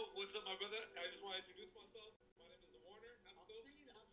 what's up, my brother? I just want to introduce myself. My name is Warner. Not Phil.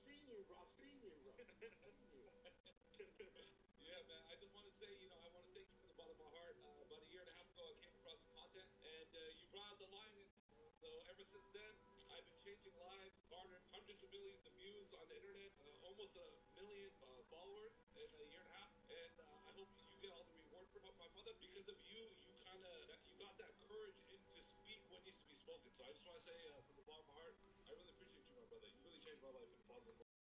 Yeah, man. I just want to say, I want to thank you from the bottom of my heart. About a year and a half ago, I came across the content, and you brought out the line. So ever since then, I've been changing lives, garnered hundreds of millions of views on the internet, almost a million followers in a year and a half. And I hope you get all the reward from my brother. Because of you, you got that courage to speak what needs to be spoken. So I just want to say, from the bottom of my heart, I really appreciate you, my brother. You really changed my life in a positive way.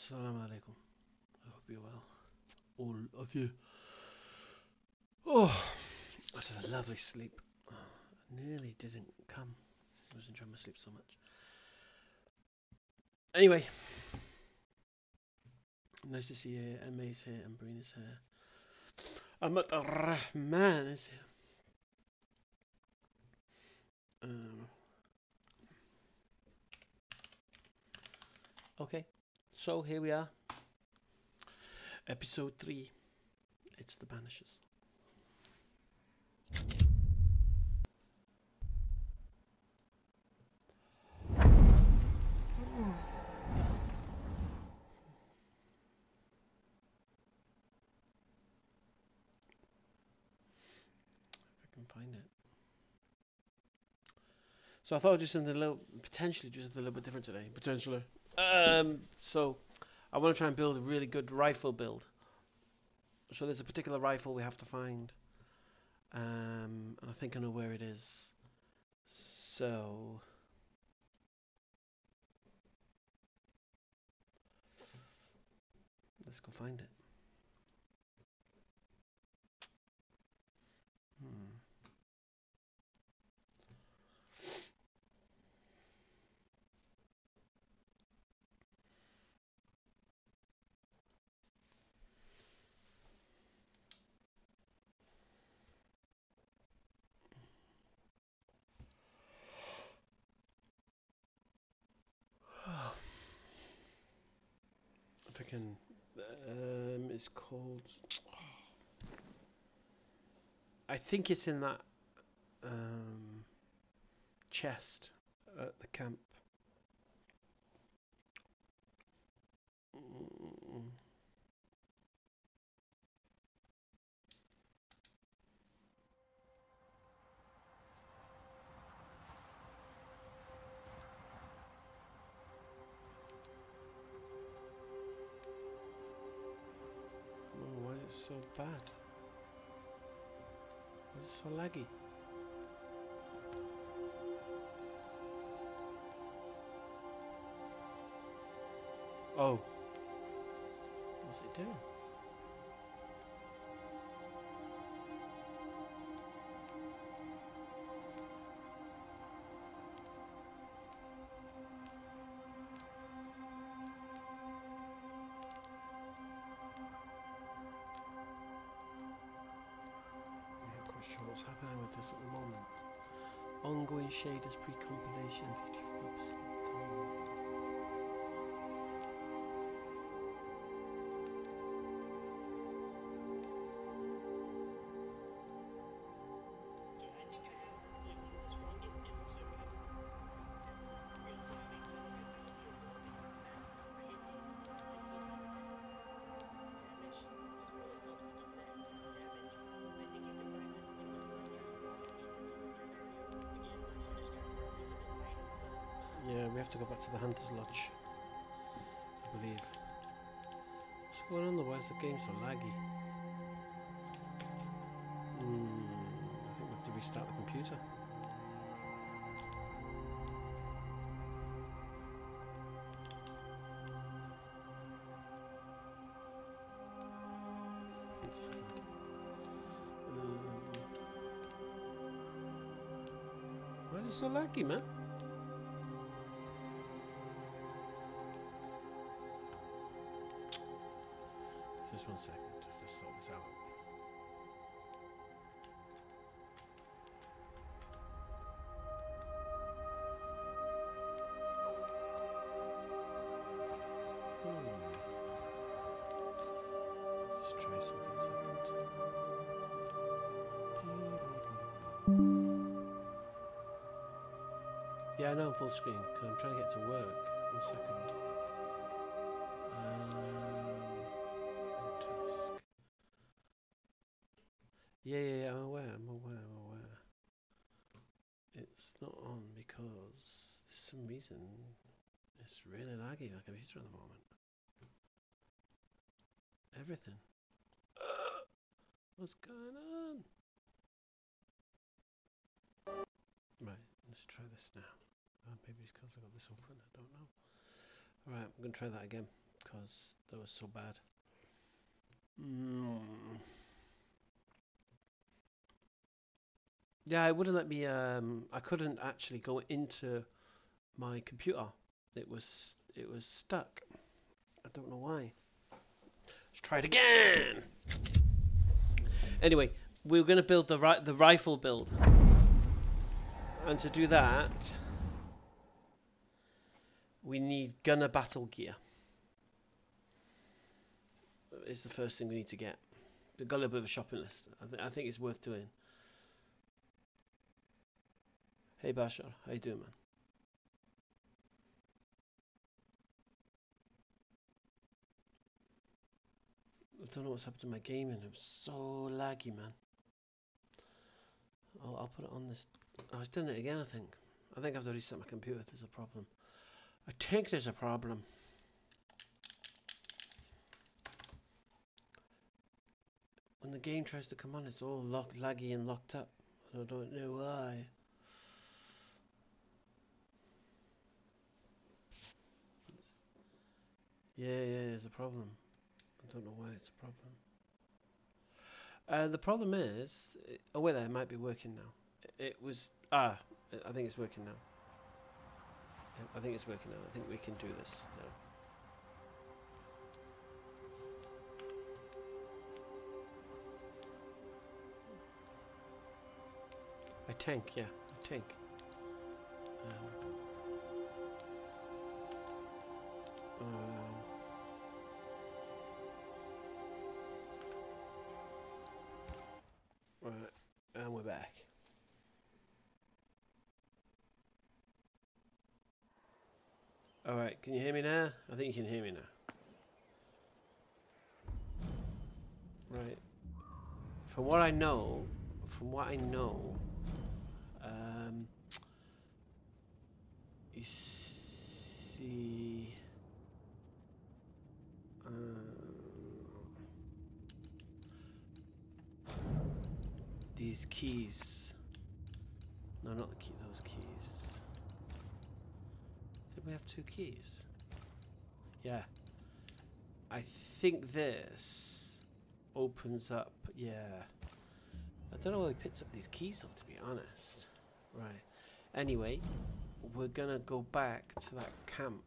Assalamu alaikum. I hope you're well. All of you. Oh, I had a lovely sleep. I nearly didn't come. I was enjoying my sleep so much. Anyway, nice to see you. Emma's here and Brina's here. Ahmad Rahman is here. Okay, so here we are. Episode 3. It's the Banishers. Find it. So I thought I'd do something potentially do something a little bit different today. Potentially. So I want to try and build a really good rifle build. So there's a particular rifle we have to find. And I think I know where it is. So let's go find it. If I can, it's called. I think it's in that chest at the camp. Oh, why is it so bad? Why is it so laggy? Oh. What's it doing? I'm not quite sure what's happening with this at the moment. Ongoing shaders pre-compilation 53% time. Yeah, we have to go back to the Hunter's Lodge, I believe. What's going on though? Why is the game so laggy? I think we have to restart the computer. Why is it so laggy, man? Just 1 second, just sort this out. Let's try something a second. Yeah, I know I'm full screen because I'm trying to get to work. 1 second. Task. Yeah, I'm aware. It's not on because for some reason it's really laggy my computer at the moment. Everything. What's going on? Right, let's try this now. Maybe it's because I got this open, I don't know. Alright, I'm going to try that again. because that was so bad. Mm. Yeah, it wouldn't let me. I couldn't actually go into my computer. It was stuck. I don't know why. Let's try it again. Anyway, we were going to build the rifle build, and to do that, we need gunner battle gear. Is the first thing we need to get. We've got a little bit of a shopping list. I think it's worth doing. Hey Bashar, how you doing, man? I don't know what's happened to my gaming. It was so laggy, man. I'll put it on this. Oh, it's doing it again, I think. I think I have to reset my computer if there's a problem. I think there's a problem. When the game tries to come on, it's all laggy and locked up. I don't know why. Yeah, there's a problem. I don't know why it's a problem. The problem is... Oh, wait there, it might be working now. It was... I think it's working now. I think it's working now. I think we can do this now. I think, yeah. I think. Right, and we're back. Alright, can you hear me now? I think you can hear me now. Right. From what I know, you see, these keys. No, not the key. Those keys. Did we have 2 keys? Yeah. I think this opens up. Yeah. I don't know where we picked up these keys on, to be honest. Right. Anyway, we're gonna go back to that camp.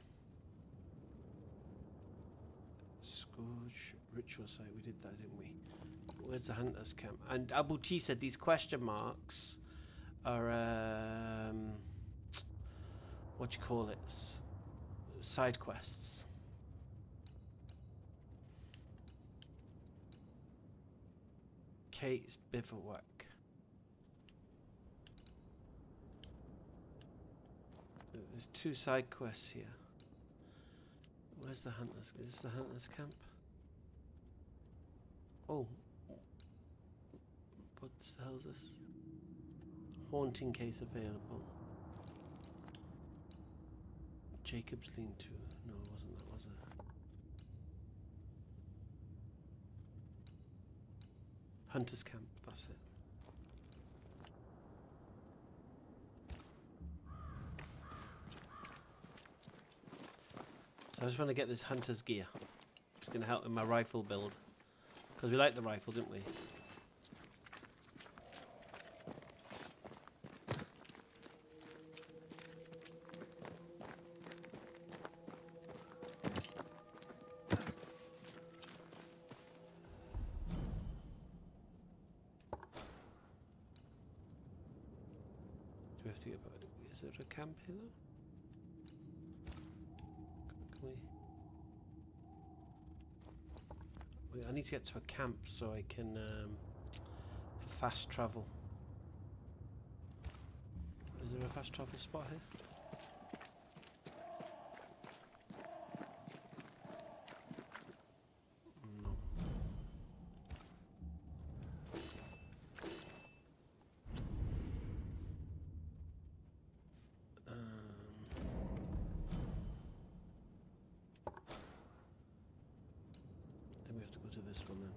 Scourge ritual site. We did that, didn't we? Where's the hunters camp? And Abu T said these question marks are what you call it? Side quests. Kate's bivouac. There's 2 side quests here. Where's the hunters? Is this the hunters camp? Oh. What the hell is this? Haunting case available. Jacob's lean-to. No, it wasn't that, was it? Hunter's camp, that's it. So I just want to get this hunter's gear. It's going to help in my rifle build. Because we liked the rifle, didn't we? Do we have to get back? Is there a camp here though? Can we... I need to get to a camp so I can fast travel. Is there a fast travel spot here? No. Then we have to go to this one then.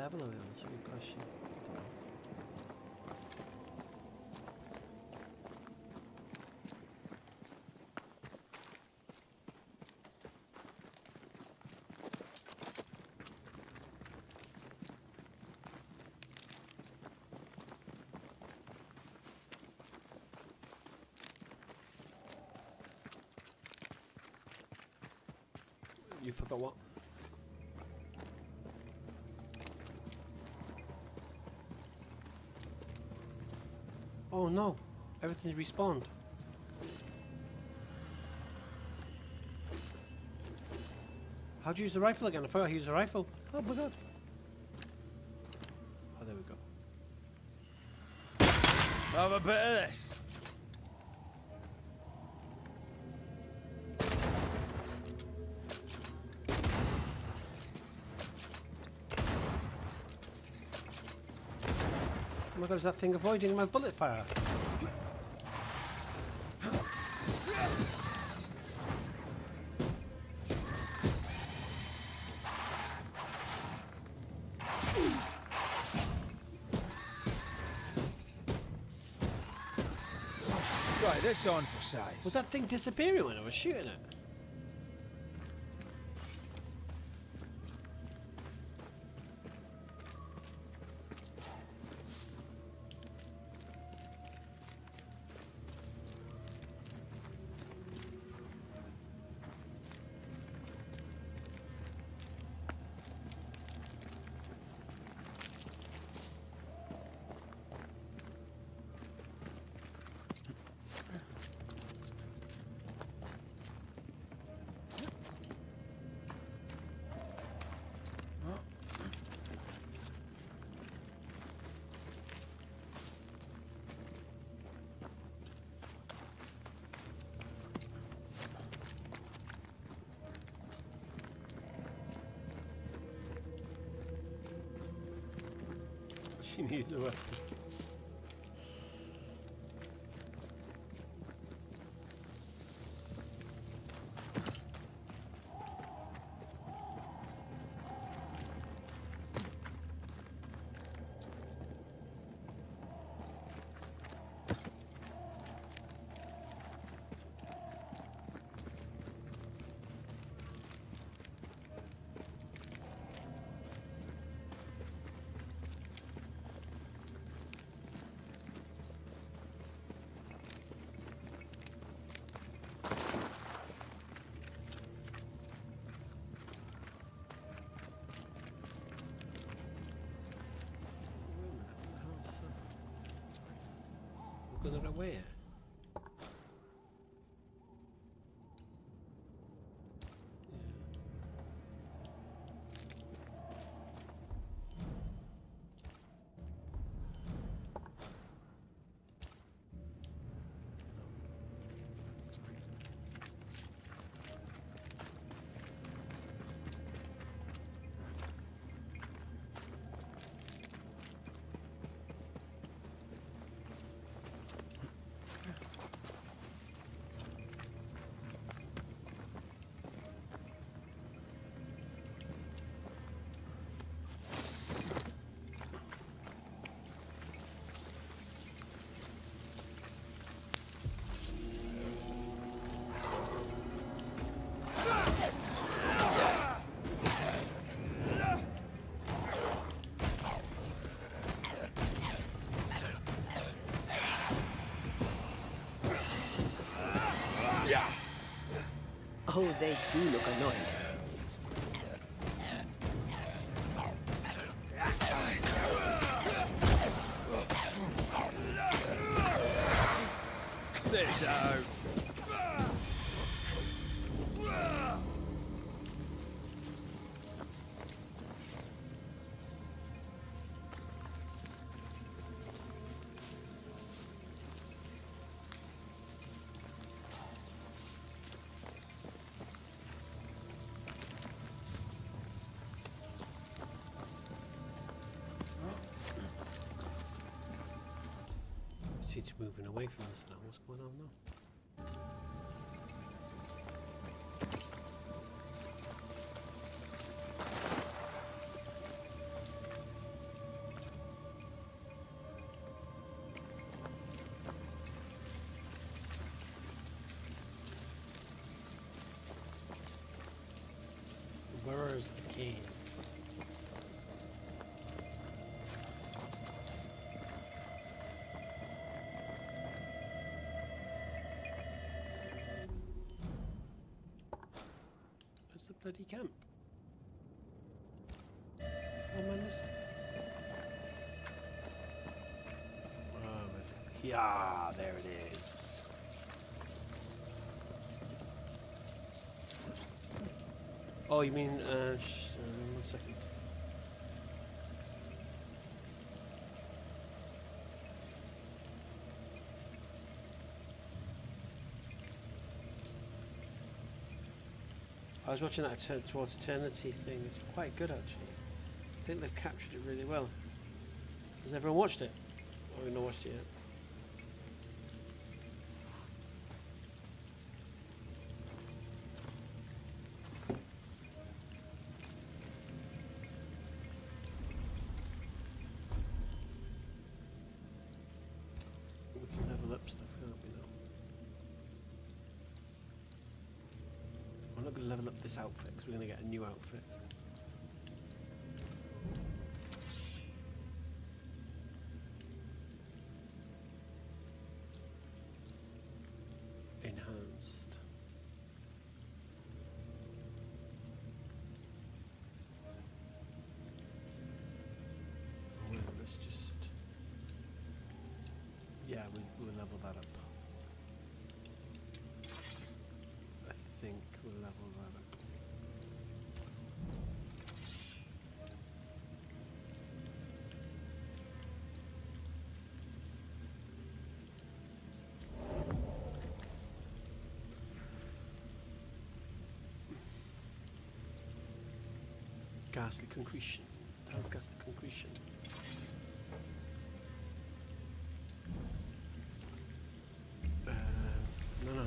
level are we on? That's a good question. I don't know. You forgot what? Oh no! Everything's respawned. How'd you use the rifle again? I forgot how to use the rifle. Oh my god. Oh, there we go. Have a bit of this. Oh my god, is that thing avoiding my bullet fire? Right, this on for size. Was that thing disappearing when I was shooting it? She needs a weapon. Going the way. Oh, they do look annoyed. Sit down. It's moving away from us now. What's going on now? bloody camp? What am I missing? Oh, yeah, there it is. Oh, you mean, 1 second. I was watching that Towards Eternity thing. It's quite good, actually. I think they've captured it really well. Has everyone watched it? Oh, we've not watched it yet. We can level up stuff, can't we, now? I'm not going to level up this outfit because we're going to get a new outfit. Enhanced. Well, let's just... Yeah, we'll level that up. I think we'll level that up. Ghastly concretion. How's ghastly concretion? No.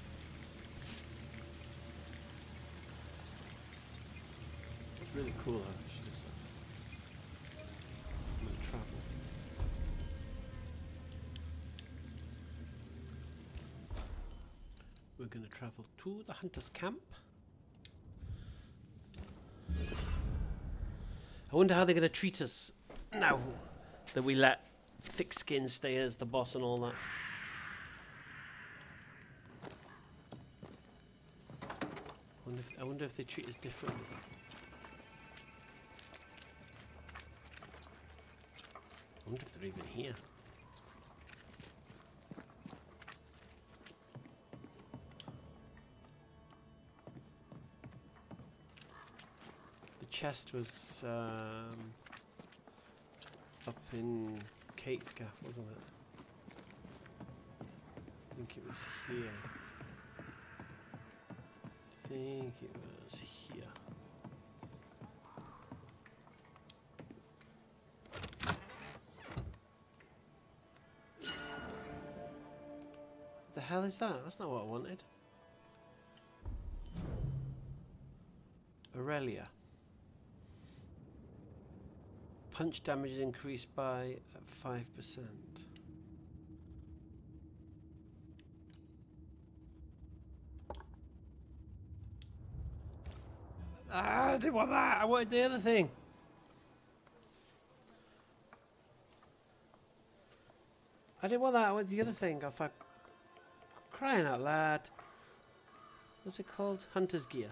It's really cool actually. So I'm gonna travel. We're gonna travel to the hunter's camp. I wonder how they're going to treat us now that we let Thick Skin stay as the boss and all that. I wonder if they treat us differently. I wonder if they're even here. The chest was up in Kate's gaff, wasn't it? I think it was here. I think it was here. What the hell is that? That's not what I wanted. Aurelia. Punch damage is increased by 5%. Ah, I didn't want that. I wanted the other thing. I didn't want that. I wanted the other thing. Oh, fuck. Crying out loud. What's it called? Hunter's gear.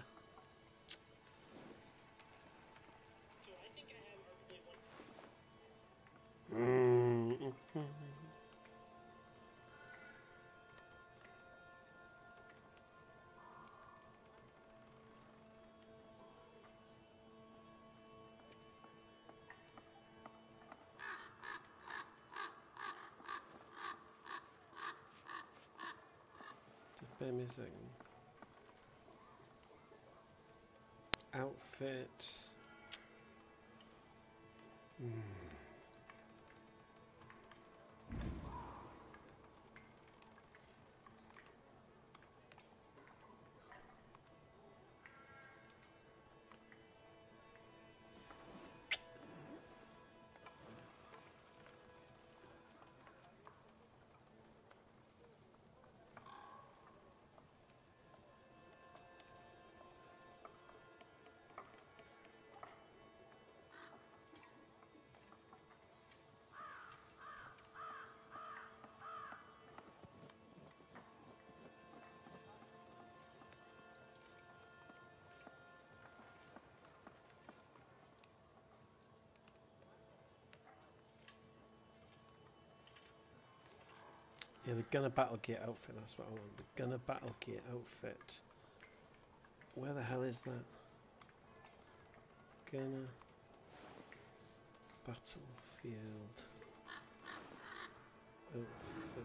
Bear me a second. Outfit. Yeah, the Gunner Battle Gear outfit, that's what I want. The Gunner Battle Gear outfit. Where the hell is that? Gunner Battlefield outfit.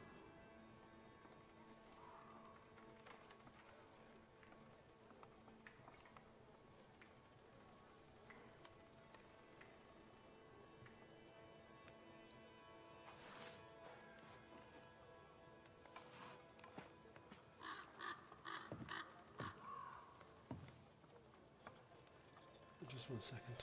Just 1 second.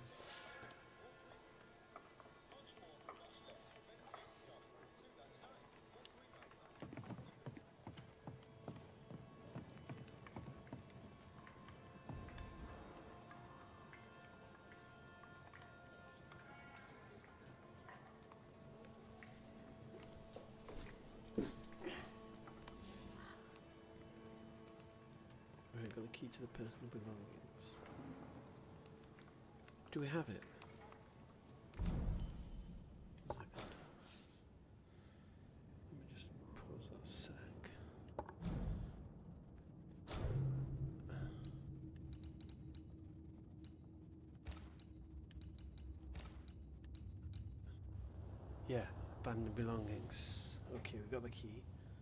Right, got the key to the personal belongings. Do we have it? 1 second. Let me just pause that a sec. Yeah, abandoned belongings. Okay, we've got the key.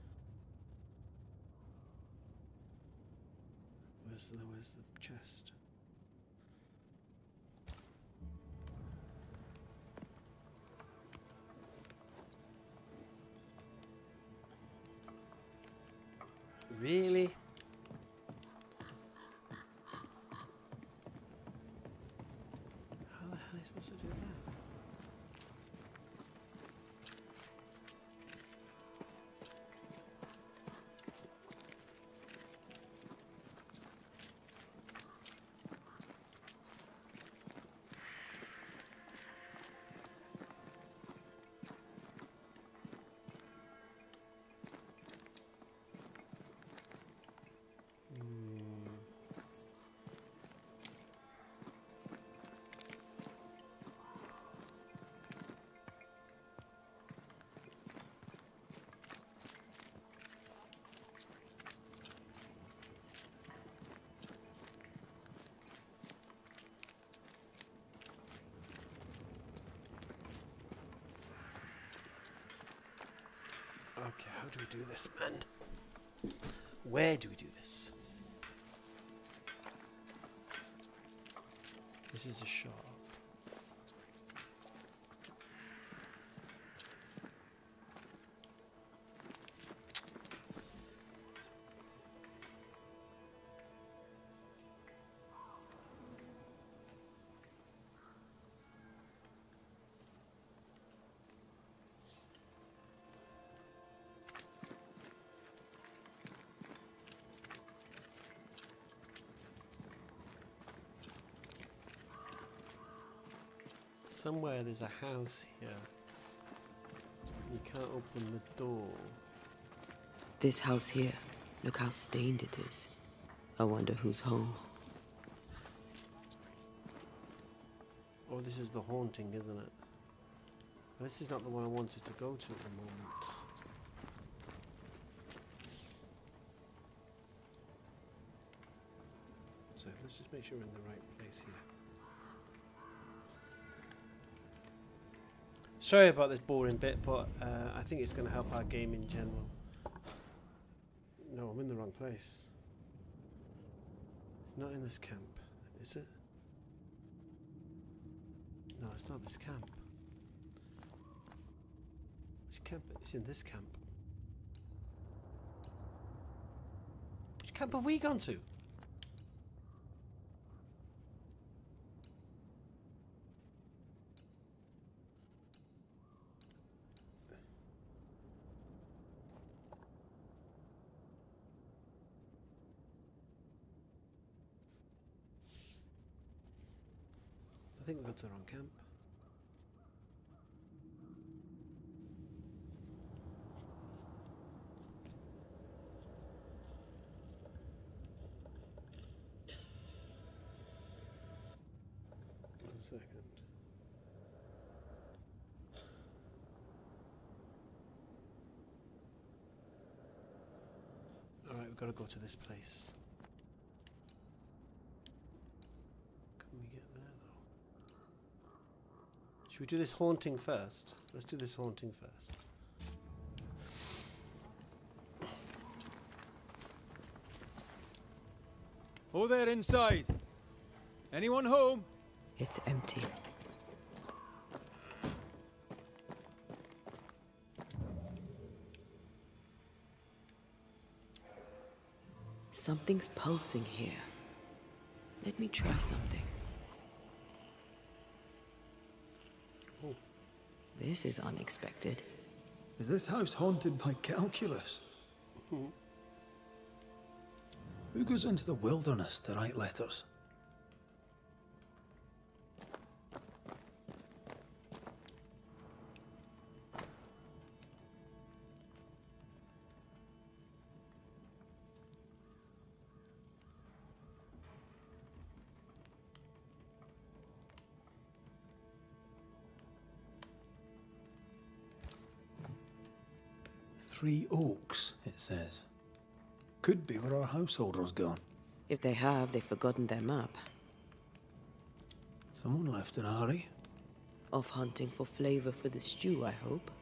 Where's the chest? Really? How the hell are you supposed to do that? Okay, how do we do this, man? Where do we do this? This is a shop. Somewhere there's a house here. You can't open the door. This house here, look how stained it is. I wonder who's home. Oh, this is the haunting, isn't it? This is not the one I wanted to go to at the moment. So let's just make sure we're in the right place here. Sorry about this boring bit, but I think it's going to help our game in general. No, I'm in the wrong place. It's not in this camp, is it? No, it's not this camp. Which camp? It's in this camp. Which camp have we gone to? I think we got to the wrong camp. One second. we've got to go to this place. Can we get there though? Should we do this haunting first? Let's do this haunting first. Oh, there inside. Anyone home? It's empty. Something's pulsing here. Let me try something. Oh. This is unexpected. Is this house haunted by calculus? Who goes into the wilderness to write letters? Three Oaks, it says. Could be where our householder's gone. If they have, they've forgotten their map. Someone left in a hurry. Off hunting for flavor for the stew, I hope.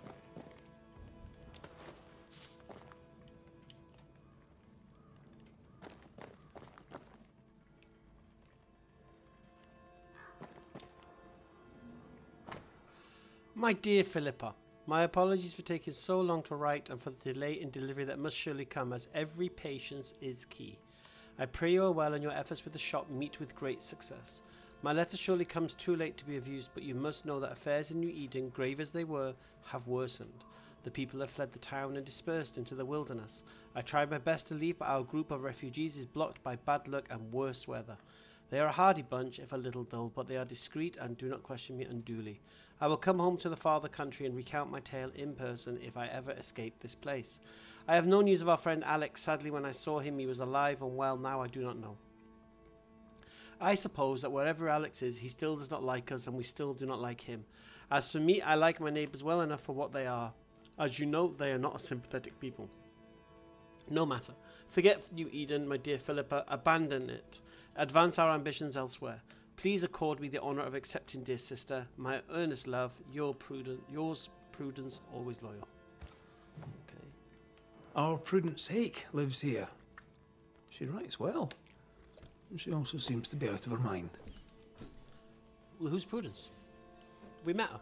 My dear Philippa, my apologies for taking so long to write and for the delay in delivery that must surely come, as every patience is key. I pray you are well and your efforts with the shop meet with great success. My letter surely comes too late to be of use, but you must know that affairs in New Eden, grave as they were, have worsened. The people have fled the town and dispersed into the wilderness. I tried my best to leave, but our group of refugees is blocked by bad luck and worse weather. They are a hardy bunch, if a little dull, but they are discreet and do not question me unduly. I will come home to the father country and recount my tale in person if I ever escape this place. I have no news of our friend Alex. Sadly, when I saw him, he was alive and well. Now I do not know. I suppose that wherever Alex is, he still does not like us, and we still do not like him. As for me, I like my neighbours well enough for what they are. As you know, they are not a sympathetic people. No matter. Forget New Eden, my dear Philippa. Abandon it. Advance our ambitions elsewhere. Please accord me the honour of accepting, dear sister, my earnest love, yours, Prudence, always loyal. Okay. Our Prudence Hake lives here. She writes well. She also seems to be out of her mind. Well, who's Prudence? We met her.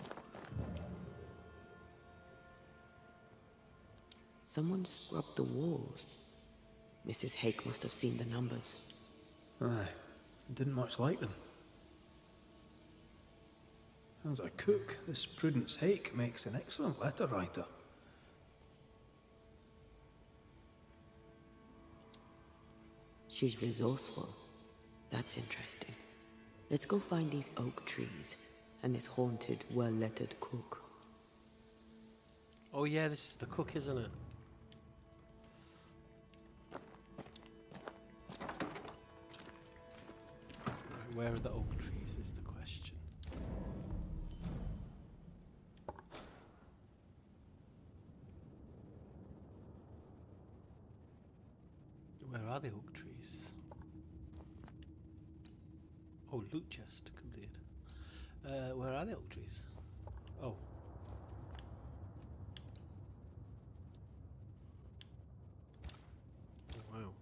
Someone scrubbed the walls. Mrs. Hake must have seen the numbers. Aye, didn't much like them. As a cook, this Prudence Hake makes an excellent letter writer. She's resourceful. That's interesting. Let's go find these oak trees and this haunted, well-lettered cook. Oh yeah, this is the cook, isn't it? Where are the oak trees is the question. Where are the oak trees? Oh, loot chest completed. Where are the oak trees? Oh. Oh, wow.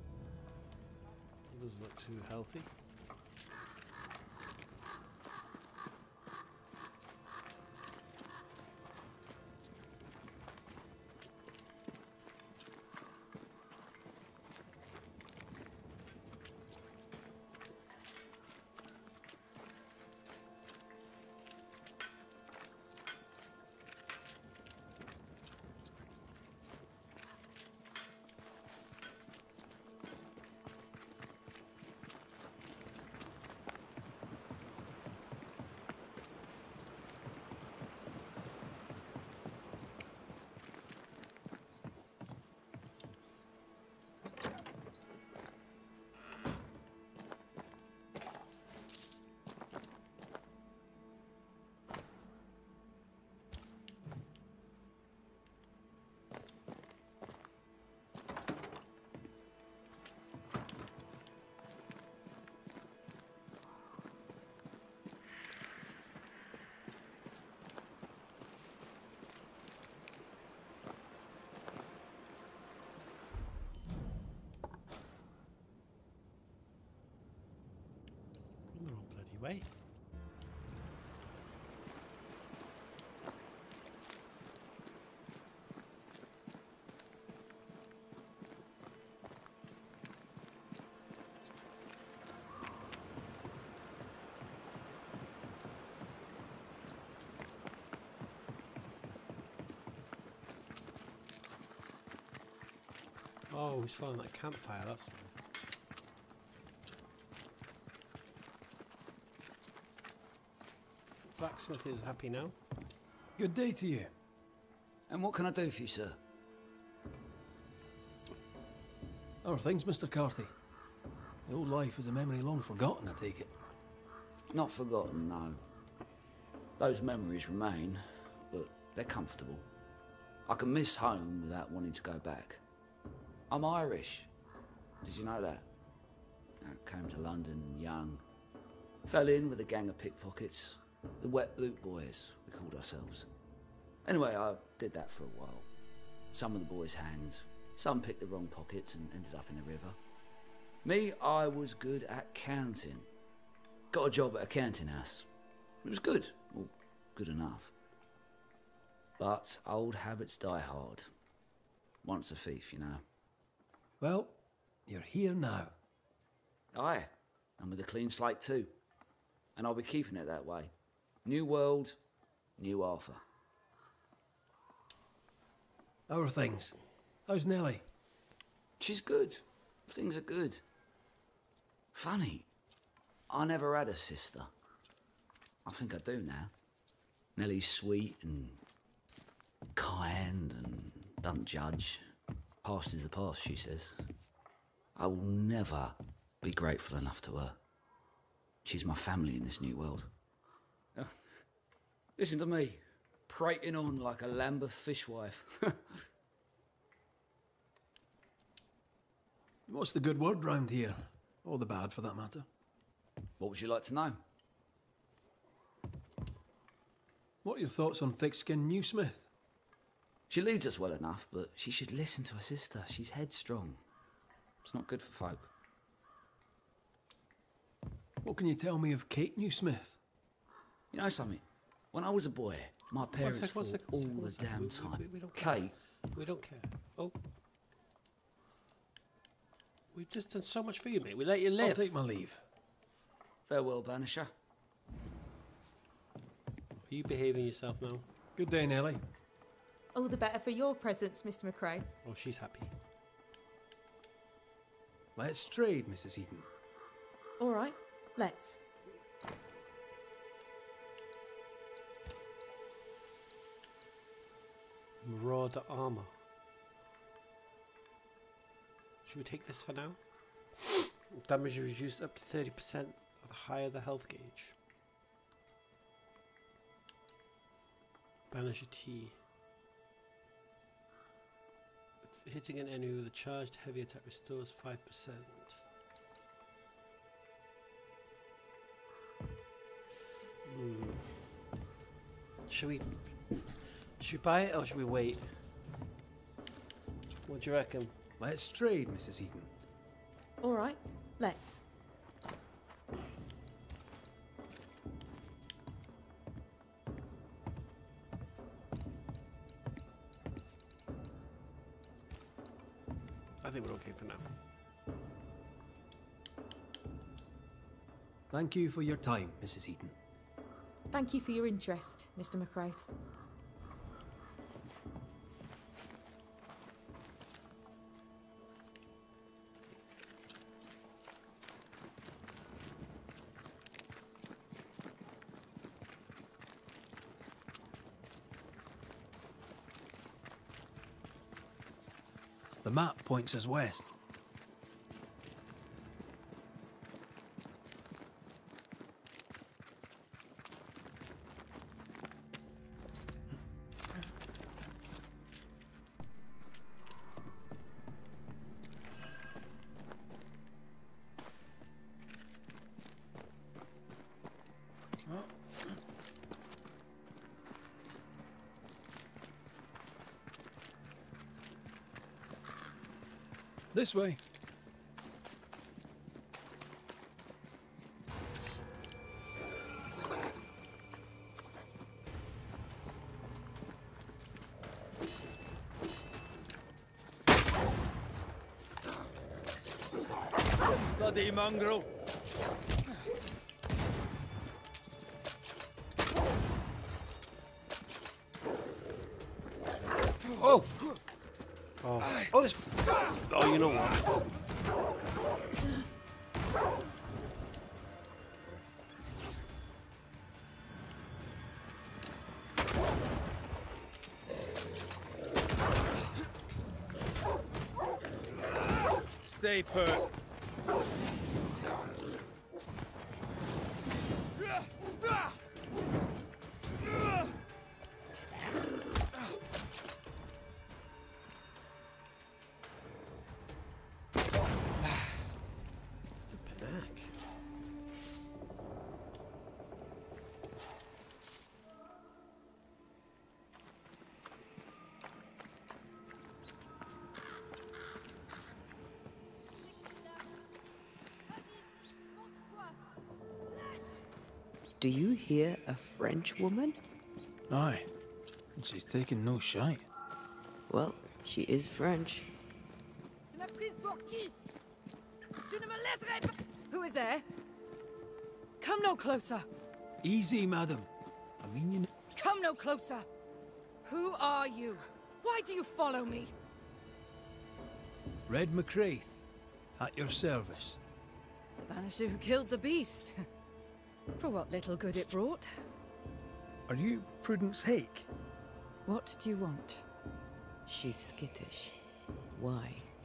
It doesn't look too healthy. way. Oh, he's found that campfire, that's... Blacksmith is happy now. Good day to you. And what can I do for you, sir? How are things, Mr. Carthy? The old life is a memory long forgotten, I take it. Not forgotten, no. Those memories remain, but they're comfortable. I can miss home without wanting to go back. I'm Irish. Did you know that? I came to London young. Fell in with a gang of pickpockets. The Wet Boot Boys, we called ourselves. Anyway, I did that for a while. Some of the boys hanged. Some picked the wrong pockets and ended up in the river. Me, I was good at counting. Got a job at a counting house. It was good. Well, good enough. But old habits die hard. Once a thief, you know. Well, you're here now. Aye, and with a clean slate too. And I'll be keeping it that way. New world, new Arthur. How are things? How's Nellie? She's good. Things are good. Funny, I never had a sister. I think I do now. Nellie's sweet and kind and doesn't judge. Past is the past, she says. I will never be grateful enough to her. She's my family in this new world. Listen to me, prating on like a Lambeth fishwife. What's the good word round here? Or the bad, for that matter? What would you like to know? What are your thoughts on thick-skinned Newsmith? She leads us well enough, but she should listen to her sister. She's headstrong. It's not good for folk. What can you tell me of Kate Newsmith? You know something? When I was a boy, my parents fought all the damn time. We don't care. Kate, We don't care. Oh. We've just done so much for you, mate. We let you live. I'll take my leave. farewell, Banisher. Are you behaving yourself now? Good day, Nellie. All the better for your presence, Mr. McRae. Oh, she's happy. Let's trade, Mrs. Eden. All right, let's. Marauder armor. Should we take this for now? Damage is reduced up to 30% the higher the health gauge. Banisher T. Hitting an enemy with a charged heavy attack restores 5%. Should we buy it or should we wait? What do you reckon? Let's trade, Mrs. Eden. All right, let's. I think we're okay for now. Thank you for your time, Mrs. Eden. Thank you for your interest, Mr. McRae. The map points us west. This way. bloody mongrel! Oh! Oh, oh, this. Oh, you know what? Stay put. Do you hear a French woman? Aye. And she's taking no shite. Well, she is French. Who is there? Come no closer. Easy, madam. I mean, you Come no closer. Who are you? Why do you follow me? Red McCraith, at your service. The Banisher who killed the beast. For what little good it brought. Are you Prudence Hake? What do you want? She's skittish. Why?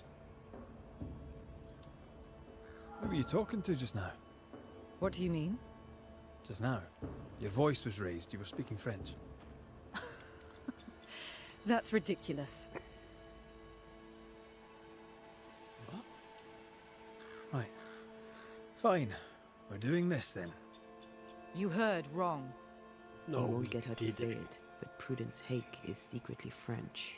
Who were you talking to just now? What do you mean? Just now. Your voice was raised. You were speaking French. That's ridiculous. What? Right. Fine. We're doing this then. You heard wrong. No, I won't we get her to did. say it, but Prudence Hake is secretly French.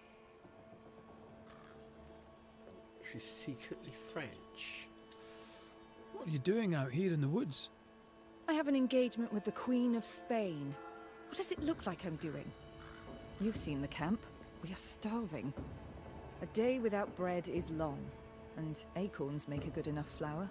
She's secretly French. What are you doing out here in the woods? I have an engagement with the Queen of Spain. What does it look like I'm doing? You've seen the camp. We are starving. A day without bread is long, and acorns make a good enough flour.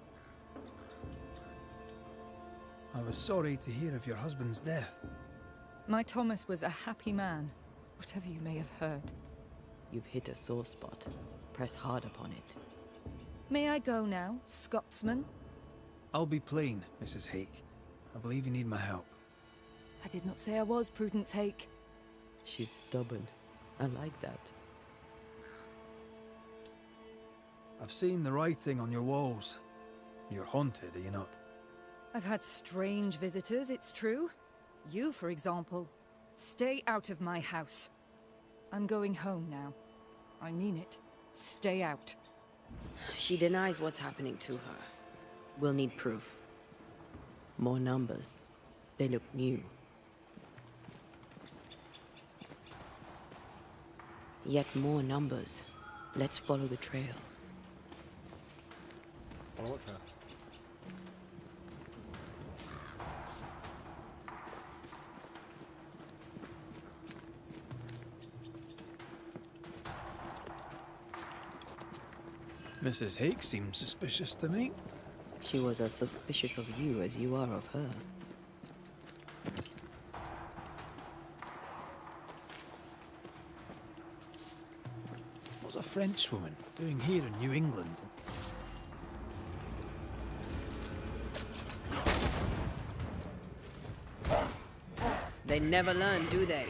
I was sorry to hear of your husband's death. My Thomas was a happy man, whatever you may have heard. You've hit a sore spot. Press hard upon it. May I go now, Scotsman? I'll be plain, Mrs. Hake. I believe you need my help. I did not say I was Prudence Hake. She's stubborn. I like that. I've seen the writing on your walls. You're haunted, are you not? I've had strange visitors, it's true. You, for example. Stay out of my house. I'm going home now. I mean it. Stay out. She denies what's happening to her. We'll need proof. More numbers. They look new. Yet more numbers. Let's follow the trail. Oh, okay. Mrs. Hake seems suspicious to me. She was as suspicious of you as you are of her. What's a Frenchwoman doing here in New England? They never learn, do they?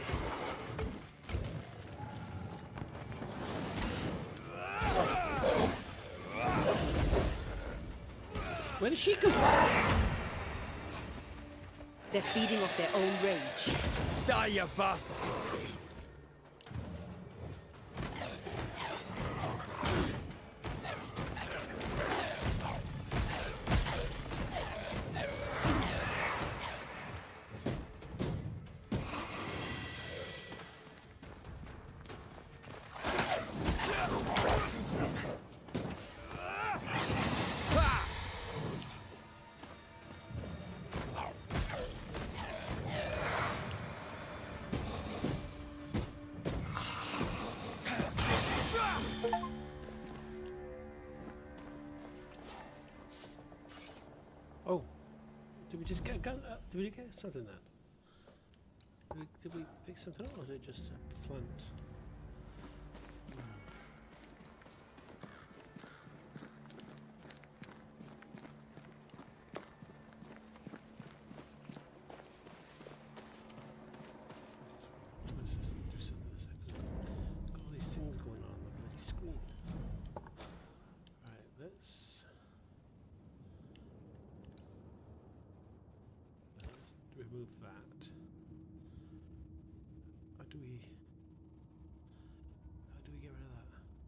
Where did she go? They're feeding off their own rage. Die, you bastard! Did we just get a gun? Did we get something then? Did we pick something up, or was it just a flint? Let's just do something a second. Got all these things going on the bloody screen. Right, let's remove that. How do we get rid of that?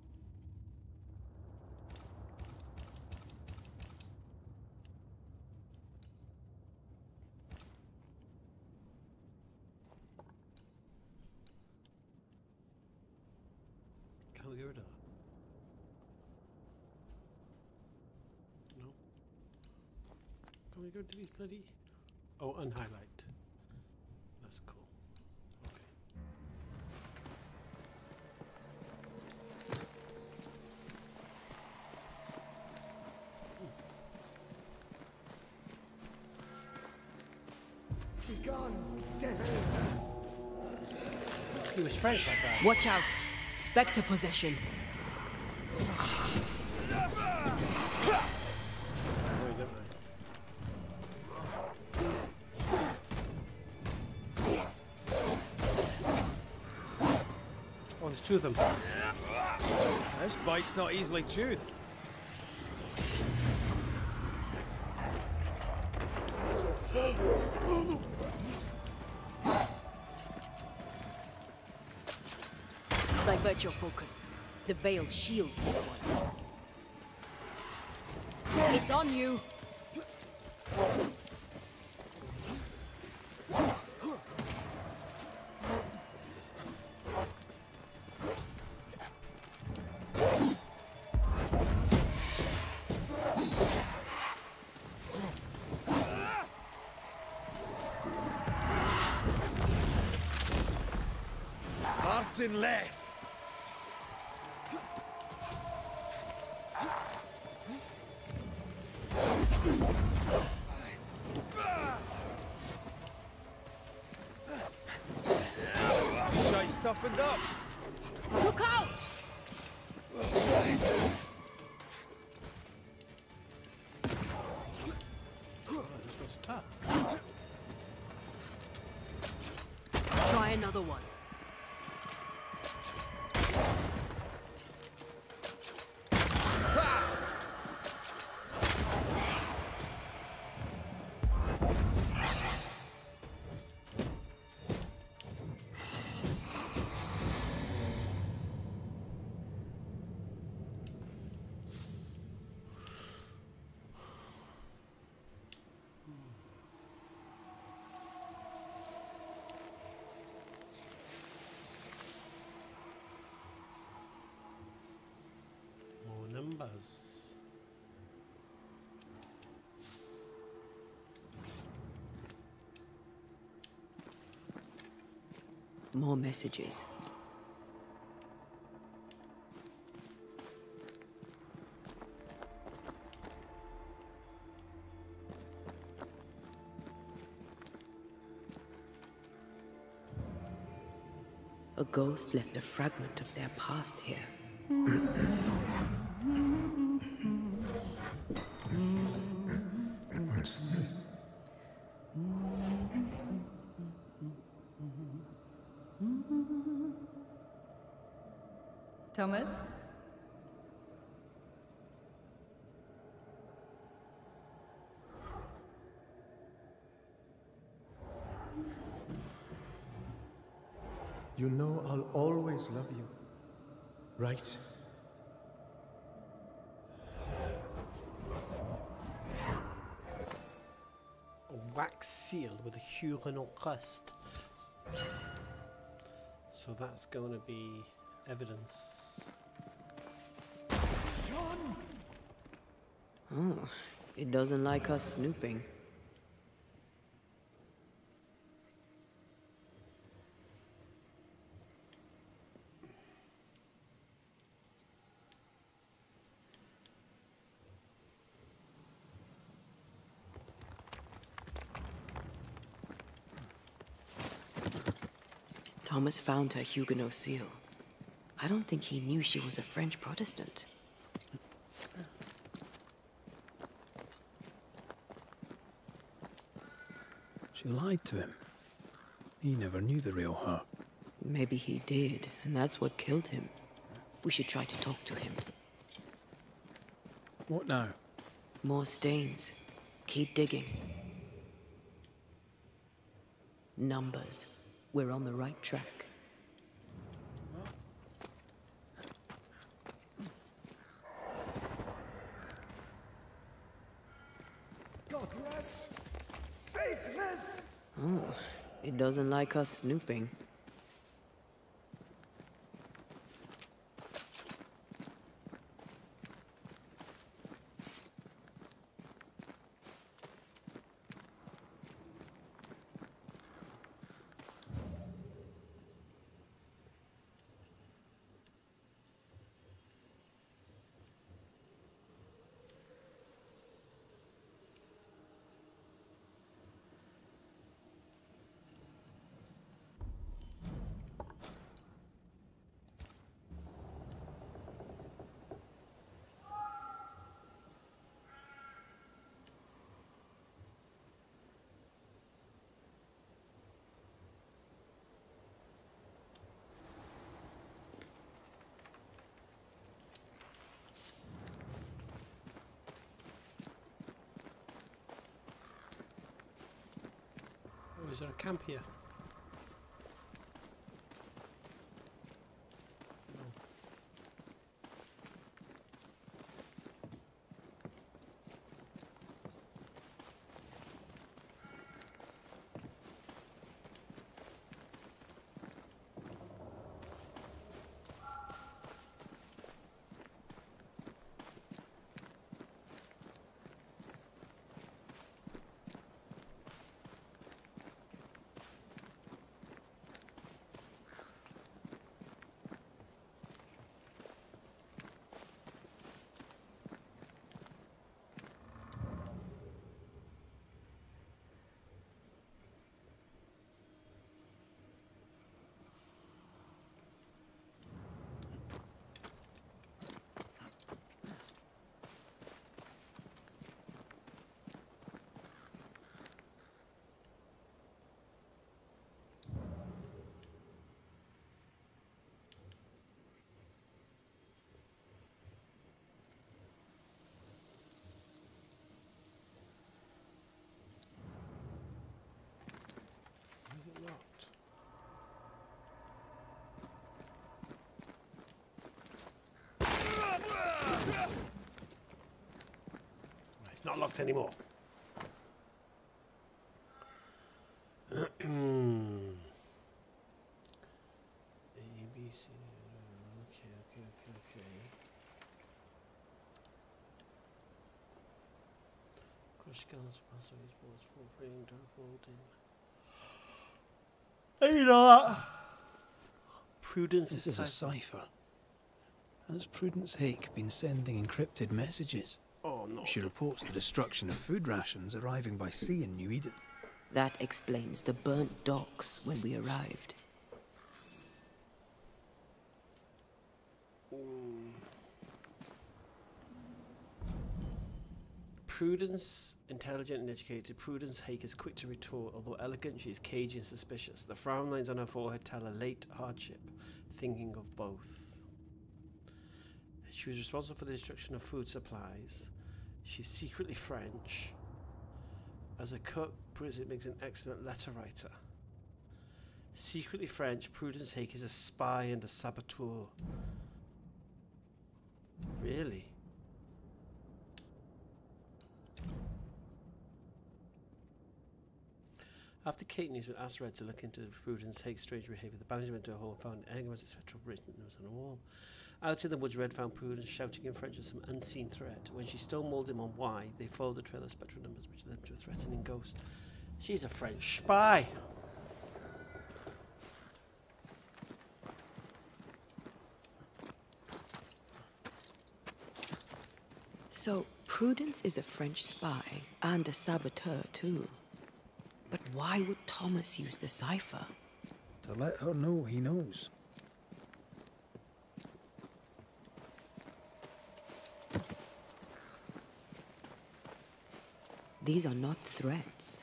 Can we get rid of that? No. Can we go to these bloody... Oh, unhighlight. That's cool. Okay. Be gone, devil! He was French like that. Watch out! Spectre possession. Oh, there's two of them. This bite's not easily chewed. Divert your focus. The veil shields this one. It's on you. Larson left. Shite toughened up. Look out! Oh, this was tough. Try another one. More numbers. More messages. A ghost left a fragment of their past here. What's this? Thomas? You know I'll always love you, right? A wax seal with a Huguenot crest. So that's going to be evidence. Oh, it doesn't like us snooping. Thomas found her Huguenot seal. I don't think he knew she was a French Protestant. She lied to him. He never knew the real her. Maybe he did, and that's what killed him. We should try to talk to him. What now? More stains. Keep digging. Numbers. We're on the right track. Godless! Faithless! Oh, it doesn't like us snooping. Oh, is there a camp here? It's not locked anymore. A, B, C. Okay. Crush skulls, passages, balls, full frame, dark folding. Hey, you know that. Prudence This is a cipher. Has Prudence Hake been sending encrypted messages? Oh, no. She reports the destruction of food rations arriving by sea in New Eden. That explains the burnt docks when we arrived. Prudence, intelligent and educated. Prudence Hake is quick to retort. Although elegant, she is cagey and suspicious. The frown lines on her forehead tell a late hardship, thinking of both. She was responsible for the destruction of food supplies. She's secretly French. As a cook, Prudence makes an excellent letter writer. Secretly French, Prudence Hake is a spy and a saboteur. Really? After Kate News was asked Red to look into Prudence Hake's strange behaviour, the Banishers went to a hole and found Engelman's etc. written notes on a wall. Out in the woods, Red found Prudence shouting in French at some unseen threat. When she stonewalled him on why, they followed the trail of spectral numbers, which led to a threatening ghost. She's a French spy! So, Prudence is a French spy and a saboteur, too. But why would Thomas use the cipher? to let her know he knows. These are not threats.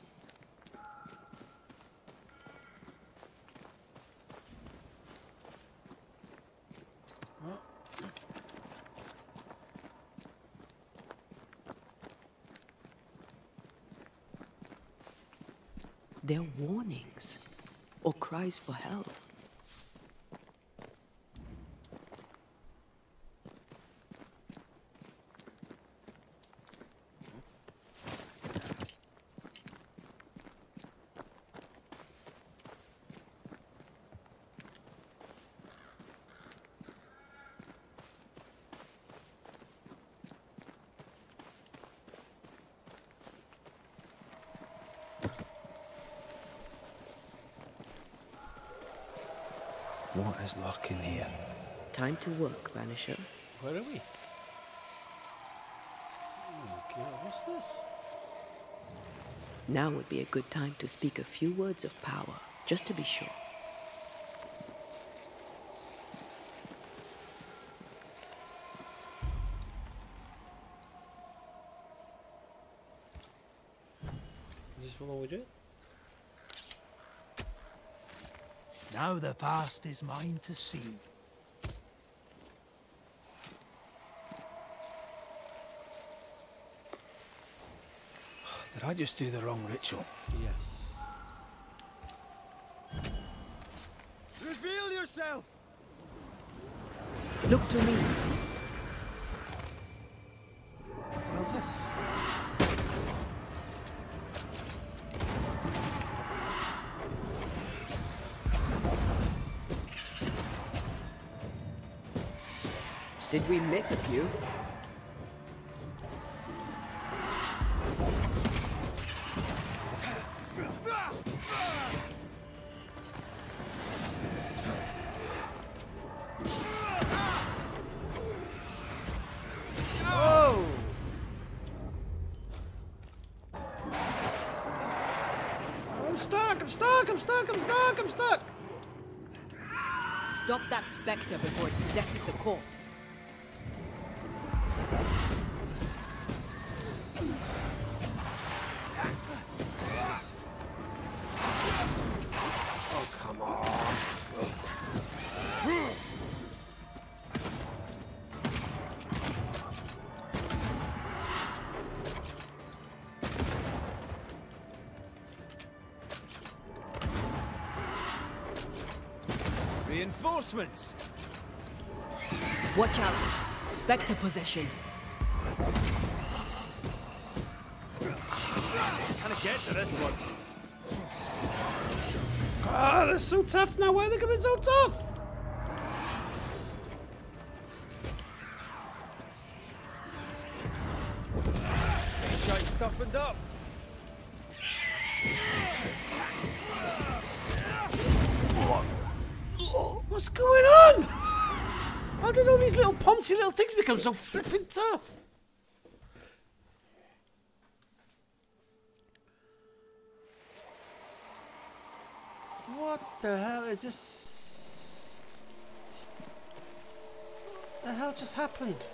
They're warnings or cries for help. What is lurking here? Time to work, Banisher. Where are we? Oh my god, what's this? Now would be a good time to speak a few words of power, just to be sure. Is this what we do? Now the past is mine to see. Did I just do the wrong ritual? Yes. Reveal yourself! Look to me. What the hell's this? Did we miss a few? Oh! I'm stuck! I'm stuck! I'm stuck! I'm stuck! I'm stuck! Stop that spectre before it possesses the corpse. Oh, come on. Reinforcements! Watch out. Spectre possession. Can I get to this one? Ah, they're so tough now. Why are they coming so tough? Shite toughened up. What's going on? How did all these little poncy little things become so flippin' tough? What the hell is this? What the hell just happened?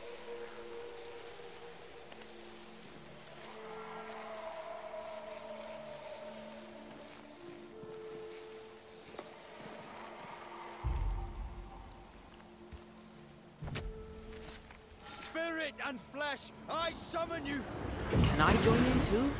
Spirit and flesh, I summon you! Can I join in too?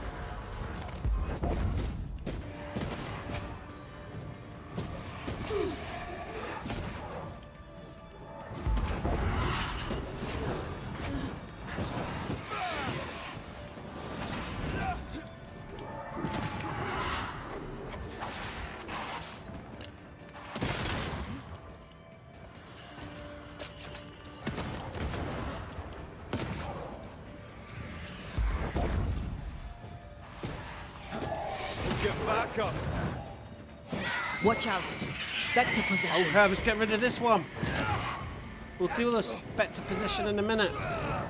Get back up! Watch out. Spectre Oh possession. crap, let's get rid of this one. We'll deal with the spectre position in a minute. Right,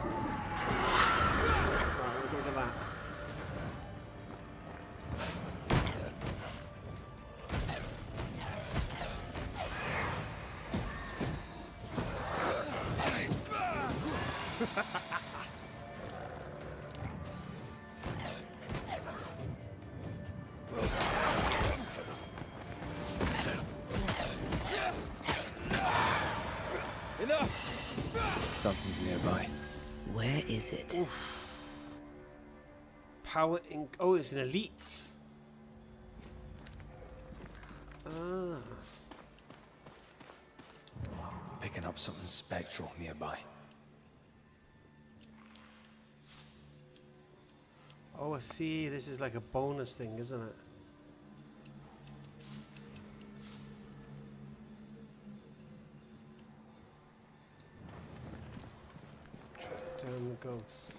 we'll get rid of that. Enough! Something's nearby. Where is it? Oof. Power ink. Oh, it's an elite. Ah. Picking up something spectral nearby. Oh, I see. This is like a bonus thing, isn't it? Track down the ghost.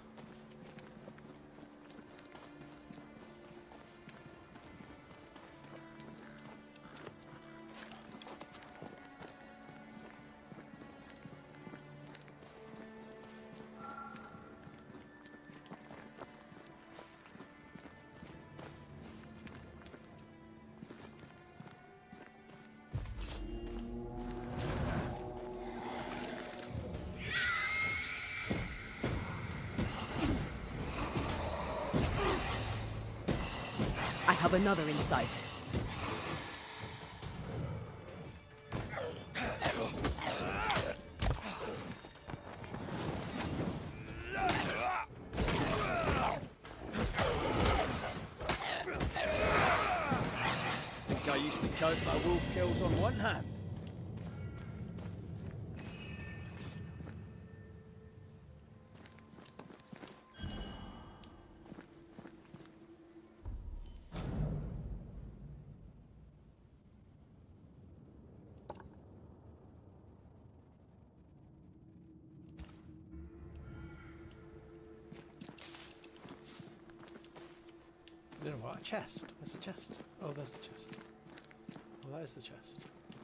I have another in sight. Think I used to count my wolf kills on one hand. You know what? A chest. Where's the chest? Oh, there's the chest. Oh, that is the chest.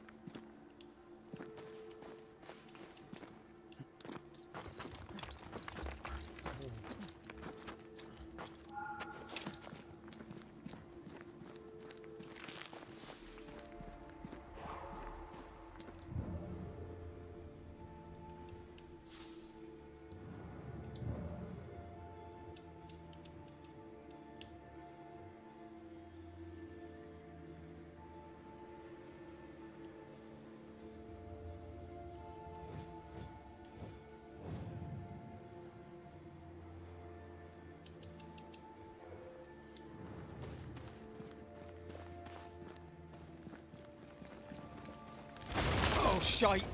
Oh, shite!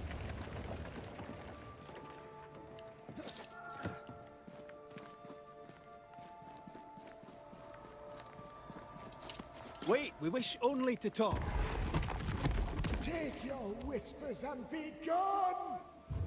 Wait, we wish only to talk. Take your whispers and be gone!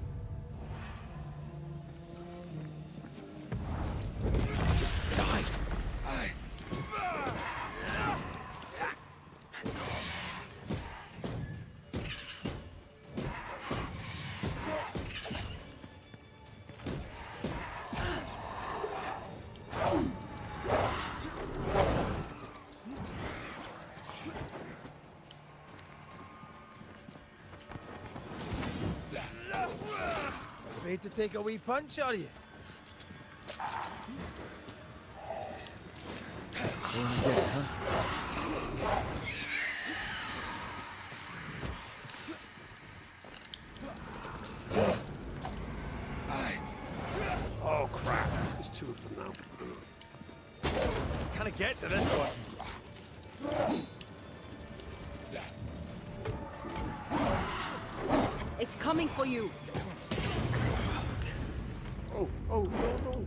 Afraid to take a wee punch, are you? Oh crap! There's two of them now. Can I get to this one? It's coming for you. Oh, oh, no, no.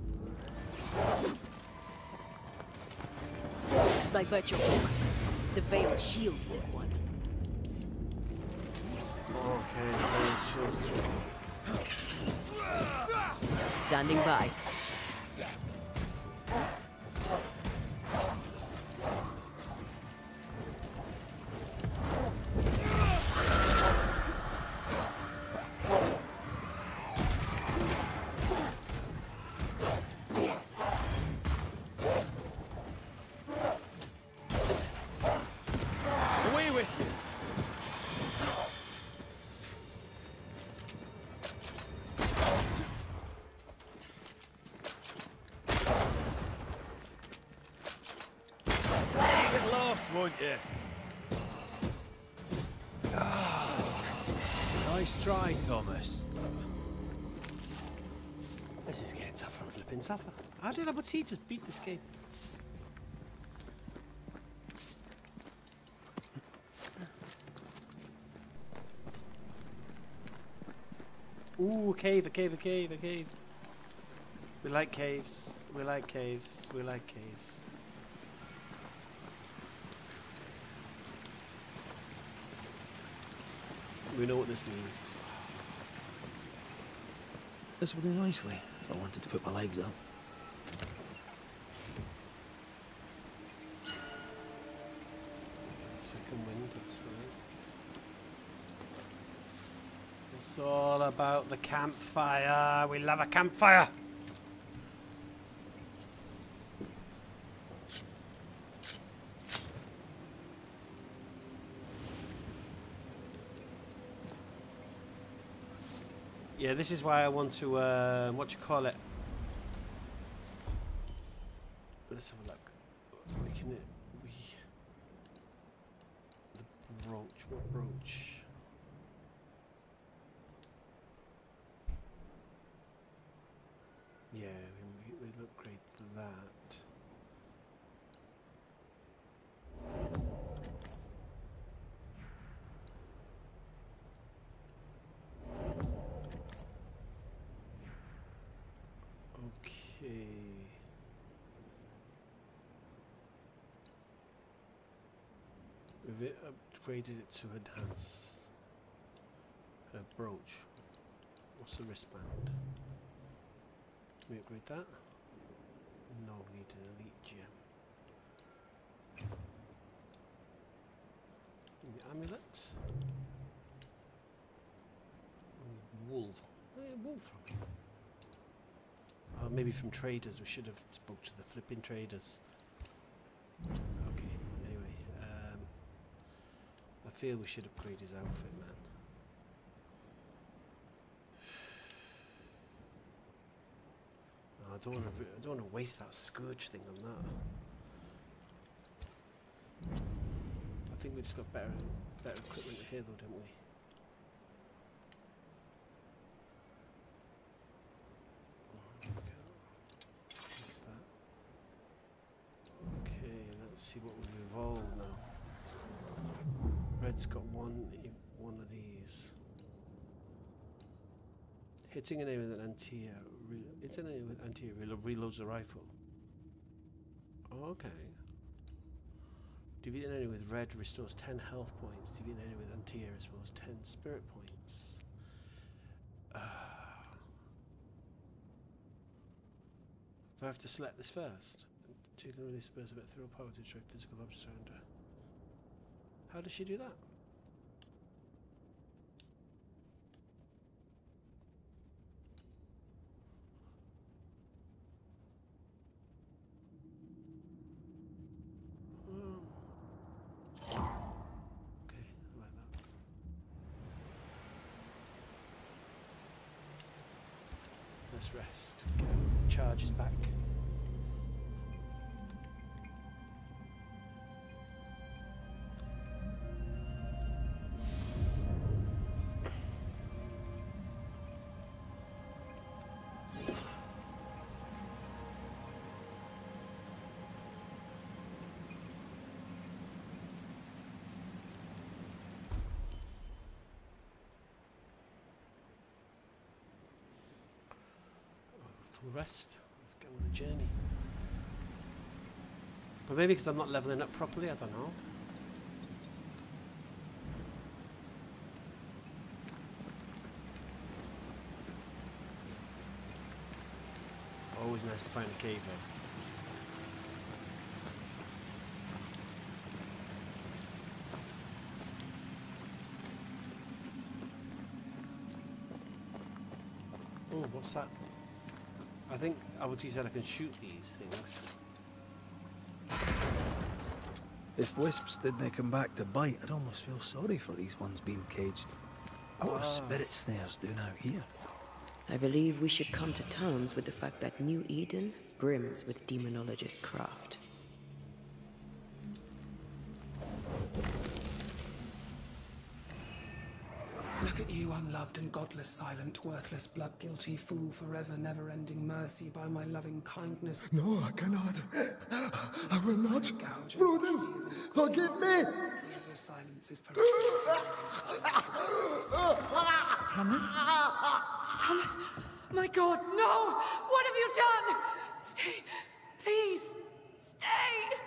Divert your focus. The veil shields this one. Okay, that shields as well. Standing by. Away with you! won't you? Nice try, Thomas. This is getting tougher and flipping tougher. How did Abbott just beat this game? Ooh, a cave, a cave, a cave, a cave. We like caves. We like caves. We like caves. We know what this means. This will do nicely if I wanted to put my legs up. Second wind, that's right. It's all about the campfire. We love a campfire. Yeah, this is why I want to, what you call it? Let's have a look. We can, the brooch, what brooch? Yeah, we'll upgrade that. Okay. We've upgraded it to enhance. Brooch. What's the wristband? Can we upgrade that? No, we need an elite gem. And the amulet. Wool. Where did wool from? Oh, maybe from traders. We should have spoke to the flipping traders. Okay, anyway. I feel we should upgrade his outfit, man. Oh, I don't want to waste that scourge thing on that. I think we just got better equipment here, though, didn't we? Okay, let's see what we've evolved now. Red's got one of these. Hitting an enemy with an anti-air reloads the rifle. Oh, okay. Defeat an enemy with red restores 10 health points. Defeat an enemy with anti-air restores 10 spirit points. If I have to select this first, she can release bursts of ethereal power to destroy physical objects around her. How does she do that? Okay, I like that. Let's rest. Get charges back. Full rest. Let's get on the journey. But maybe because I'm not leveling up properly, I don't know. Always nice to find a cave though. Oh, what's that? I think Abuti said I can shoot these things. If wisps didn't come back to bite, I'd almost feel sorry for these ones being caged. What are spirit snares doing out here? I believe we should come to terms with the fact that New Eden brims with demonologist craft. Look at you, unloved and godless, silent, worthless, blood-guilty fool, forever never-ending mercy by my loving kindness. No, I cannot. I will not. Prudence, forgive me! Thomas? Thomas! My God, no! What have you done? Stay, please, stay!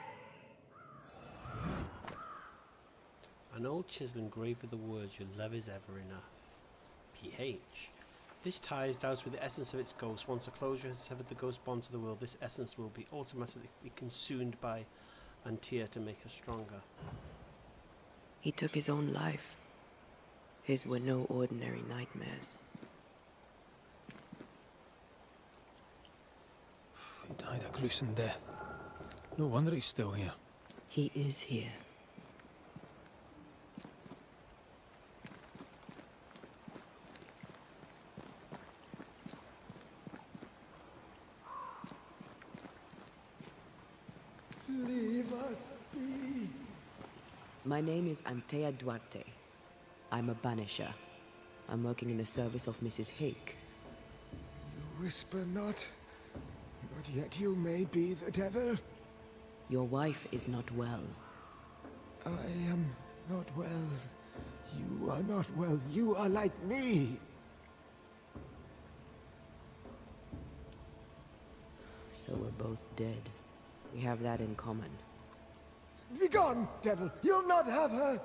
An old chisel engraved with the words, "Your love is ever enough." PH. This tie is doused with the essence of its ghost. Once the closure has severed the ghost bond to the world, this essence will be automatically consumed by Antia to make her stronger. He took his own life. His were no ordinary nightmares. He died a gruesome death. No wonder he's still here. He is here. Leave us be. My name is Antea Duarte. I'm a Banisher. I'm working in the service of Mrs. Hake. You whisper not, but yet you may be the devil. Your wife is not well. I am not well. You are not well. You are like me. So we're both dead. We have that in common. Begone, devil! You'll not have her!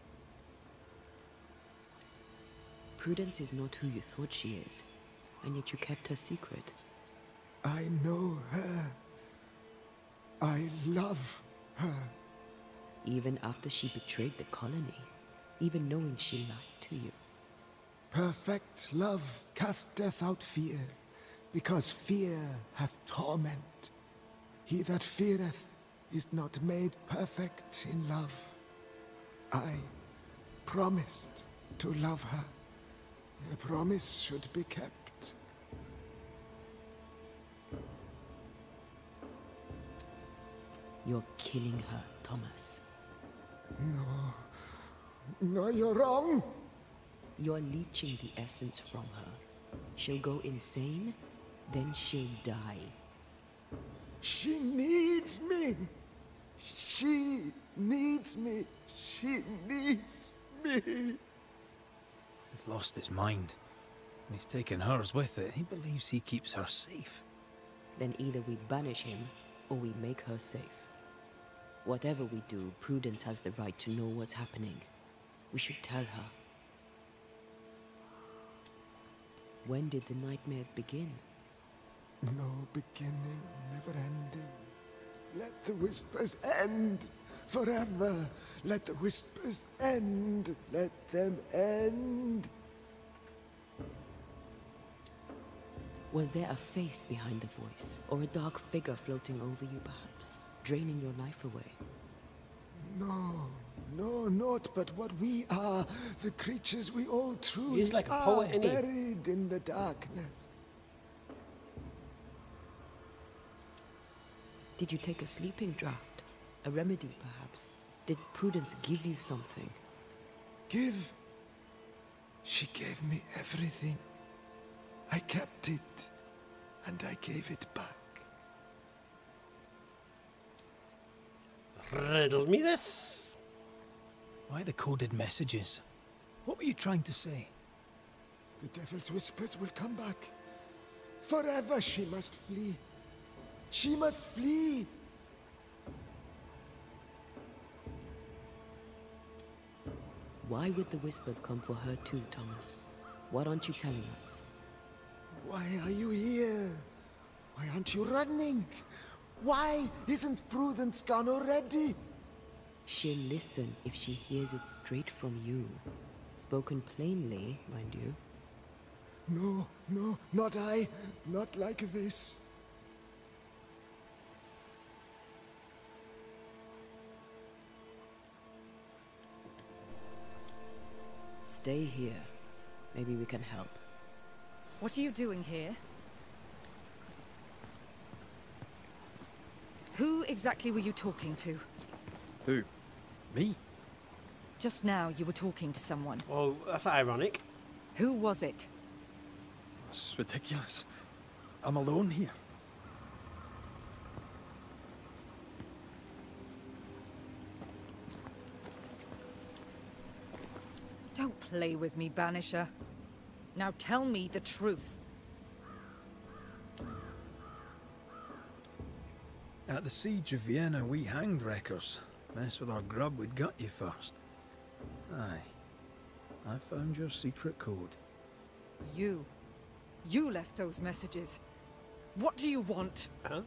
Prudence is not who you thought she is, and yet you kept her secret. I know her. I love her. Even after she betrayed the colony, even knowing she lied to you. Perfect love casteth out fear, because fear hath torment. He that feareth is not made perfect in love. I promised to love her. A promise should be kept. You're killing her, Thomas. No, you're wrong. You're leeching the essence from her. She'll go insane, then she'll die. She needs me. She needs me. She needs me. He's lost his mind, and he's taken hers with it. He believes he keeps her safe. Then either we banish him, or we make her safe. Whatever we do, Prudence has the right to know what's happening. We should tell her. When did the nightmares begin? No beginning, never ending. Let the whispers end forever. Let the whispers end. Let them end. Was there a face behind the voice, or a dark figure floating over you perhaps, draining your life away? No, not but what we are, the creatures we all truly He's like a are, poet, isn't he? buried in the darkness. Did you take a sleeping draught? A remedy, perhaps? Did Prudence give you something? Give? She gave me everything. I kept it, and I gave it back. Riddle me this. Why the coded messages? What were you trying to say? The devil's whispers will come back. Forever she must flee. She must flee. Why would the whispers come for her too, Thomas? What aren't you telling us? Why are you here? Why aren't you running? Why isn't Prudence gone already? She'll listen if she hears it straight from you. Spoken plainly, mind you. No, not I. Not like this. Stay here. Maybe we can help. What are you doing here? Who exactly were you talking to? Who? Me? Just now you were talking to someone. Oh, that's ironic. Who was it? It's ridiculous. I'm alone here. Don't play with me, Banisher. Now tell me the truth. At the siege of Vienna, we hanged wreckers. Mess with our grub, we'd gut you first. Aye. I found your secret code. You left those messages. What do you want? Huh?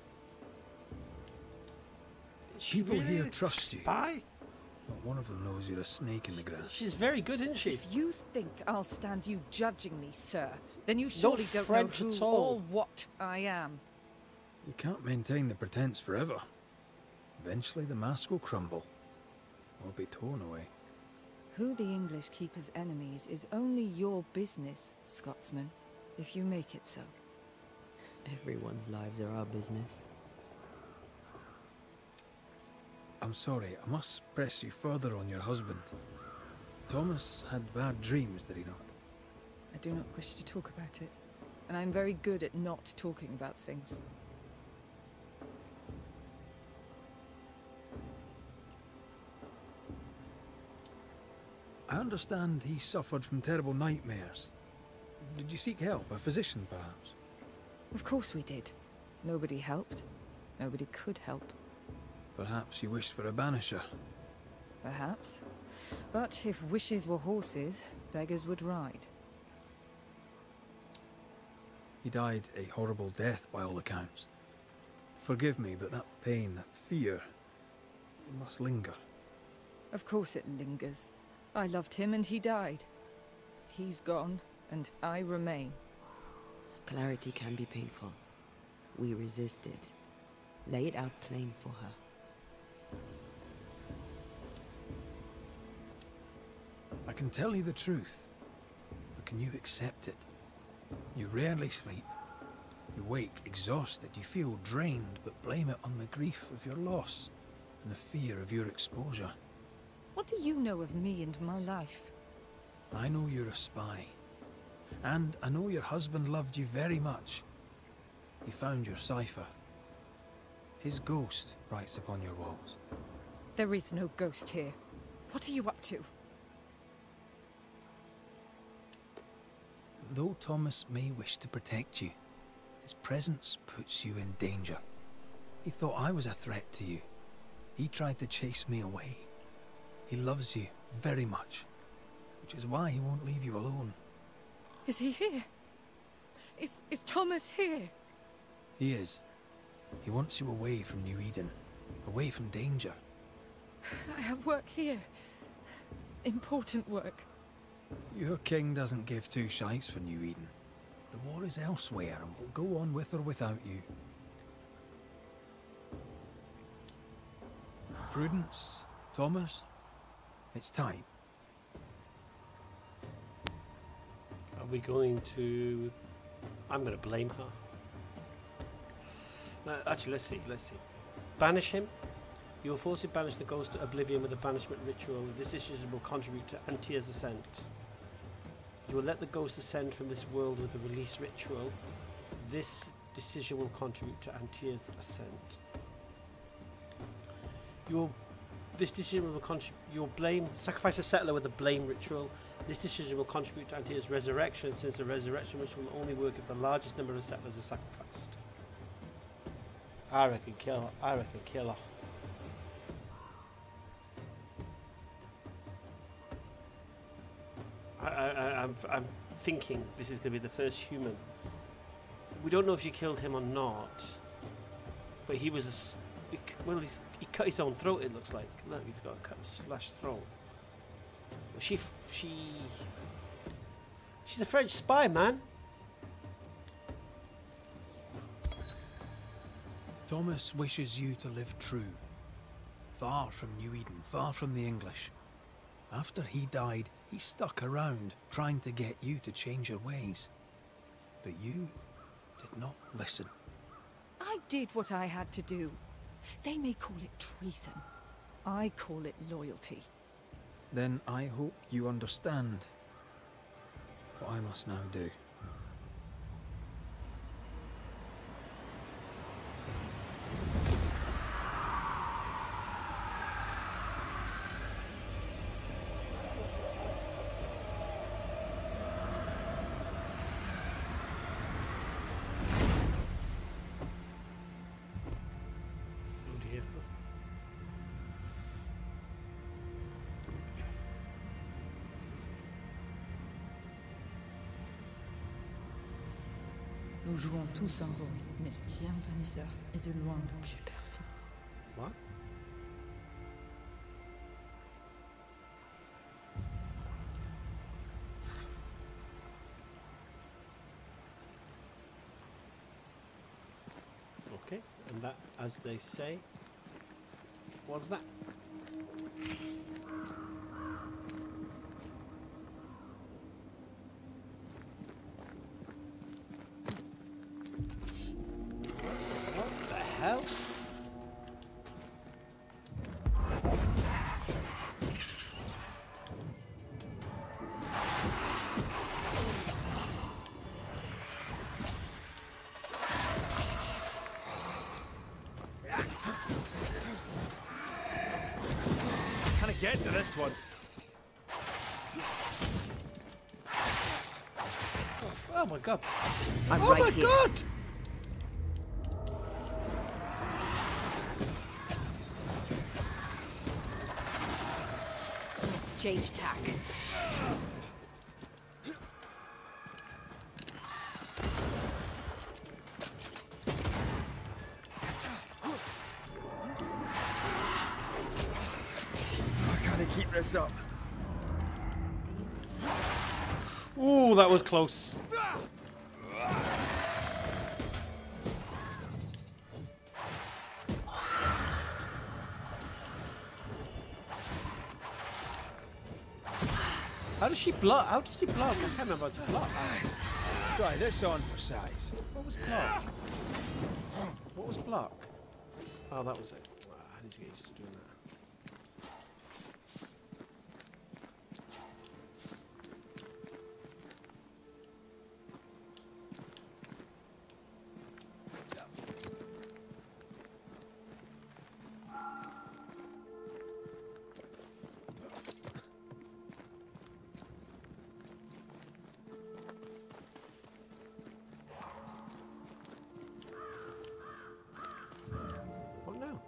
People really here a trust you. Spy? But one of them knows you're a snake in the grass. She's very good, isn't she? If you think I'll stand you judging me, sir, then you surely don't know French who at all. or what I am. You can't maintain the pretense forever. Eventually the mask will crumble. Or be torn away. Who the English keep as enemies is only your business, Scotsman, if you make it so. Everyone's lives are our business. I'm sorry, I must press you further on your husband. Thomas had bad dreams, did he not? I do not wish to talk about it, and I'm very good at not talking about things. I understand he suffered from terrible nightmares. Did you seek help? A physician, perhaps? Of course we did. Nobody helped. Nobody could help. Perhaps you wished for a banisher. Perhaps. But if wishes were horses, beggars would ride. He died a horrible death by all accounts. Forgive me, but that pain, that fear, it must linger. Of course it lingers. I loved him and he died. He's gone, and I remain. Clarity can be painful. We resisted. Lay it out plain for her. I can tell you the truth, but can you accept it? You rarely sleep. You wake exhausted, you feel drained, but blame it on the grief of your loss and the fear of your exposure. What do you know of me and my life? I know you're a spy. And I know your husband loved you very much. He found your cipher. His ghost writes upon your walls. There is no ghost here. What are you up to? Though Thomas may wish to protect you, his presence puts you in danger. He thought I was a threat to you. He tried to chase me away. He loves you very much, which is why he won't leave you alone. Is he here? Is Thomas here? He is. He wants you away from New Eden, away from danger. I have work here. Important work. Your king doesn't give two shites for New Eden. The war is elsewhere and will go on with or without you. Prudence, Thomas, it's time. Are we going to... I'm going to blame her. Actually, let's see. Banish him. You will forcibly banish the ghost to oblivion with a banishment ritual. This decision will contribute to Antia's ascent. You will let the ghost ascend from this world with a release ritual. This decision will contribute to Antia's ascent. This decision will contribute. You'll sacrifice a settler with a blame ritual. This decision will contribute to Antia's resurrection, since the resurrection ritual will only work if the largest number of settlers are sacrificed. I reckon kill her. I'm thinking this is going to be the first human. We don't know if she killed him or not, but he was he cut his own throat. It looks like. Look, he's got a slashed throat. Well, she's a French spy, man. Thomas wishes you to live true. Far from New Eden, far from the English. After he died, he stuck around, trying to get you to change your ways. But you did not listen. I did what I had to do. They may call it treason. I call it loyalty. Then I hope you understand. what I must now do. Nous jouons tous un rôle, mais le tien, Banishers, est de loin le plus perfide. What? Okay, and that, as they say, was that? What the hell? Can I get to this one? Oh my god! I'm Oh right my here. god! Change tack. Can I keep this up? Ooh, that was close. How does she block? How does she block? I can't remember how to block. Try this on for size. What was block? What was block? Oh, that was it. I need to get used to doing that. What now?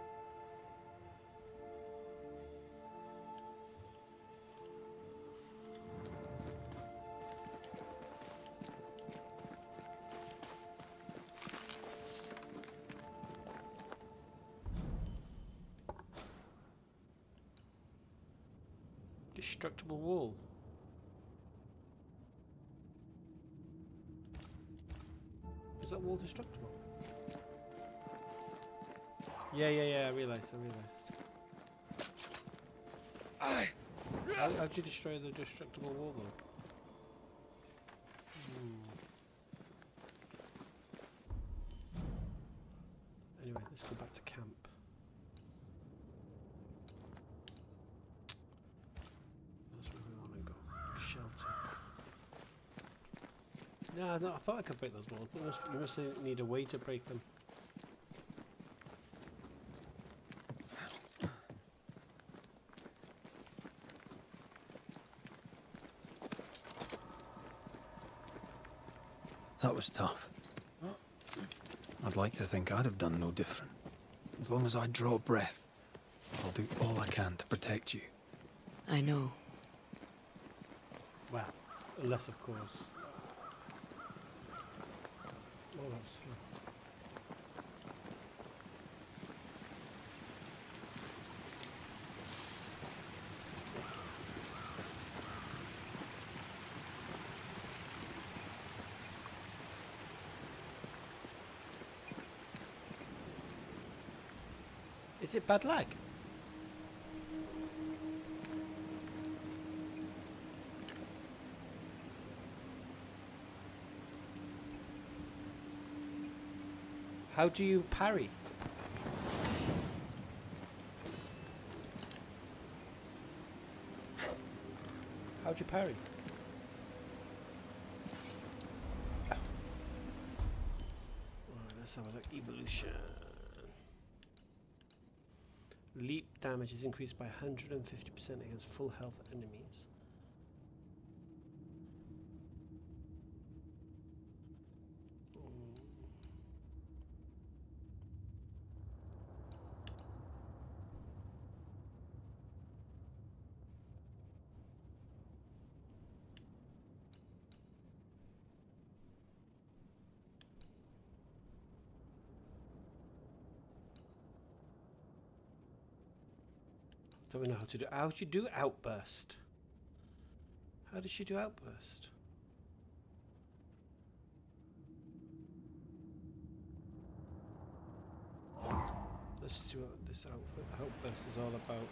Destructible wall. Is that wall destructible? Yeah, I realised. How'd you destroy the destructible wall though? Anyway, let's go back to camp. That's where we want to go. Shelter. No, I thought I could break those walls. We must need a way to break them. That was tough. I'd like to think I'd have done no different. As long as I draw breath, I'll do all I can to protect you. I know. Well, unless of course. Oh, that's Is it bad lag? How do you parry? How'd you parry? Let's have a look. Evolution. Leap damage is increased by 150% against full health enemies. Don't we know how to do? How do you do outburst? How does she do outburst? Let's see what this outburst is all about.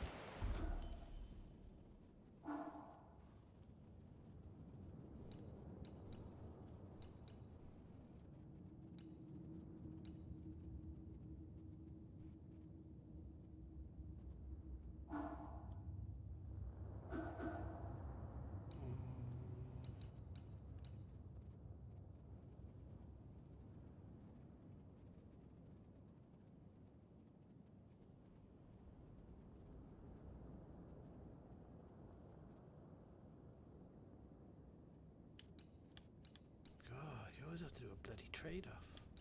You always have to do a bloody trade-off.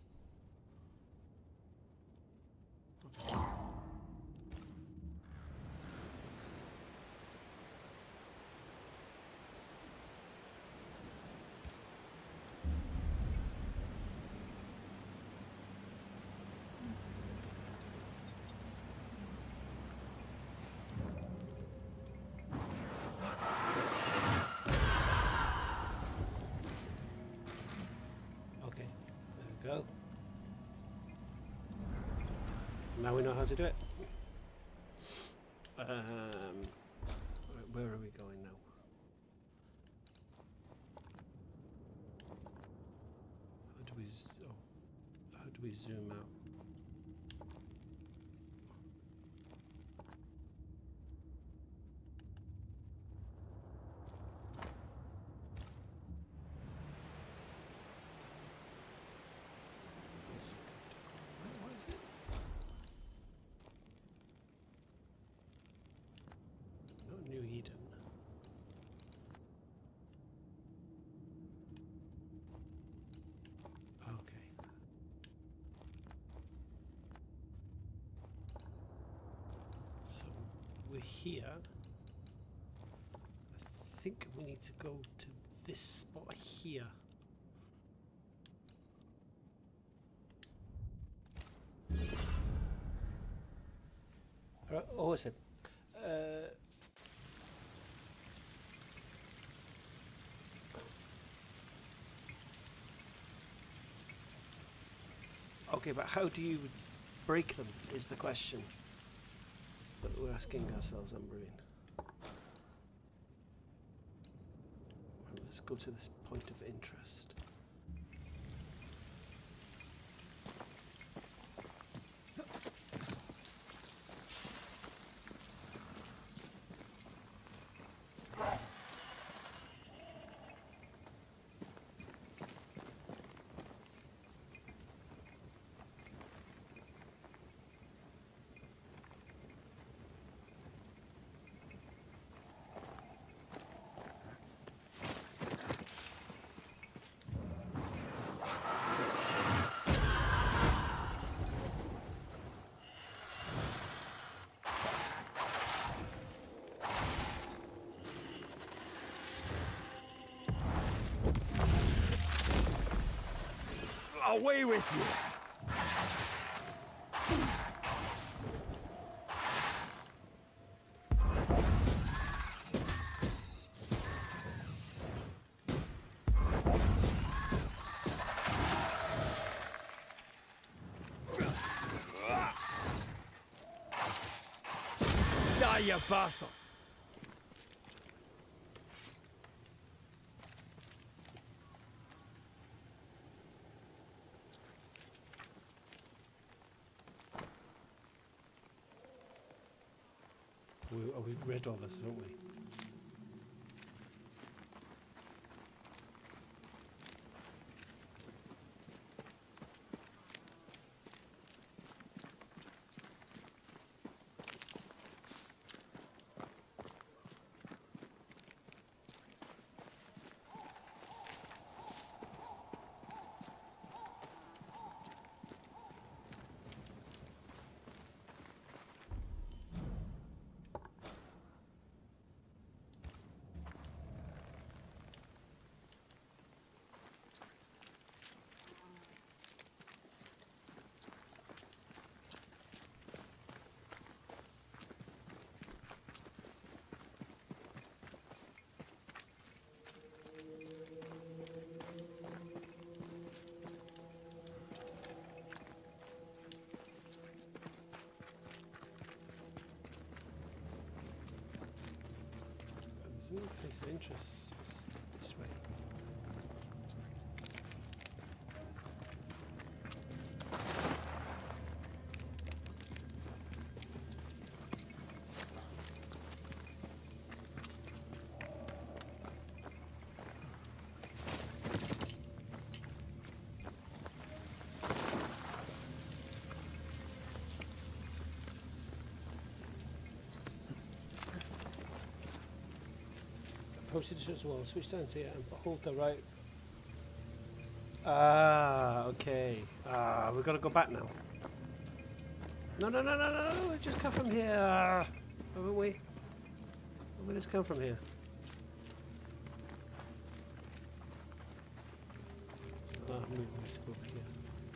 Go. Now we know how to do it. Where are we going now? How do we zoom out? Here, I think we need to go to this spot here. Oh, is it? Okay, but how do you break them is the question that we're asking ourselves, Umbrian. Well, let's go to this point of interest. Away with you! Die, you bastard! We read all this, haven't we? cautious. This way. Approach the distance wall, switch down to it and hold the right. Ah, okay. Ah, we've got to go back now. No, we just come from here, haven't we? We just come from here. Ah, we have to go up here.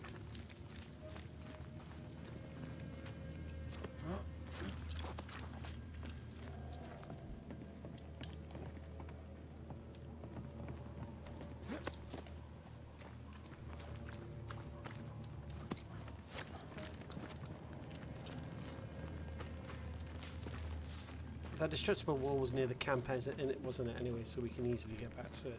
That destructible wall was near the camp, and it wasn't it anyway, so we can easily get back to it.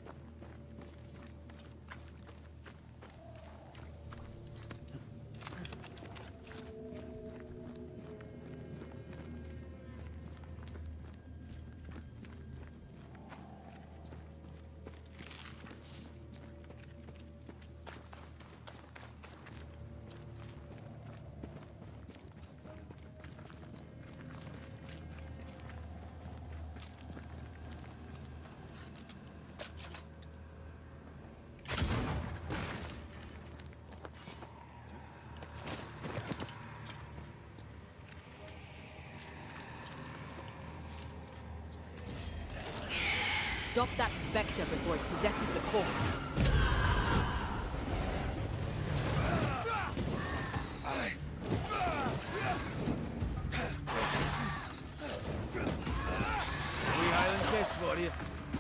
Stop that spectre before it possesses the corpse. We Highland kiss for you.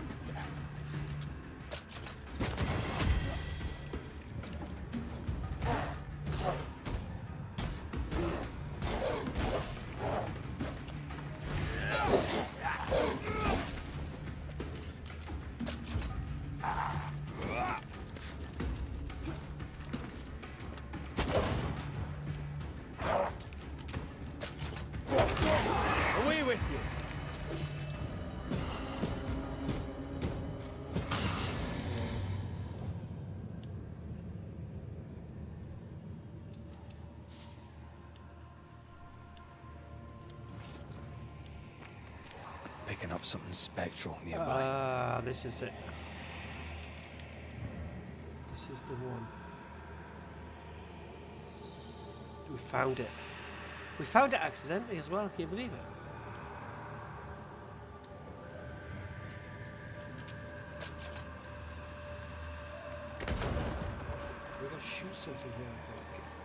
Away with you! Picking up something spectral nearby. Ah, this is it. This is the one. We found it. We found it accidentally as well, can you believe it? We're gonna shoot something here, I think.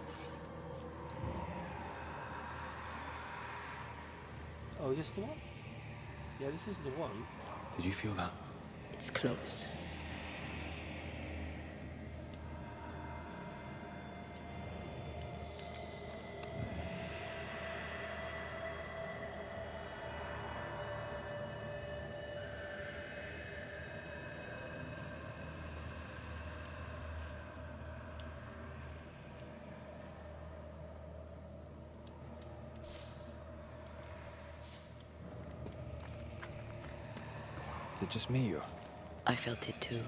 Oh, is this the one? Yeah, this is the one. Did you feel that? It's close. Is it just me or? I felt it too.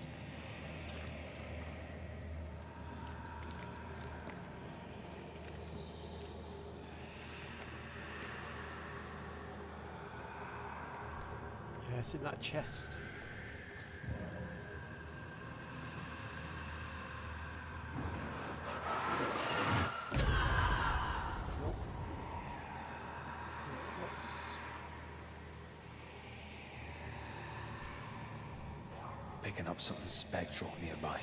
Yeah, it's in that chest. Picking up something spectral nearby.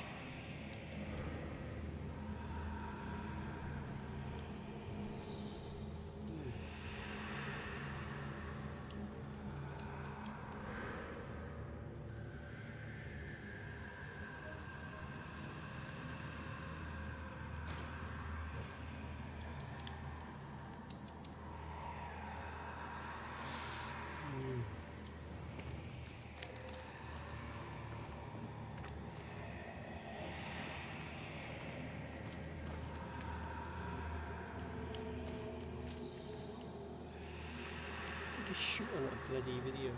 on that bloody video.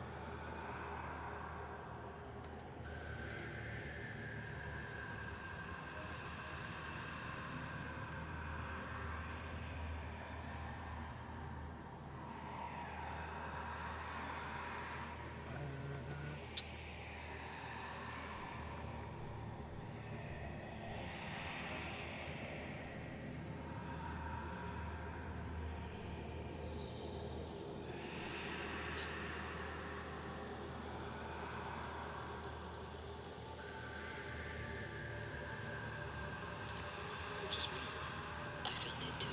Just me. I felt it too.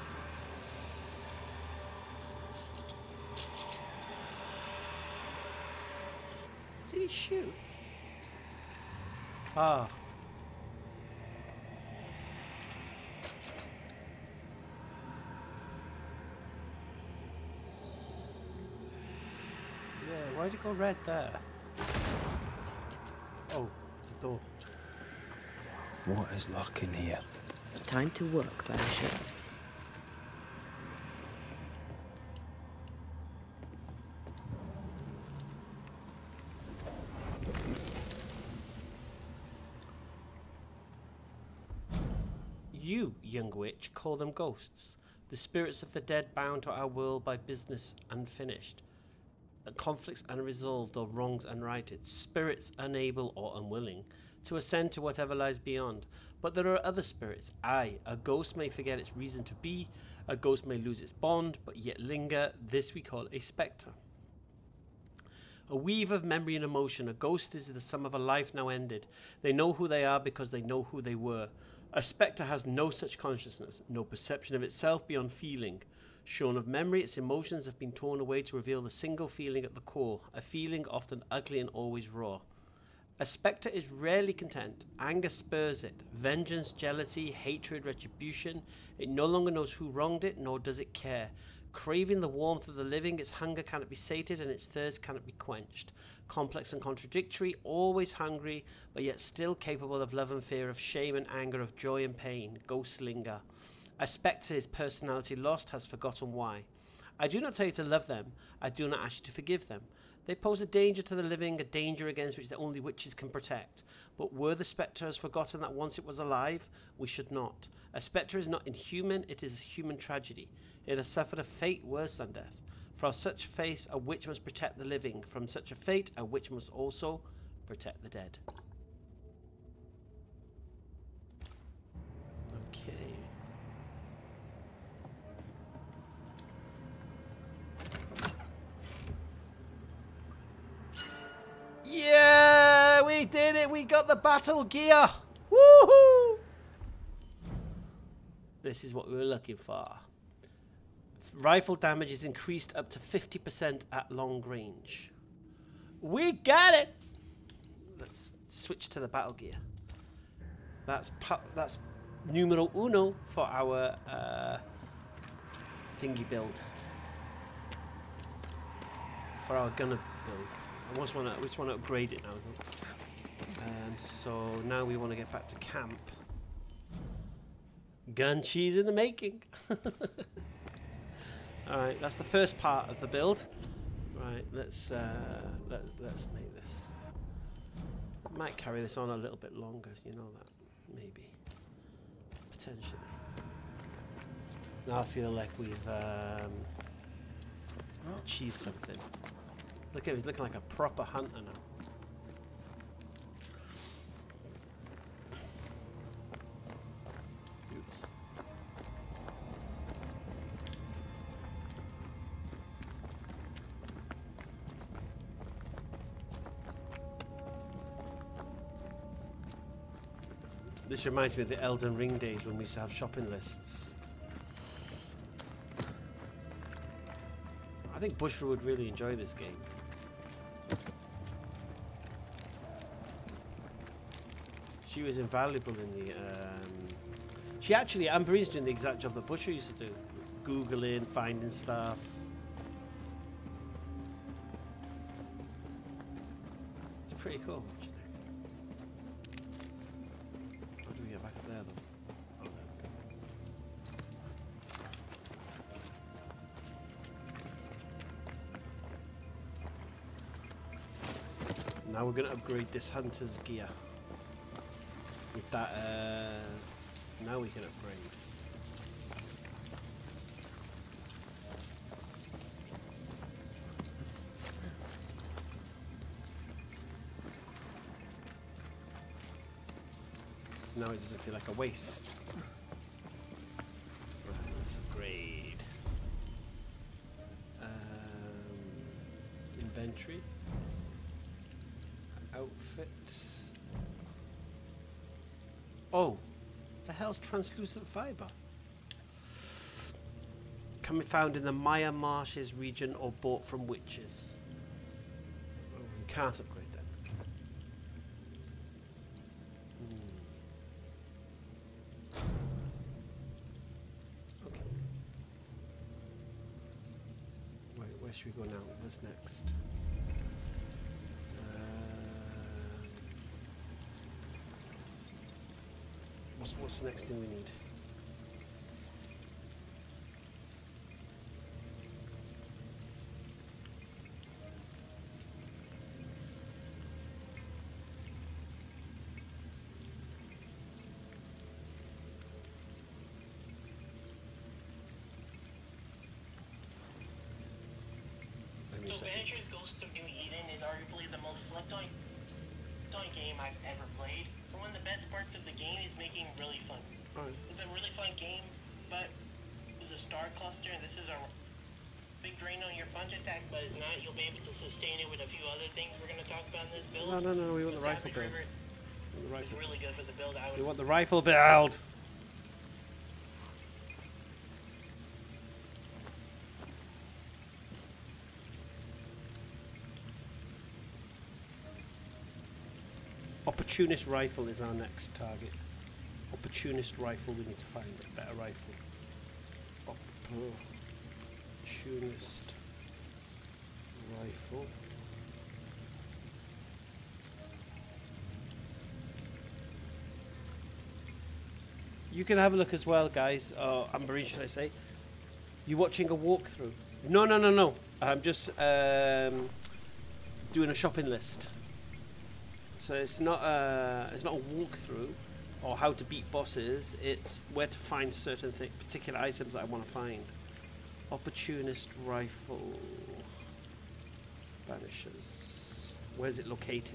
Did he shoot? Ah. Yeah, why'd it go red there? Oh, the door. What is lurking here? Time to work, Banisher. You, young witch, call them ghosts. The spirits of the dead bound to our world by business unfinished. Conflicts unresolved or wrongs unrighted. Spirits unable or unwilling to ascend to whatever lies beyond. But there are other spirits. Aye, a ghost may forget its reason to be. A ghost may lose its bond, but yet linger. This we call a spectre. A weave of memory and emotion. A ghost is the sum of a life now ended. They know who they are because they know who they were. A spectre has no such consciousness, no perception of itself beyond feeling. Shorn of memory, its emotions have been torn away to reveal the single feeling at the core, a feeling often ugly and always raw. A spectre is rarely content. Anger spurs it. Vengeance, jealousy, hatred, retribution. It no longer knows who wronged it, nor does it care. Craving the warmth of the living, its hunger cannot be sated and its thirst cannot be quenched. Complex and contradictory, always hungry, but yet still capable of love and fear, of shame and anger, of joy and pain. Ghosts linger. A spectre is personality lost, has forgotten why. I do not tell you to love them. I do not ask you to forgive them. They pose a danger to the living, a danger against which only witches can protect. But were the spectre has forgotten that once it was alive, we should not. A spectre is not inhuman, it is a human tragedy. It has suffered a fate worse than death. From such fate, a witch must protect the living. From such a fate, a witch must also protect the dead. Okay. Yeah, we did it. We got the battle gear. Woohoo! This is what we were looking for. Rifle damage is increased up to 50% at long range. We got it. Let's switch to the battle gear. That's numero uno for our thingy build. For our gunner build. We just want to upgrade it now. So now we want to get back to camp. Gun cheese in the making. All right, that's the first part of the build. Right, let's make this. Might carry this on a little bit longer. You know that, maybe, potentially. Now I feel like we've achieved something. Look at him, he's looking like a proper hunter now. Oops. This reminds me of the Elden Ring days when we used to have shopping lists. I think Bushra would really enjoy this game. She was invaluable in the she actually, Amberie's doing the exact job that Bushra used to do. Googling, finding stuff. It's pretty cool, actually. How do we get back up there though? Oh, there we go. Now we're going to upgrade this hunter's gear. With that, now we can upgrade. Now it doesn't feel like a waste. Right, let's upgrade. Inventory. Outfit. Oh, the hell's translucent fiber? Can be found in the Maya Marshes region or bought from witches. Oh, we can't upgrade them. Okay. Wait, where should we go now? What's next? What's the next thing we need? So Banishers Ghost of New Eden is arguably the most slept on game I've ever played. And one of the best parts of the game is making it really fun. Right. It's a really fun game, but there's a star cluster, and this is a big drain on your punch attack, but it's not. You'll be able to sustain it with a few other things we're going to talk about in this build. No, we want the rifle build. It's really good for the build. We want the rifle build! Opportunist rifle is our next target. Opportunist rifle, we need to find a better rifle. Opportunist rifle. You can have a look as well, guys. Amberine, should I say? You watching a walkthrough? No. I'm just doing a shopping list. So it's not a walkthrough or how to beat bosses. It's where to find certain particular items that I want to find. Opportunist rifle. Banishers. Where's it located?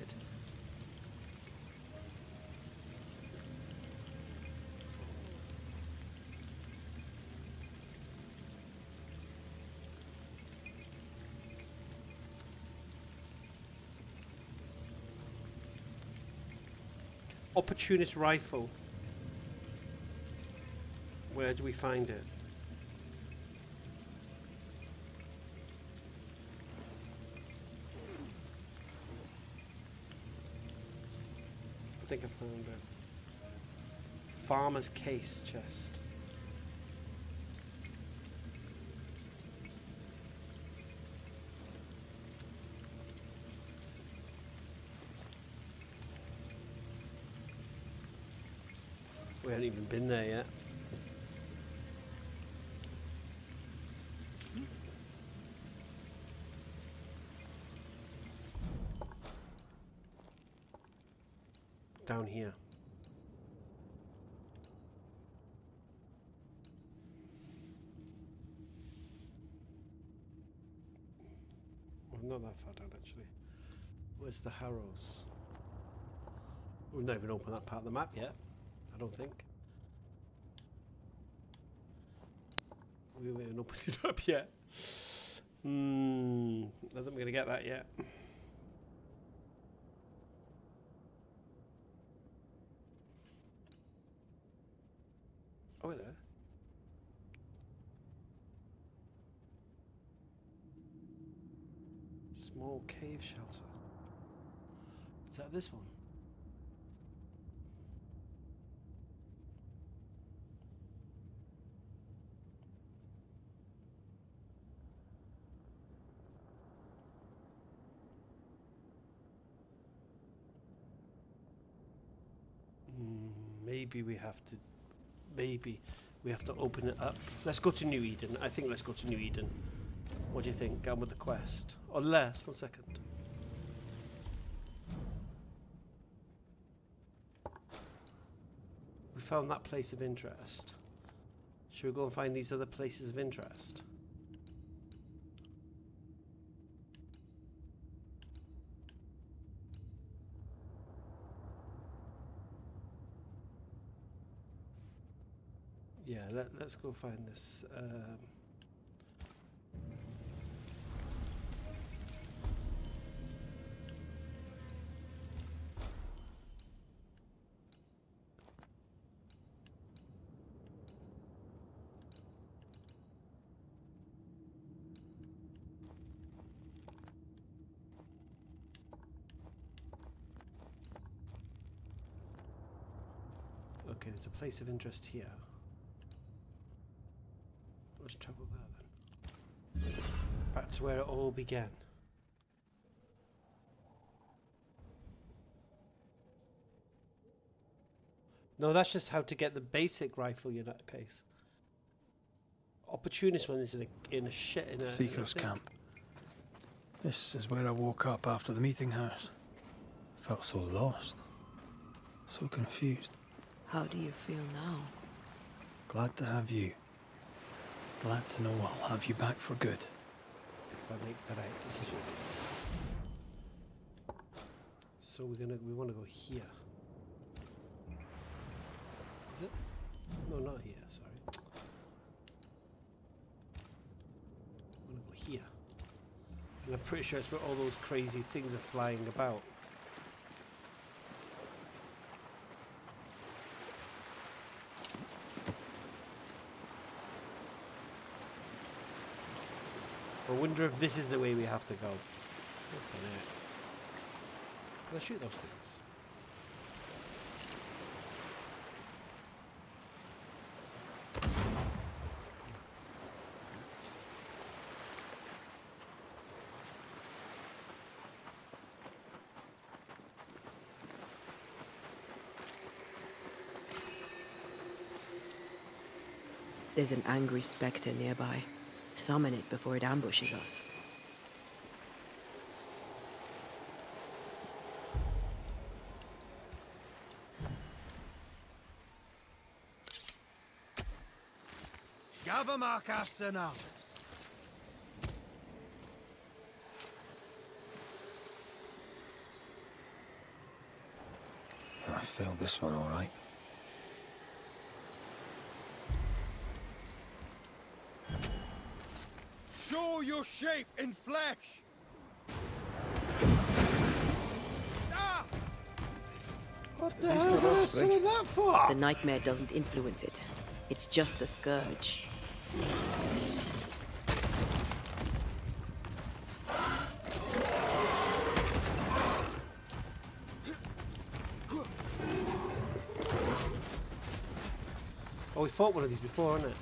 Opportunist rifle. Where do we find it? I think I found it. Farmer's case chest. We haven't even been there yet. Down here. Well, not that far down actually. Where's the Harrows? We've not even opened that part of the map yet. I don't think. We haven't even opened it up yet. I don't think we're going to get that yet. Oh, there. Small cave shelter. Is that this one? Maybe we have to open it up. Let's go to New Eden. I think let's go to New Eden. What do you think? Go on with the quest. Unless, 1 second. found that place of interest. Should we go and find these other places of interest? Yeah, let's go find this. Okay, there's a place of interest here. Let's travel there then. That's where it all began. No, that's just how to get the basic rifle in that case. Opportunist one is in a Seeker's camp. This is where I woke up after the meeting house. Felt so lost. So confused. How do you feel now? Glad to have you. Glad to know I'll have you back for good. If I make the right decisions. So we want to go here. Is it? No, not here, sorry. I want to go here. And I'm pretty sure it's where all those crazy things are flying about. I wonder if this is the way we have to go. Okay, can I shoot those things? There's an angry spectre nearby. Summon it before it ambushes us. Gavamarkas and others. I failed this one all right. Show your shape in flesh! Ah! What the hell did I say that for? The nightmare doesn't influence it. It's just a scourge. Oh, we fought one of these before, hasn't it?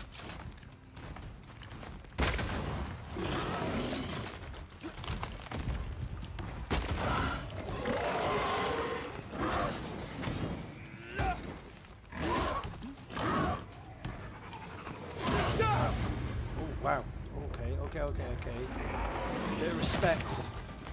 Wow. Okay. Bit of respects.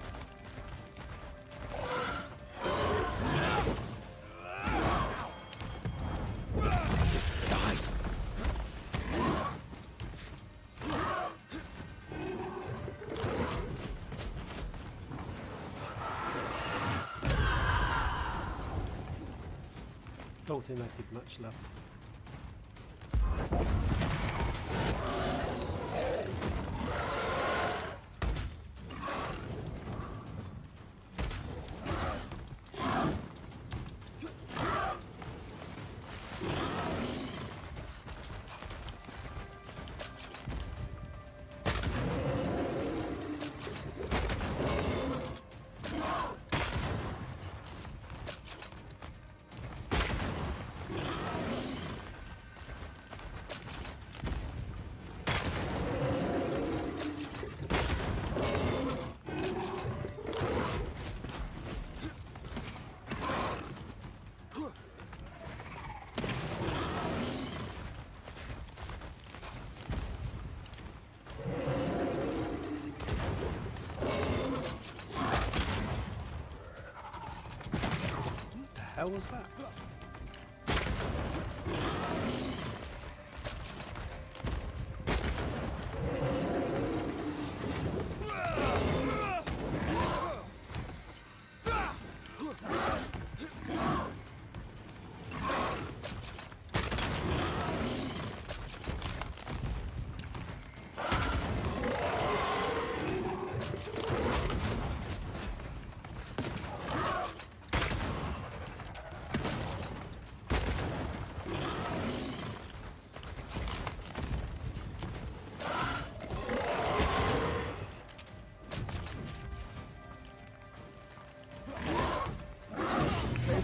Don't think I did much love. What the hell was that?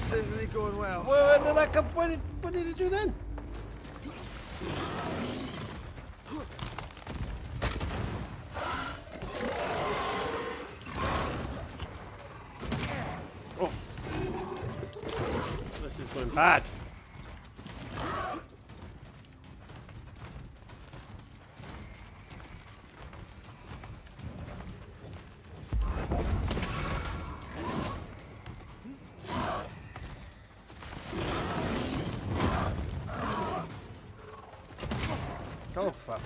This isn't going well. Where did that come from? What did it do then? Oh. This is going bad. Oh fuck.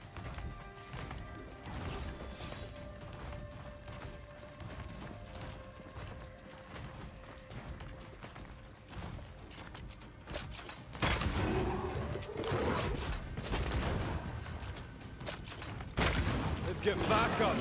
They've get back up.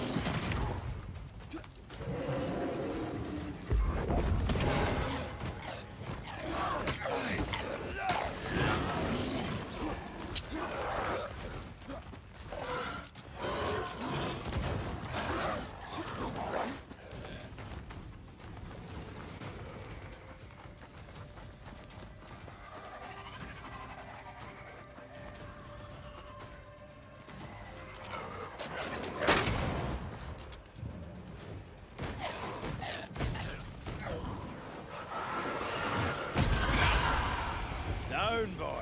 Down, boy.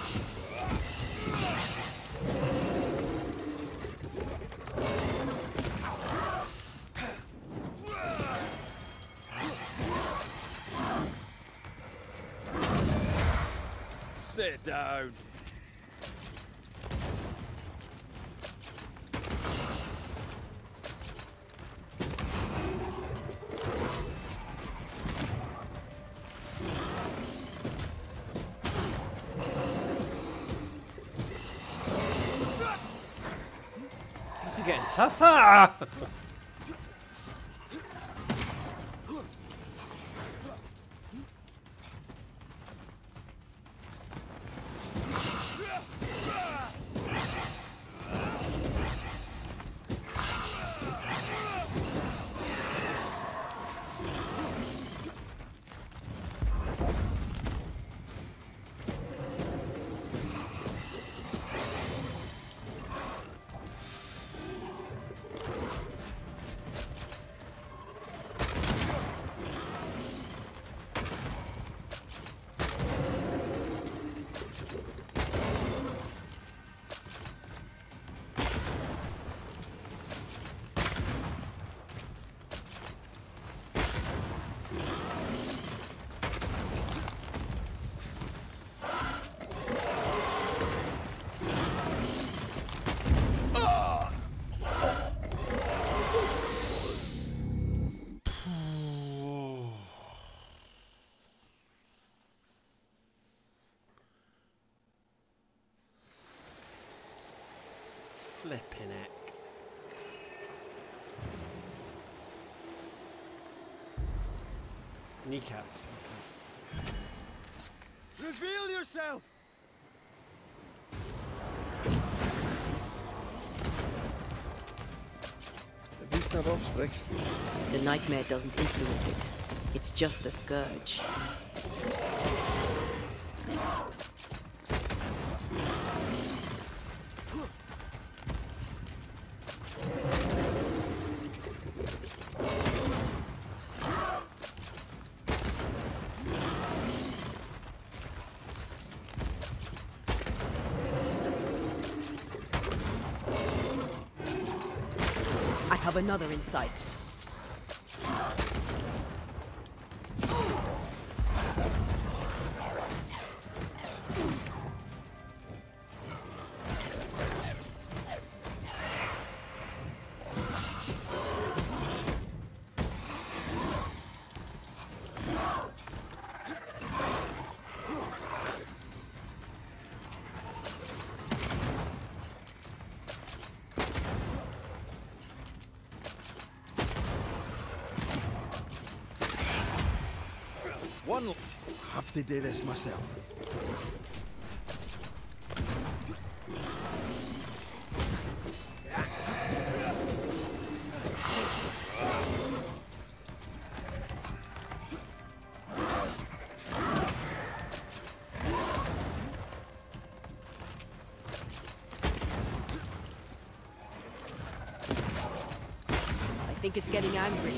Sit down. This is getting tougher. Flipping it. Kneecaps. Okay. Reveal yourself! The beast have offspring. The nightmare doesn't influence it. It's just a scourge. I have another in sight. One have to do this myself. think it's getting angry.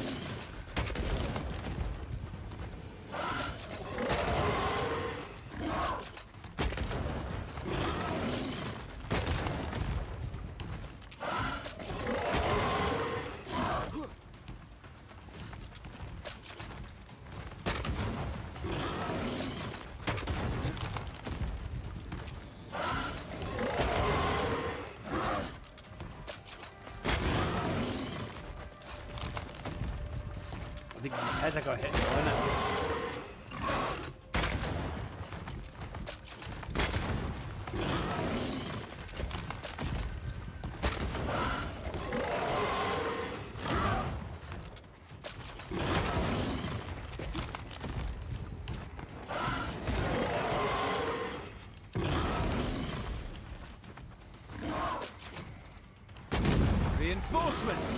I think it's his head I got hit, isn't it? Reinforcements!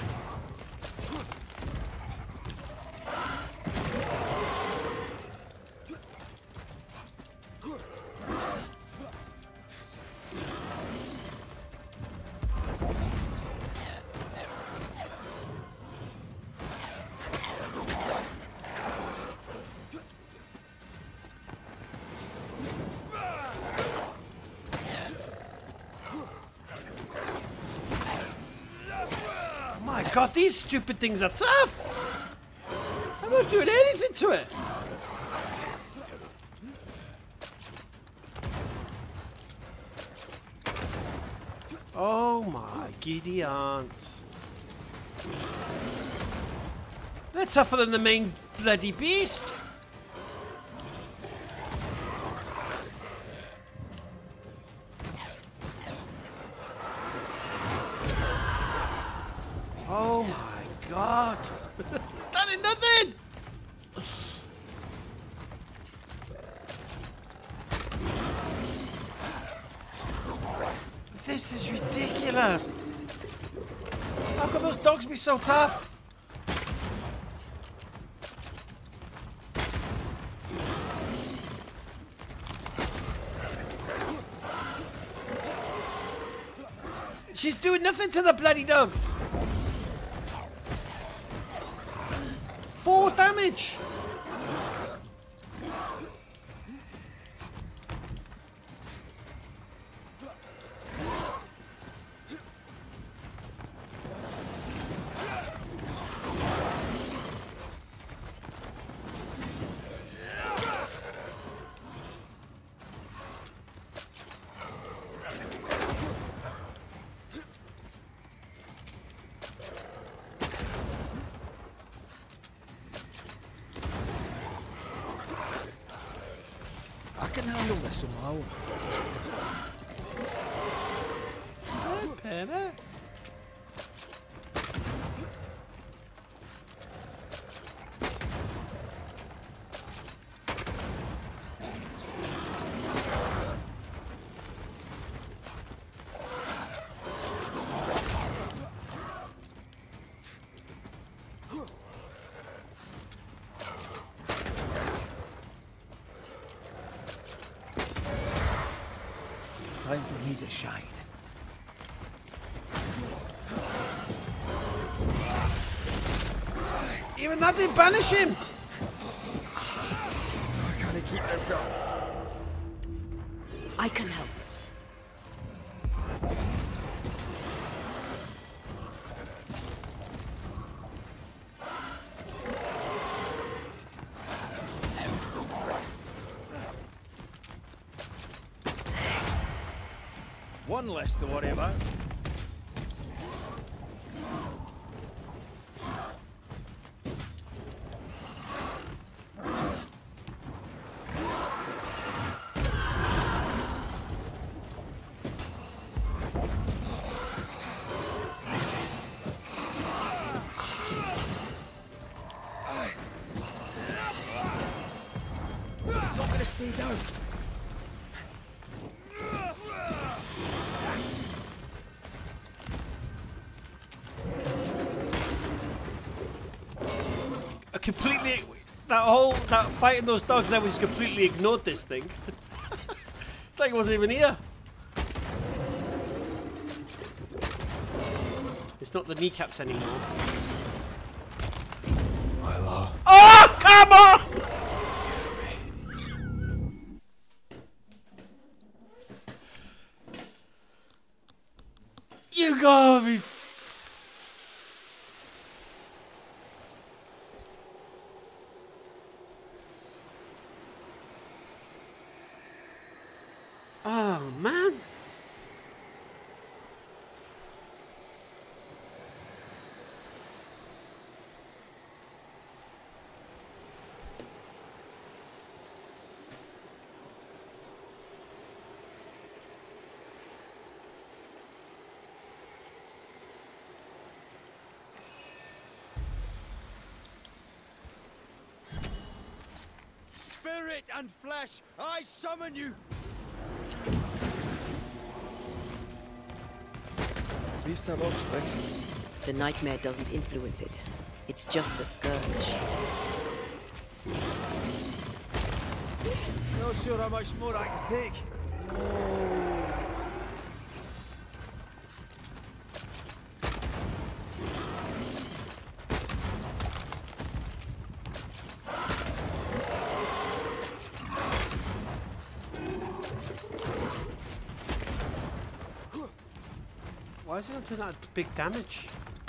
God, these stupid things are tough! I'm not doing anything to it! Oh my giddy aunt. They're tougher than the main bloody beast! Oh my god! That ain't nothing! This is ridiculous! How can those dogs be so tough? She's doing nothing to the bloody dogs! 4 damage! I can handle this on my own. Time for me to shine. Even that didn't banish him! I can't keep this up. I can help. One less to worry about. Not gonna stay down. That fighting those dogs, I was completely ignored this thing. It's like it wasn't even here. It's not the kneecaps anymore. Oh, come on! You gotta be. Oh man. Spirit and flesh, I summon you! Beast have offspring. The nightmare doesn't influence it. It's just a scourge. Not sure how much more I can take. Why is it not doing that big damage?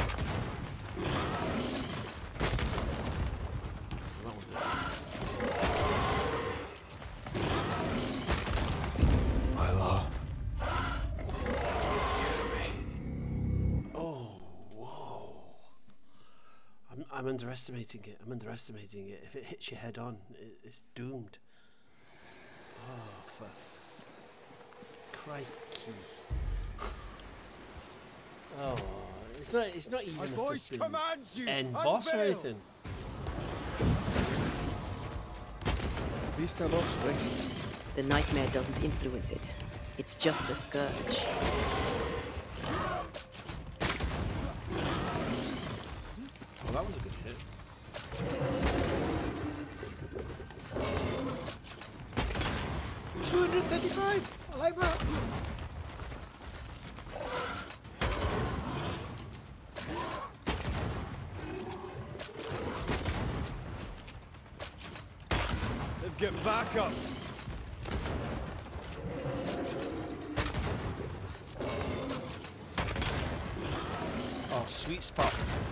I'm underestimating it. I'm underestimating it. If it hits you head on, it's doomed. Oh, for crikey! Oh, it's not even a end boss or anything. Beast have offspring. The nightmare doesn't influence it. It's just a scourge. Oh, that was a good hit. $235. I like that. They've got back up. Oh, sweet spot.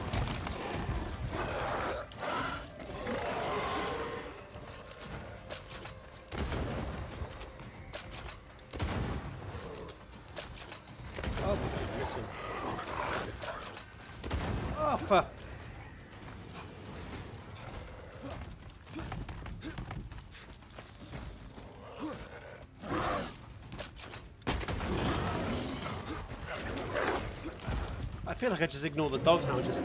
Oh, missing. Oh, fuck. I feel like I just ignore the dogs now, just...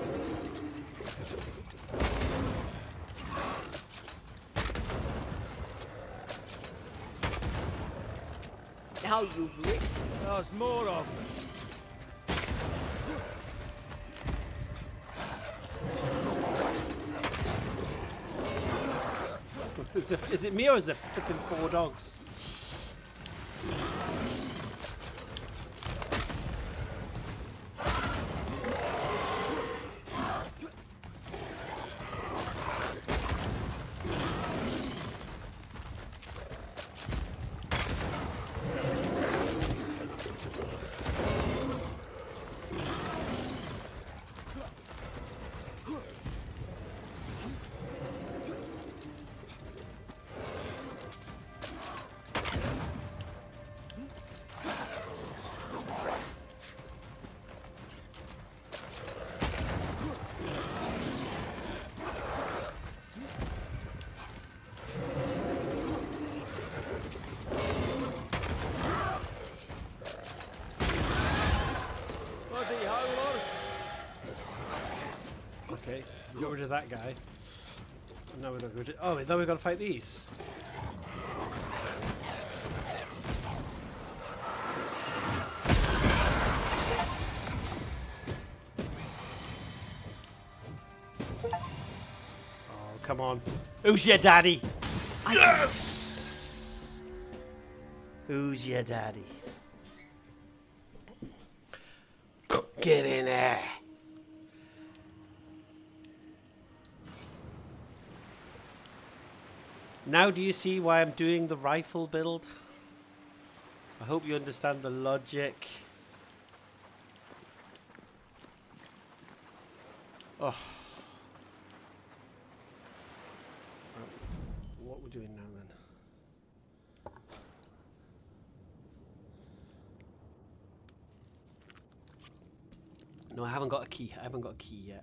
Now you've ripped. There's more of them. Is it me or is it flipping 4 dogs? Okay, we got rid of that guy. Now we're not good. Oh, now we've got to fight these. Oh, come on. Who's your daddy? Yes! Who's your daddy? Get in there. Now do you see why I'm doing the rifle build? I hope you understand the logic. Oh. What we're doing now then? No, I haven't got a key. I haven't got a key yet.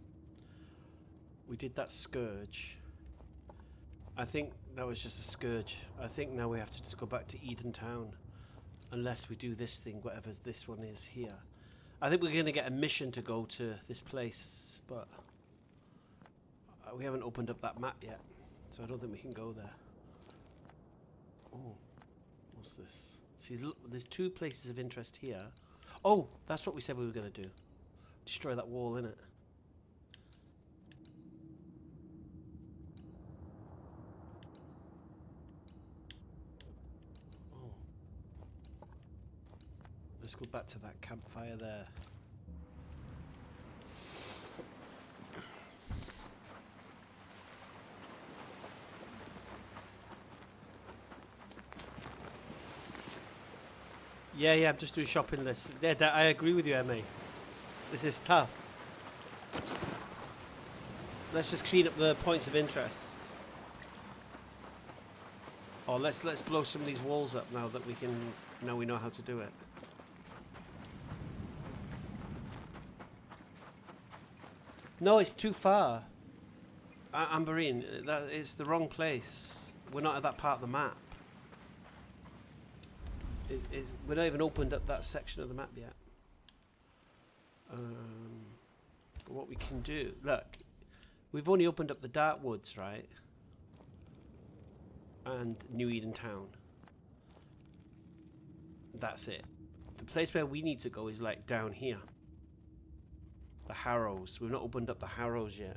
We did that scourge. I think that was just a scourge. I think now we have to just go back to Eden Town. Unless we do this thing, whatever this one is here. I think we're going to get a mission to go to this place, but we haven't opened up that map yet. So I don't think we can go there. Oh, what's this? See, look, there's two places of interest here. Oh, that's what we said we were going to do. Destroy that wall, innit? Oh. Let's go back to that campfire there. Yeah, I'm just doing shopping lists. Yeah, I agree with you, Emmy. This is tough. Let's just clean up the points of interest. Oh, let's blow some of these walls up now that we can. Now we know how to do it. No, it's too far. Amberine, that is the wrong place. We're not at that part of the map. We're not even opened up that section of the map yet. What we can do, look, we've only opened up the Dark Woods, right? And New Eden Town. That's it. The place where we need to go is like down here. The Harrows. We've not opened up the Harrows yet.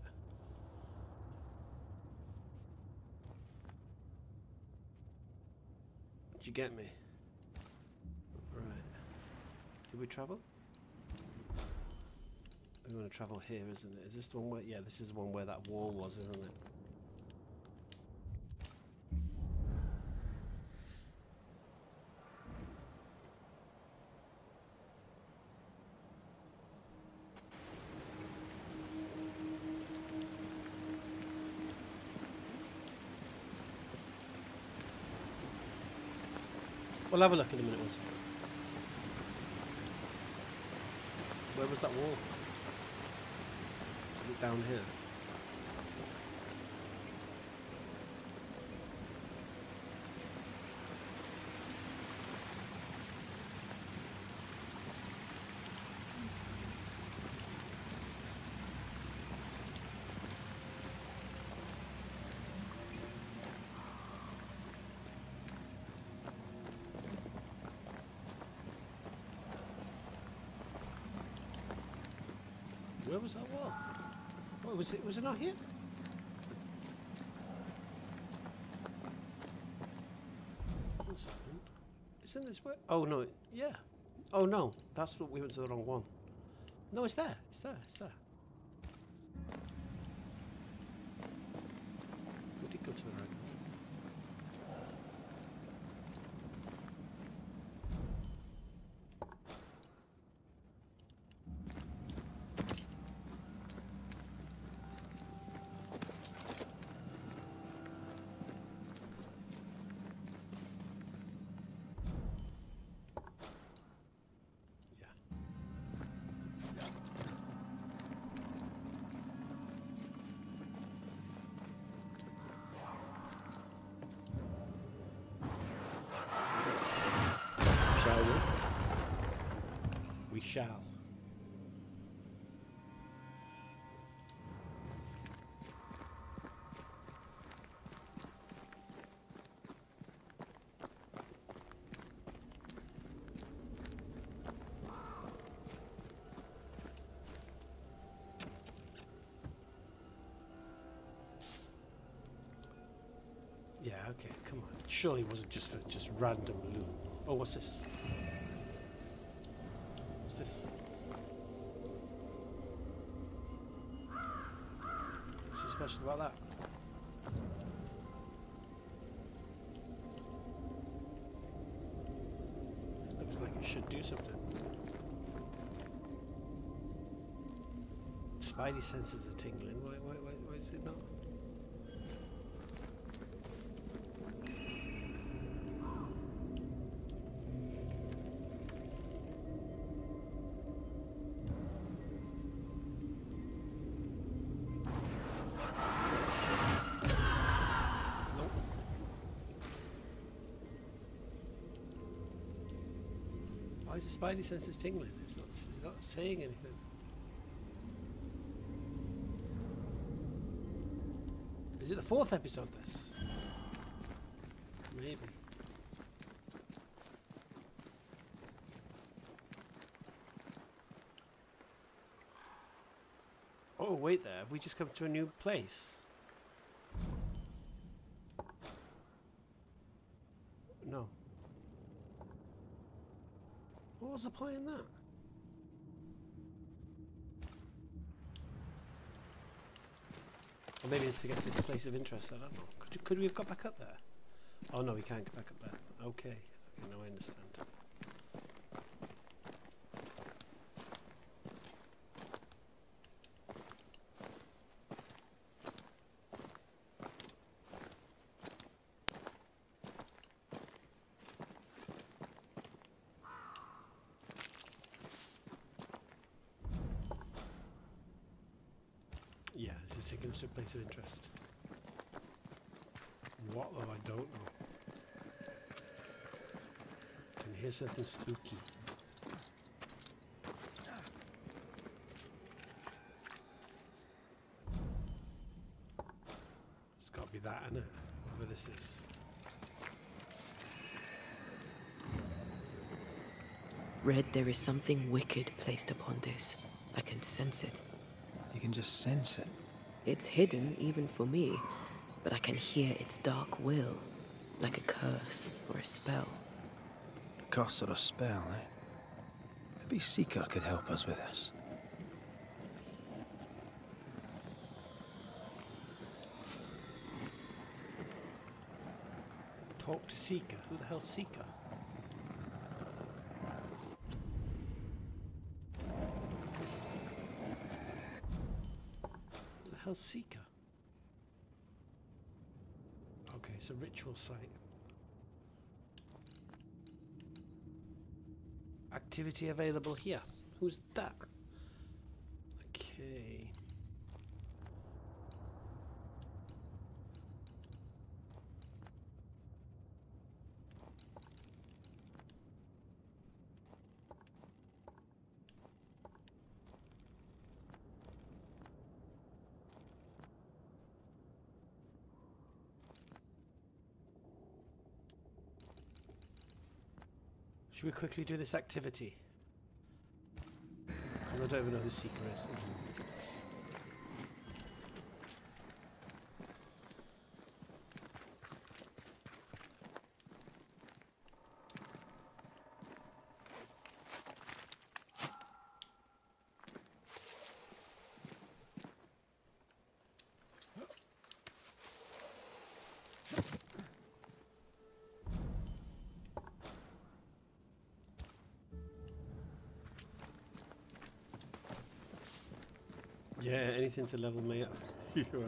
Did you get me? Right. Did we travel? We're going to travel here, isn't it? Is this the one where... Yeah, this is the one where that wall was, isn't it? We'll have a look in a minute. One second. Where was that wall? Is it down here? Where was that wall? Oh, was it not here? One second. Isn't this where? Oh no, yeah. Oh no, that's what we went to the wrong one. No, it's there. It's there. It's there. We did go to the right one. We shall. Yeah, okay, come on. Surely it wasn't just for just random loot. Oh, what's this? What's this? What's so special about that? like it should do something. Spidey senses are tingling. Why is it not? Why is the spidey senses tingling? It's not saying anything. Is it the 4th episode, this? Maybe. Oh, wait there. Have we just come to a new place? No. What was the point in that? Or maybe it's to get to this place of interest, I don't know. Could we have got back up there? Oh no, we can't get back up there. Okay. Okay, now I understand. Yeah, this is taking us to a place of interest. What though, I don't know. Can hear something spooky. It's got to be that, innit? Whatever this is. Red, there is something wicked placed upon this. I can sense it. You can just sense it? It's hidden, even for me, but I can hear its dark will, like a curse or a spell. A curse or a spell, eh? Maybe Seeker could help us with this. Talk to Seeker. Who the hell's Seeker? Who the hell's Seeker? Okay, it's a ritual site. Activity available here. Who's that? Okay. Should we quickly do this activity? Because I don't even know who Seeker is. Yeah, anything to level me up. You're right.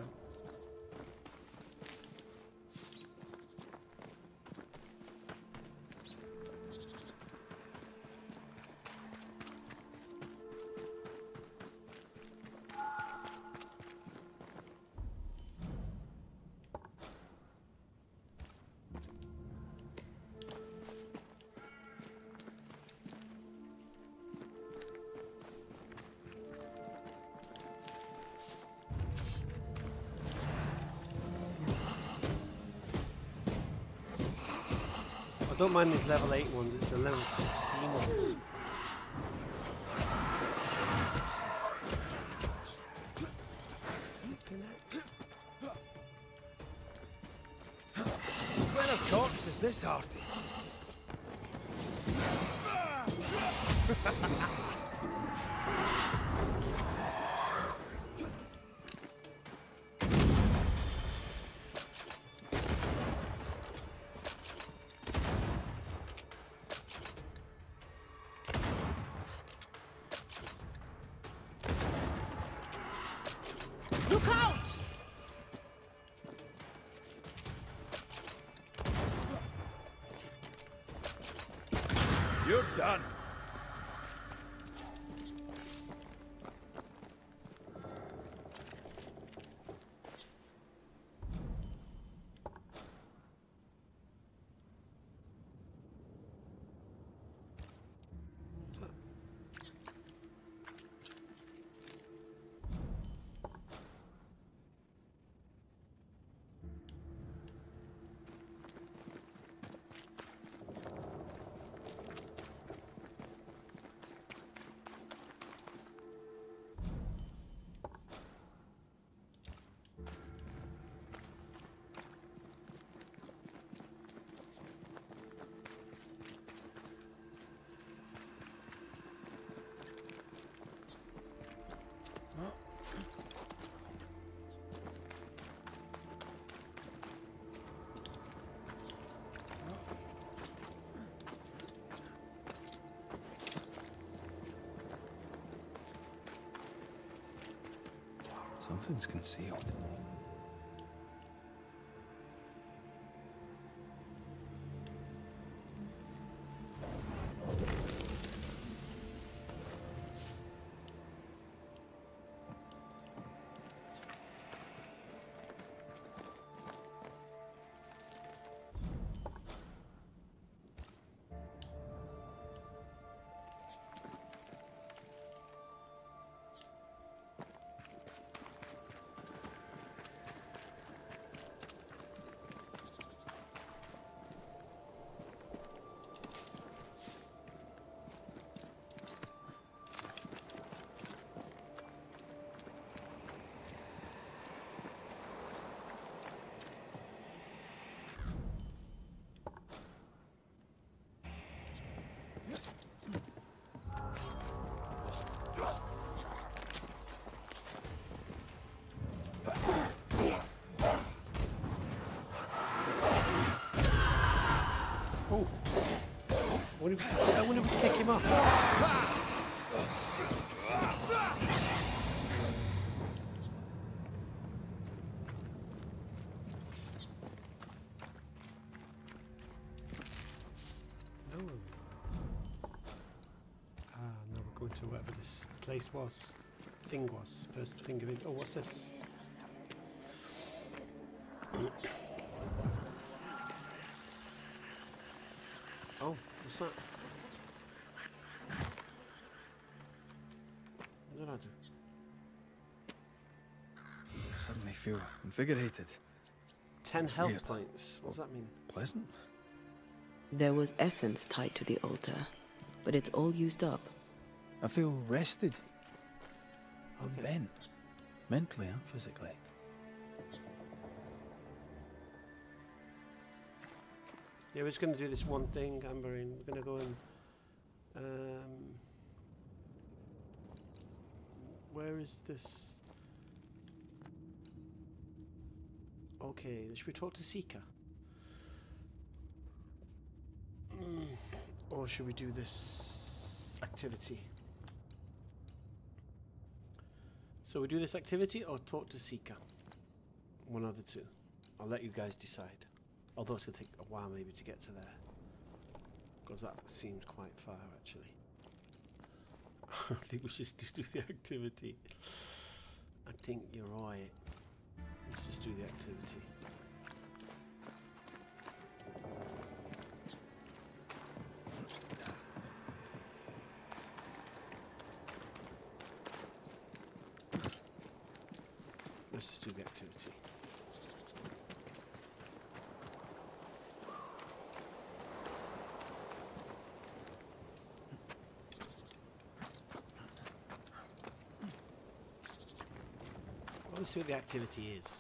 I don't mind these level 8 ones, it's the level 16 ones. When of corpse is this hearty? You're done. Something's concealed. I wonder if we kick him off. No. No, we're going to whatever this place was. Thing was. First thing of it. Oh, what's this? Oh, what's that? What did I do? I suddenly feel invigorated. 10 health Weird. points. What does that mean? Pleasant. There was essence tied to the altar, but it's all used up. I feel rested. Unbent. Mentally and physically. Yeah, we're just going to do this one thing, Amberine. We're going to go and... where is this? Okay, should we talk to Seeker? Or should we do this activity? So we do this activity or talk to Seeker? One of the two. I'll let you guys decide. Although it's going to take a while maybe to get to there. Because that seems quite far actually. I think we should just do the activity. I think you're right. Let's just do the activity. Let's just do the activity. Let's see what the activity is.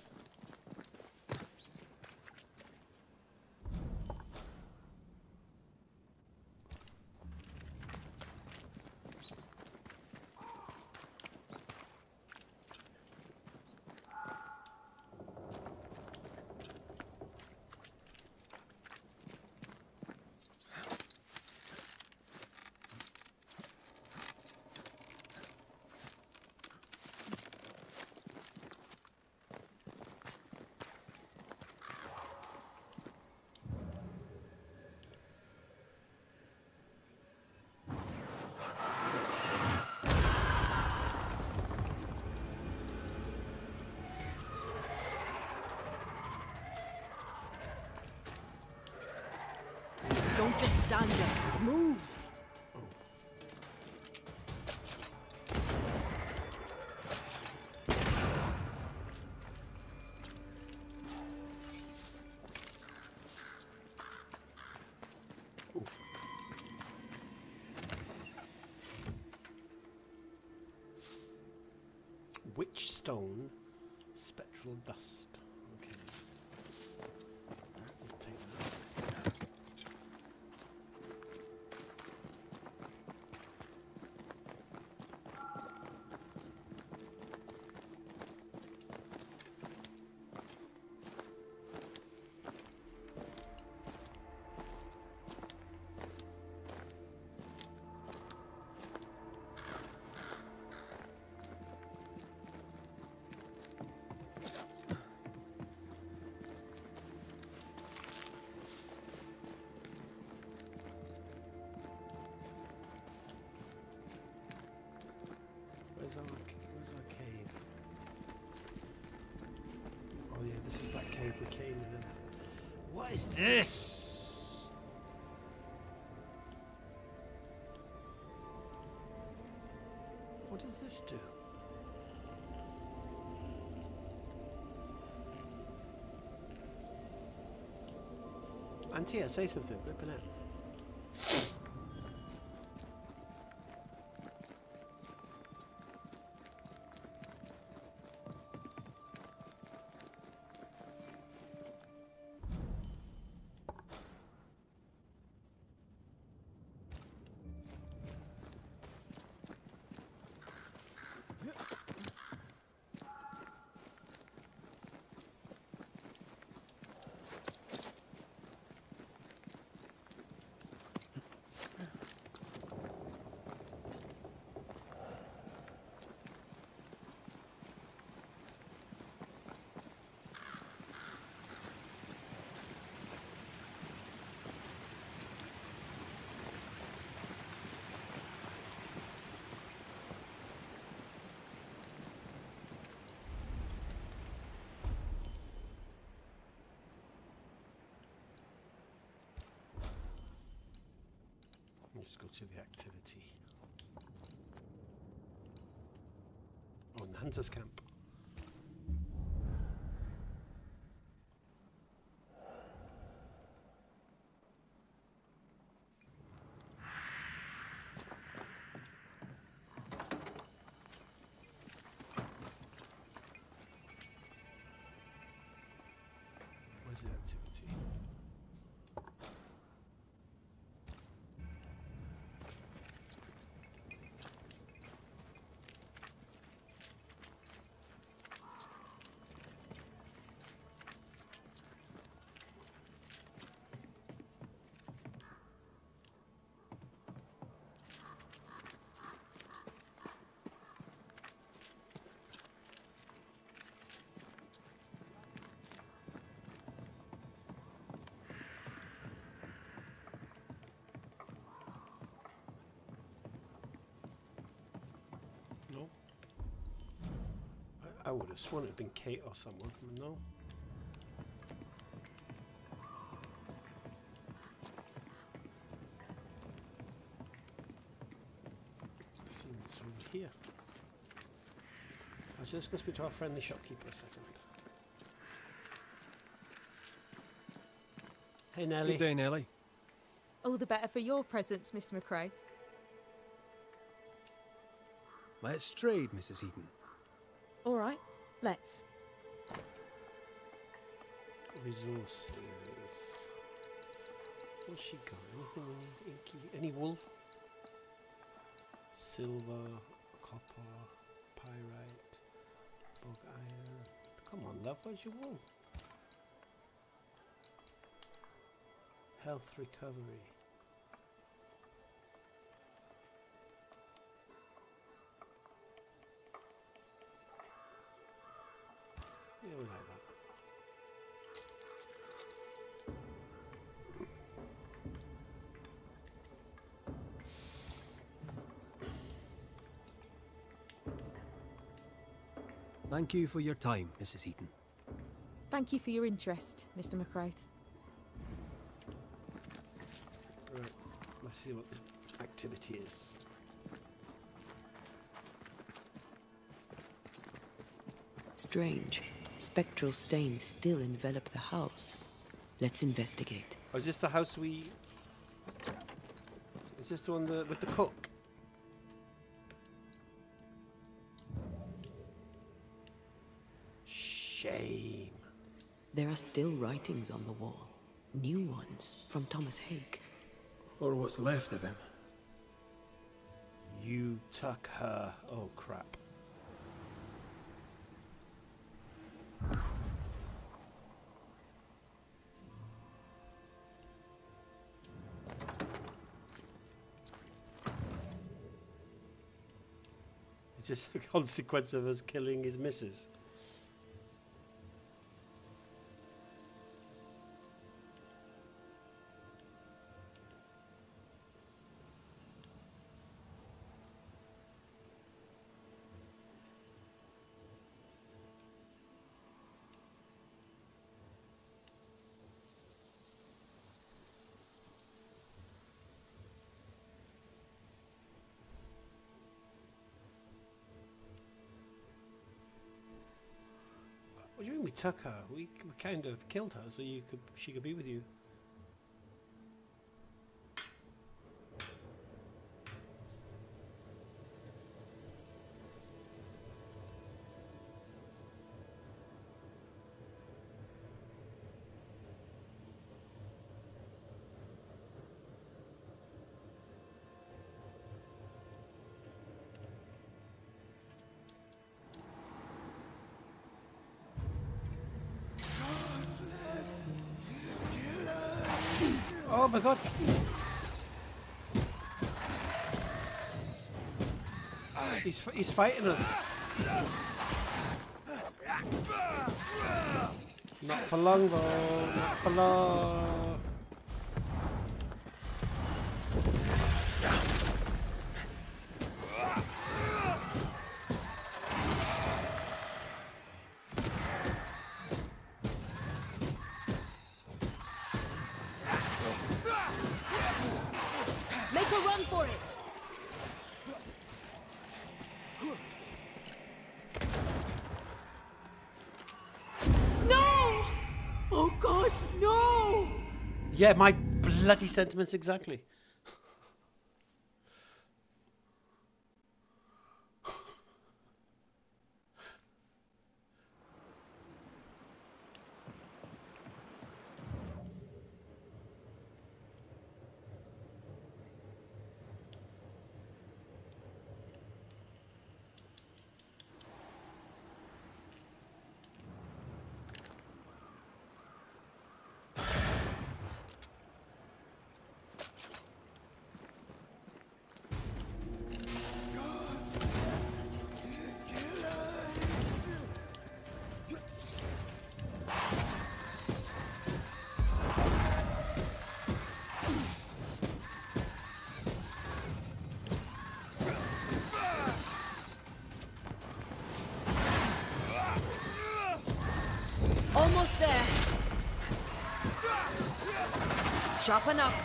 Don't just stand there. Move! Witch stone, spectral dust. Okay. We'll take that. Where's our cave? Oh yeah, this is that cave we came in. What is this? What does this do? Antia, say something, flipping it. Let's go to the activity. Oh, Nanza's camp. Where's the activity? No. I would have sworn it had been Kate or someone. No. Let's see what's over here. I was just going to speak to our friendly shopkeeper a second. Hey Nellie. Good day, Nellie. All the better for your presence, Mr. McRae. Let's trade, Mrs. Eden. All right, let's. Resources. What's she got? Anything we need? Inky? Any wool? Silver, copper, pyrite, bog iron. Come on, love, where's your wool? Health recovery. Yeah, we like that. Thank you for your time, Mrs. Eden. Thank you for your interest, Mr. McRae. see what the activity is. Strange. Spectral stains still envelop the house. Let's investigate. Oh, is this the house we... Is this the one with the cook? Shame. There are still writings on the wall. New ones from Thomas Hake. Or what's left of him. You took her. Oh, crap. It's just a consequence of us killing his missus. What do you mean we took her? We kind of killed her so she could be with you. Oh my god! He's fighting us. Not for long though, not for long. Make a run for it! No! Oh God, no! Yeah, my bloody sentiments exactly. Almost there. Sharpen up.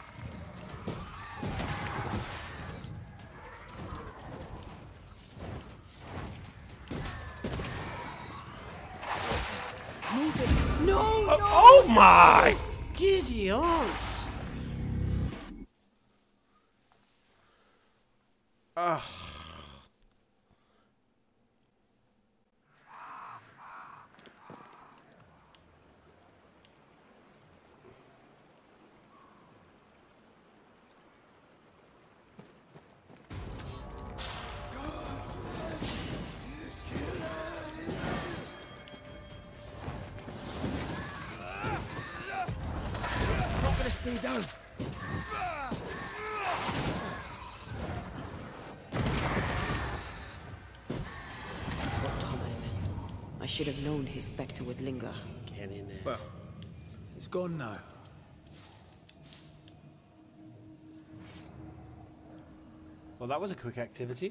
Move it. No, no. Oh my! Gideons! Ugh. Stay down. Poor Thomas. I should have known his spectre would linger. Get in there. Well, it's gone now. Well, that was a quick activity.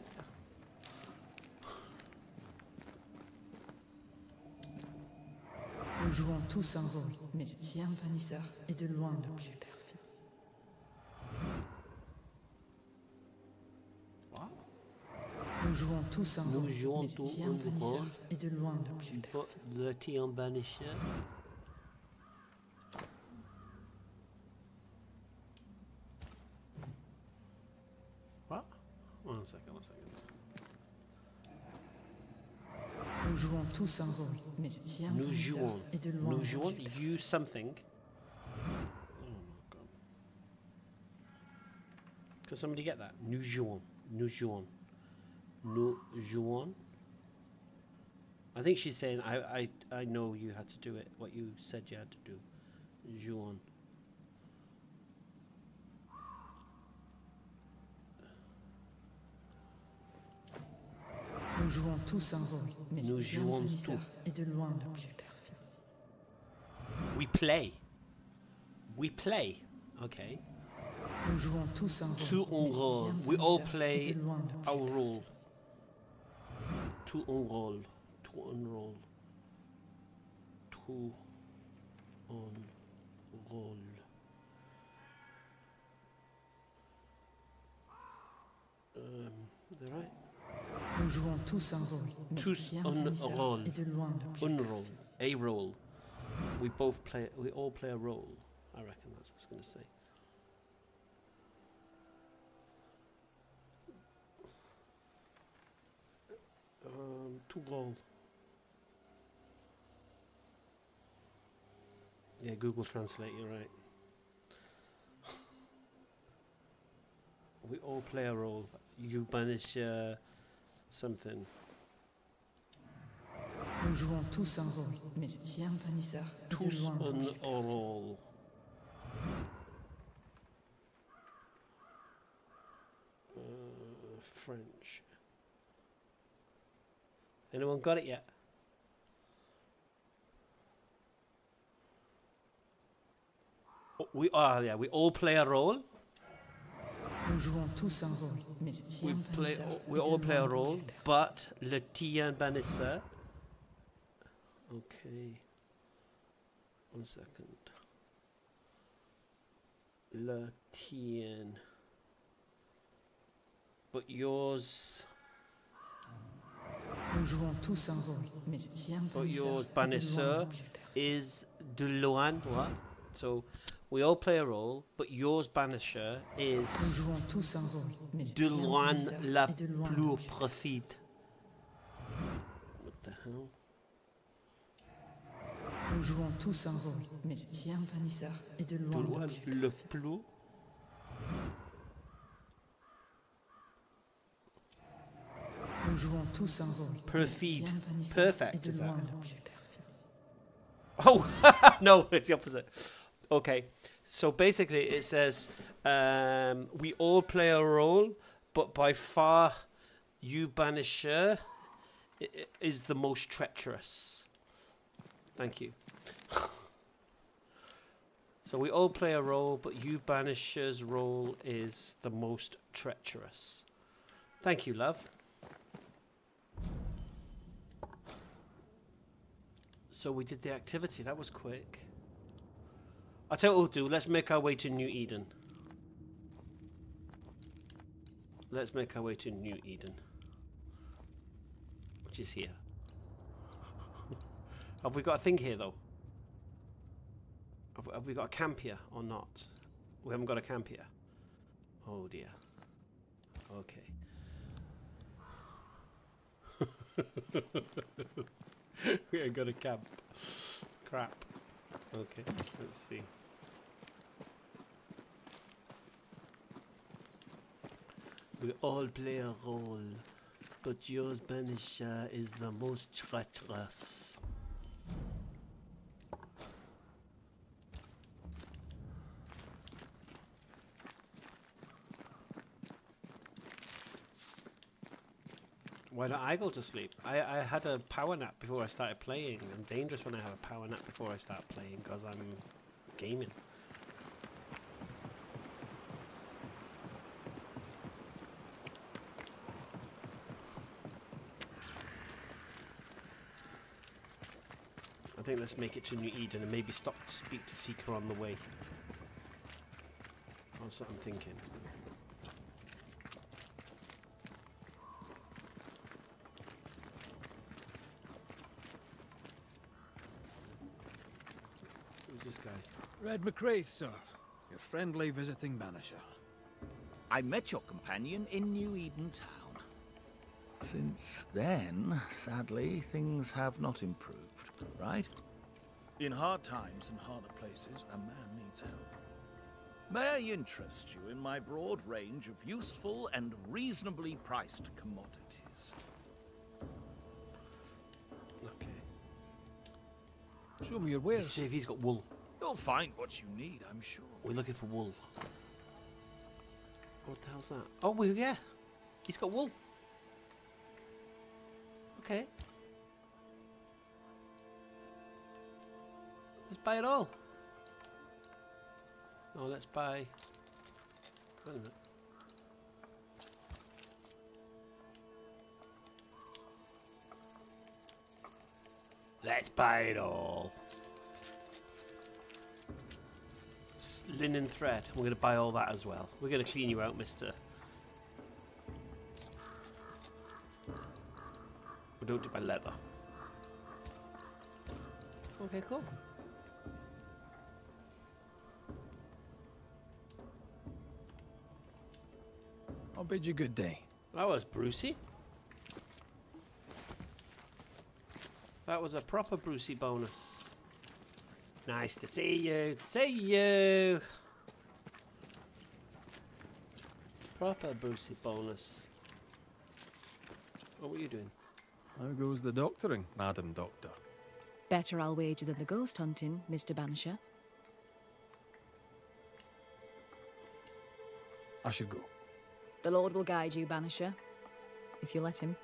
Nous jouons tous un rôle, mais le tien, Banishers, est de loin le plus perfide. Nous jouons tous un Nous rôle, jouons mais le tous tien, un Banishers, rôle. est de loin le plus But the tien Banisher. What? One second. Nous jouons tous un rôle, mais le tien, Nous Banishers, jouons. est de loin Nous le jouons. plus You something. Oh my god. Can somebody get that? Nous jouons. Nous jouons. Nous jouons. I think she's saying I know you had to do it. What you said you had to do. Jouons. Nous jouons tous un rôle, mais Nous le tien, jouons Banishers, tous. est de loin le plus perfide. We play. We play. Okay. Nous jouons tous un rôle. Tout mais un le rôle. tien, We all Banishers, est play de loin le plus our perfide. role. Tout un rôle. Tout un rôle. Tout un rôle. Is that right? Nous jouons tous un rôle, mais le Tous tien, un Banishers, rôle. est de loin le plus Un perfide. role. A role. We all play a role. I reckon that's what I was going to say. Tout role. Yeah, Google Translate, you're right. We all play a role. You banish something. Nous jouons tous un rôle, mais le tien, Banishers, est de Tous loin le un plus perfide. role. French. Anyone got it yet? Oh, we all play a role. Nous jouons tous un rôle, mais le tien, Banishers, We est de all play a loin le role, plus perfide. but le tien Banissa. Okay. 1 second. Le tien. But yours. Nous jouons tous un rôle, mais le tien, But yours Banishers, est de loin Banissa le plus perfide. is de loin. What? So we all play a role, but yours Banisher Nous is jouons tous un rôle, mais le de tien, loin Banishers, la est de loin le plus plus perfide. profite. What the hell? Nous jouons tous un rôle, mais le tien, Banishers, est de De loin loin le plus le perfide. plus. Nous jouons tous un rôle, mais le Perfide. tien, Banishers, Perfect, est de is that? loin le plus perfide. Oh, no, it's the opposite. Okay, so basically it says we all play a role, but by far you Banisher is the most treacherous. Thank you. So we all play a role, but you Banisher's role is the most treacherous. Thank you, love. So we did the activity. That was quick. I'll tell you what we'll do. Let's make our way to New Eden. Let's make our way to New Eden, which is here. Have we got a thing here, though? Have we got a camp here or not? We haven't got a camp here. Oh dear. Okay. We ain't got a camp. Crap. Okay, let's see. We all play a role, but yours, Banisher, is the most treacherous. Why don't I go to sleep? I had a power nap before I started playing. I'm dangerous when I have a power nap before I start playing because I'm gaming. I think let's make it to New Eden and maybe stop to speak to Seeker on the way. That's what I'm thinking. guy? Red McCraith, sir. Your friendly visiting banisher. I met your companion in New Eden Town. Since then, sadly, things have not improved, right? In hard times and harder places, a man needs help. May I interest you in my broad range of useful and reasonably priced commodities? Okay. Show me your wares. Let's see if he's got wool. You'll find what you need, I'm sure. We're looking for wool. What the hell's that? Oh, well, yeah. He's got wool. Okay. Let's buy it all. No, let's buy... Wait a minute. Let's buy it all. Linen thread. We're going to buy all that as well. We're going to clean you out, mister. We don't do by leather. Okay, cool. I'll bid you good day. That was Brucey. That was a proper Brucey bonus. Nice to see you. To see you. Proper Brucey bonus. What were you doing? How goes the doctoring, Madam Doctor? Better, I'll wager, than the ghost hunting, Mr. Banisher. I should go. The Lord will guide you, Banisher, if you let him.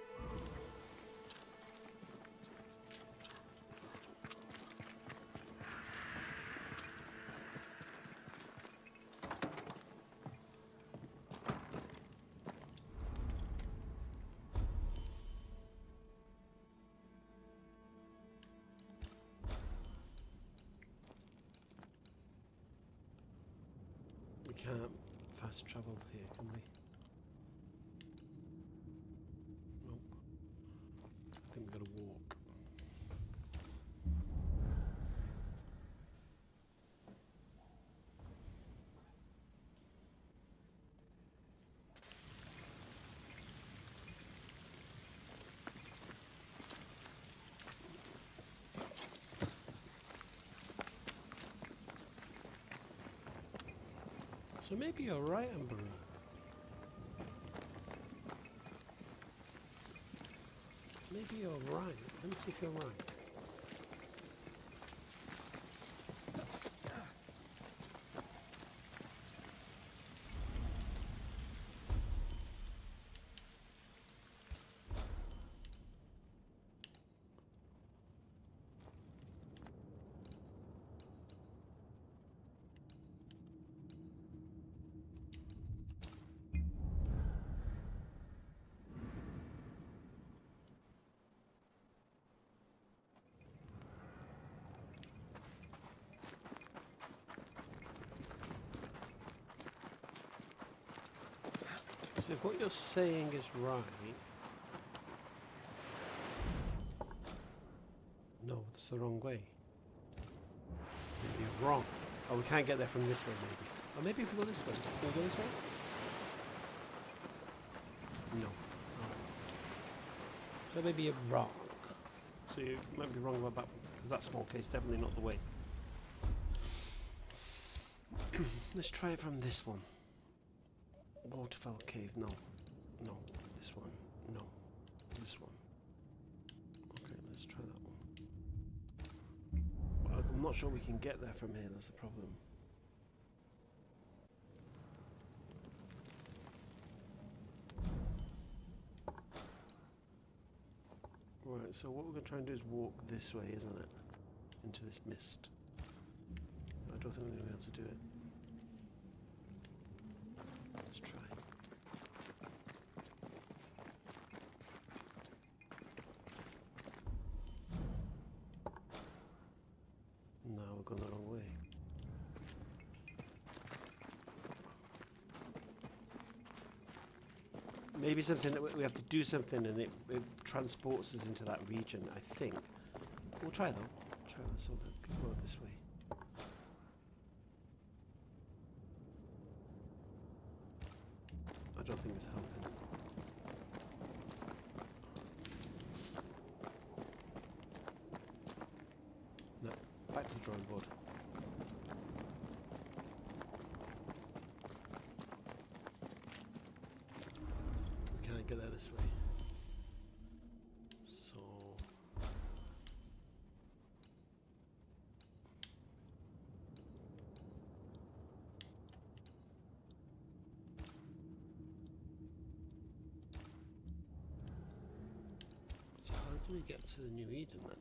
We can't fast travel here, can we? Nope. I think we've got to walk. So maybe you're right, Amber. Maybe you're right. Let me see if you're right. So if what you're saying is right... No, that's the wrong way. Maybe you're wrong. Oh, we can't get there from this way, maybe. Or maybe if we go this way. Can we go this way? No. Alright. So maybe you're wrong. So you might be wrong about that one. Because that small case definitely not the way. Let's try it from this one. Waterfall Cave, no. No. This one, no. This one. Okay, let's try that one. Well, I'm not sure we can get there from here, that's the problem. Right, so what we're going to try and do is walk this way, isn't it? Into this mist. I don't think we're going to be able to do it. Let's try. No, we're going the wrong way. Maybe something that we have to do something and it transports us into that region, I think. We'll try though. Try this one. Go this way. I don't think it's helping. No, back to the drawing board. We can't get there this way. So how do we get to the New Eden then?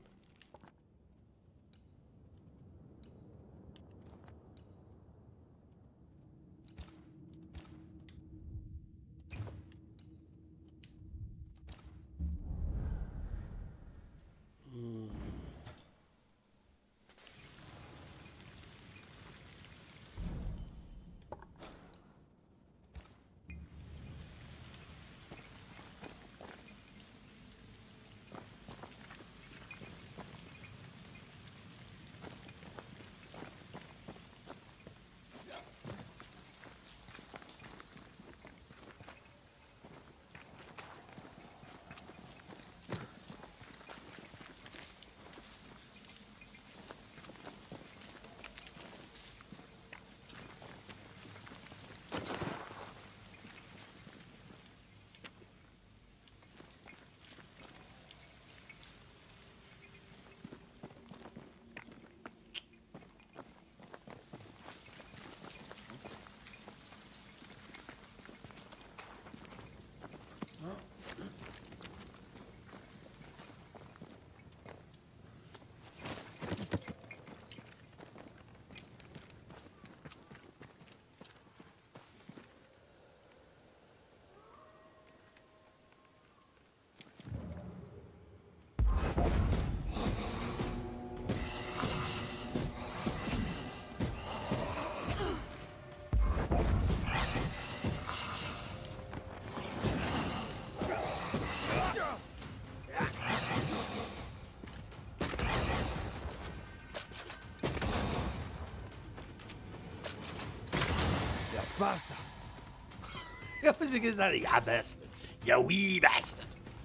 Bastard! Ja, was ich gesagt, ja, bastard. Ja, wee bastard.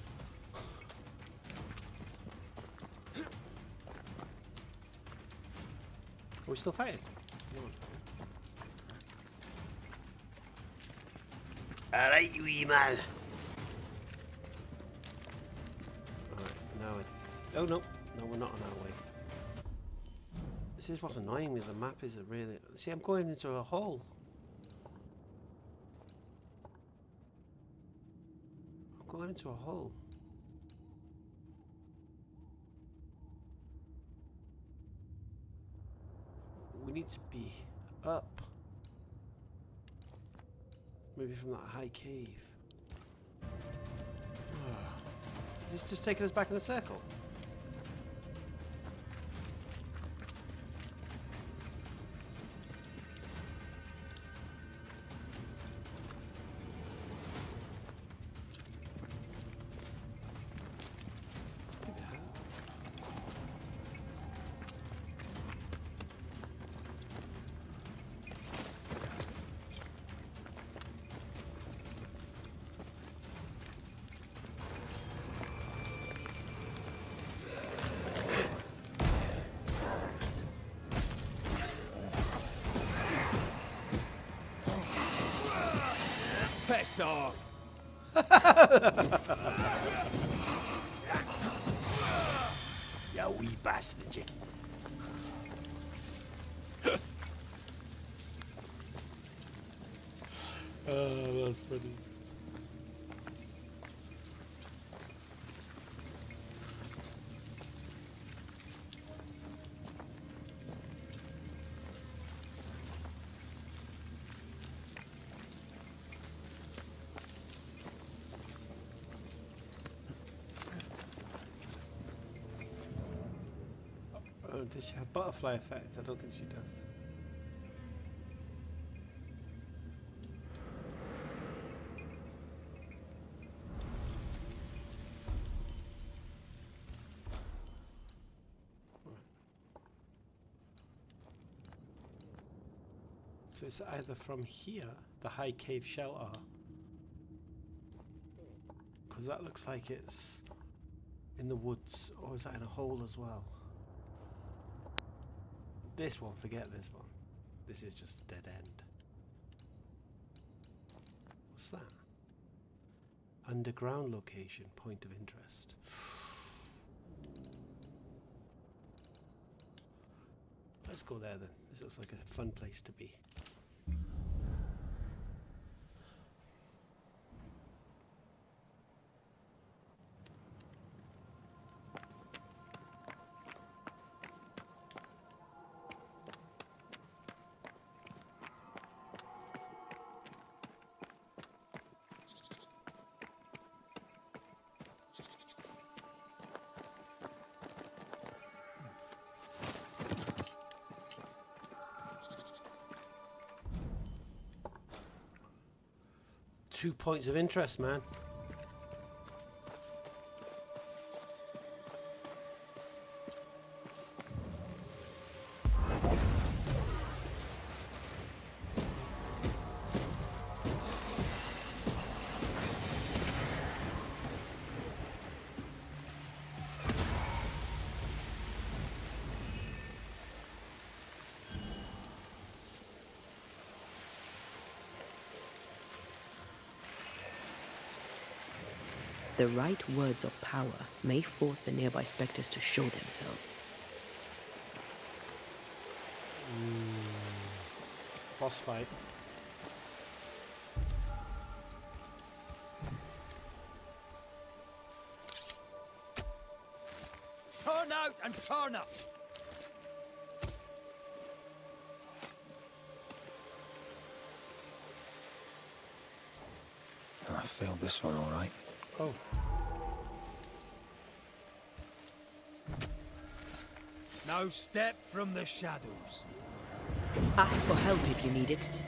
Are we still fighting? Alright, you wee man. Alright, now it... Oh no, no, we're not on our way. This is what's annoying me, the map is really... See, I'm going into a hole. I'm going into a hole. We need to be up. Maybe from that high cave. Is this just taking us back in a circle? Piss off! You wee bastard chicken. Oh, that's funny. Oh, does she have butterfly effect? I don't think she does. So it's either from here, the high cave shelter, Because that looks like it's in the woods, or is that in a hole as well? This one, forget this one. This is just a dead end. What's that? Underground location, point of interest. Let's go there then. This looks like a fun place to be. Two points of interest, man. The right words of power may force the nearby spectres to show themselves. Boss fight. Turn out and turn up! I failed this one all right. Oh. Now step from the shadows. Ask for help if you need it.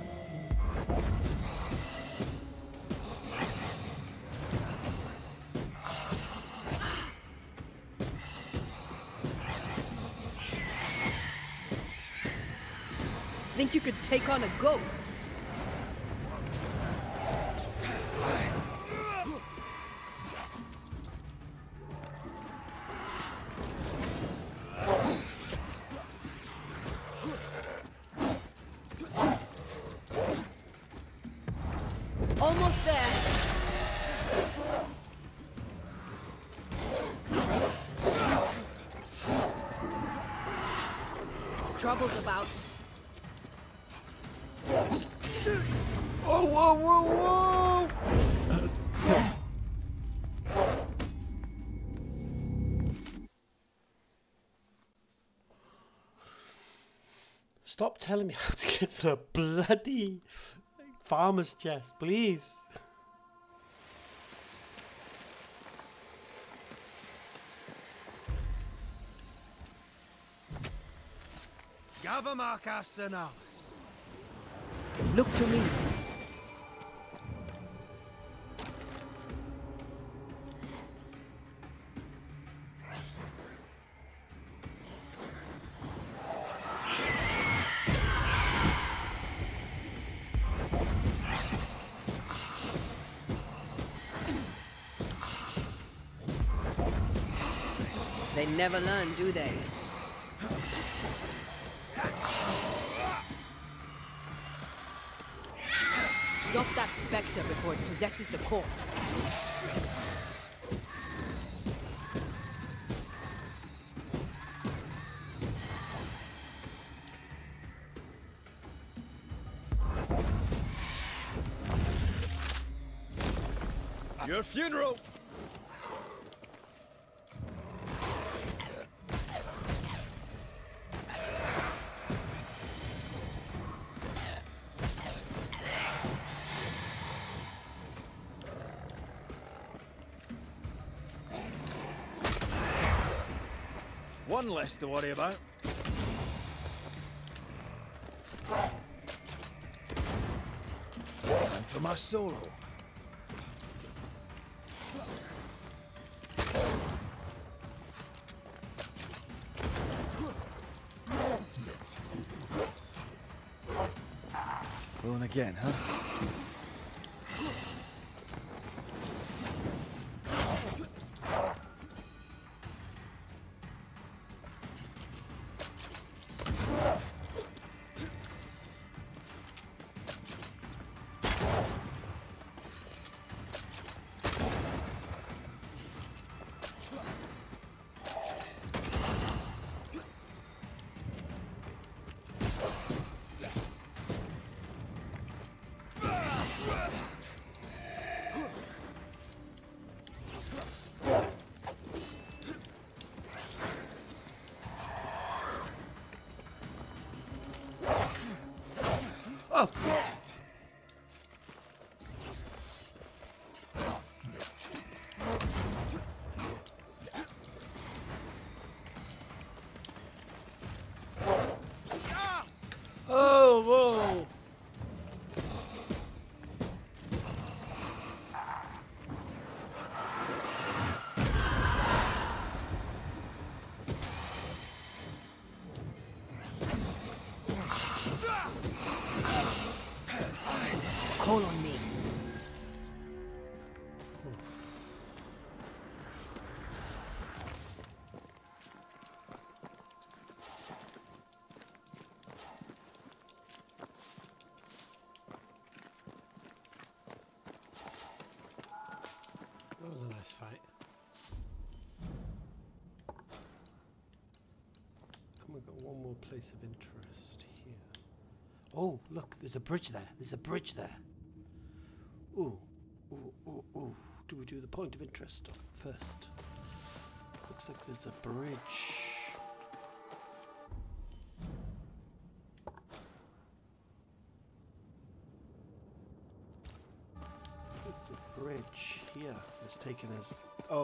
Think you could take on a ghost? Almost there. Trouble's about. Whoa, whoa, whoa, whoa! Stop telling me how to get to the bloody farmer's chest, please. Gavamarcas. Look to me. They never learn, do they? Stop that spectre before it possesses the corpse. Your funeral! One less to worry about. And for my solo. Going again, huh? fight. And we've got one more place of interest here. Oh, look, there's a bridge there. There's a bridge there. Ooh, ooh, ooh, ooh. Do we do the point of interest first? Looks like there's a bridge. There's a bridge here. It's taken as... Oh.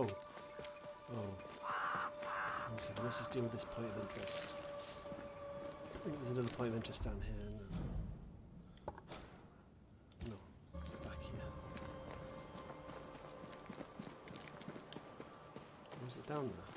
So let's just deal with this point of interest. I think there's another point of interest down here. No. Back here. Or is it down there?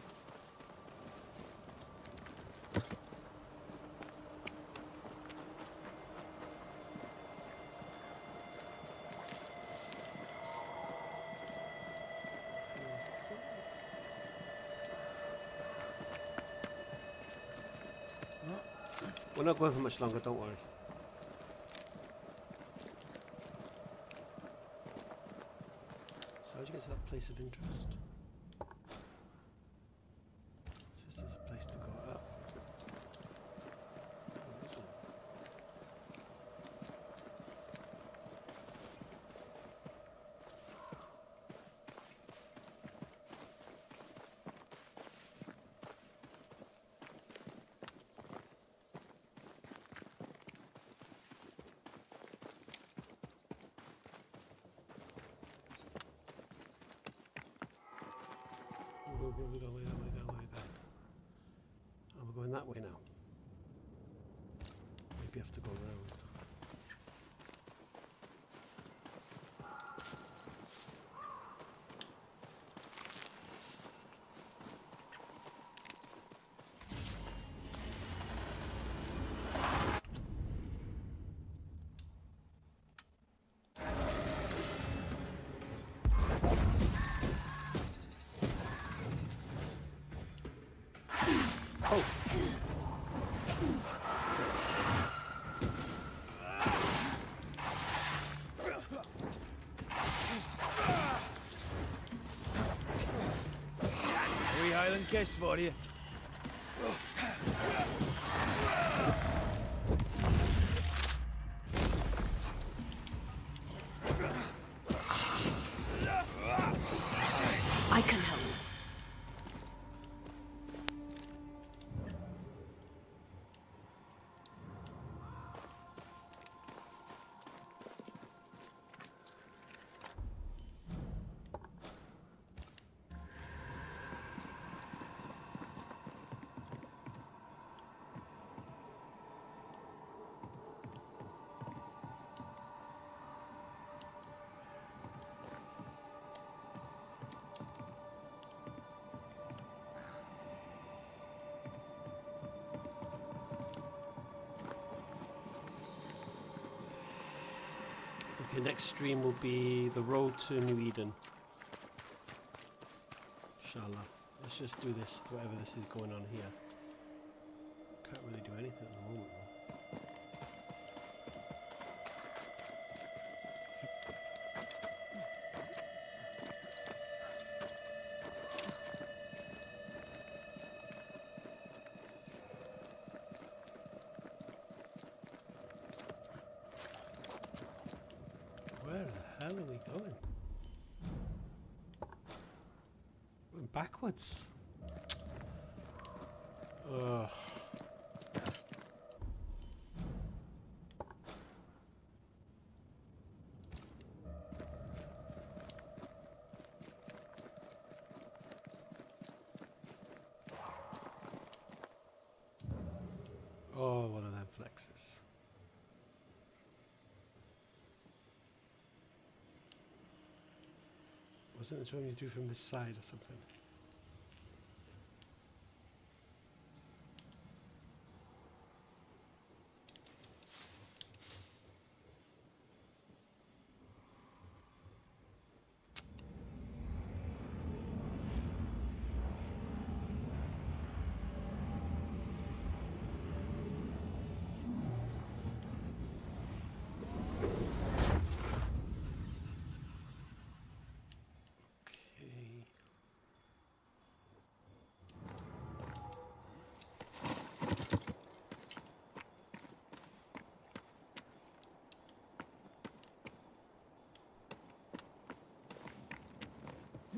We're not going for much longer, don't worry. So how'd you get to that place of interest? It's just a place to go up. We go, way down. Oh, we're going that way now. Maybe have to go around. Highland kiss for you. I can help. Okay, next stream will be the road to New Eden. Inshallah. Let's just do this, whatever this is going on here. Can't really do anything at the moment though. Where the hell are we going? We're backwards. Ugh. Oh, one of them flexes. Wasn't this one you do from this side or something? Okay.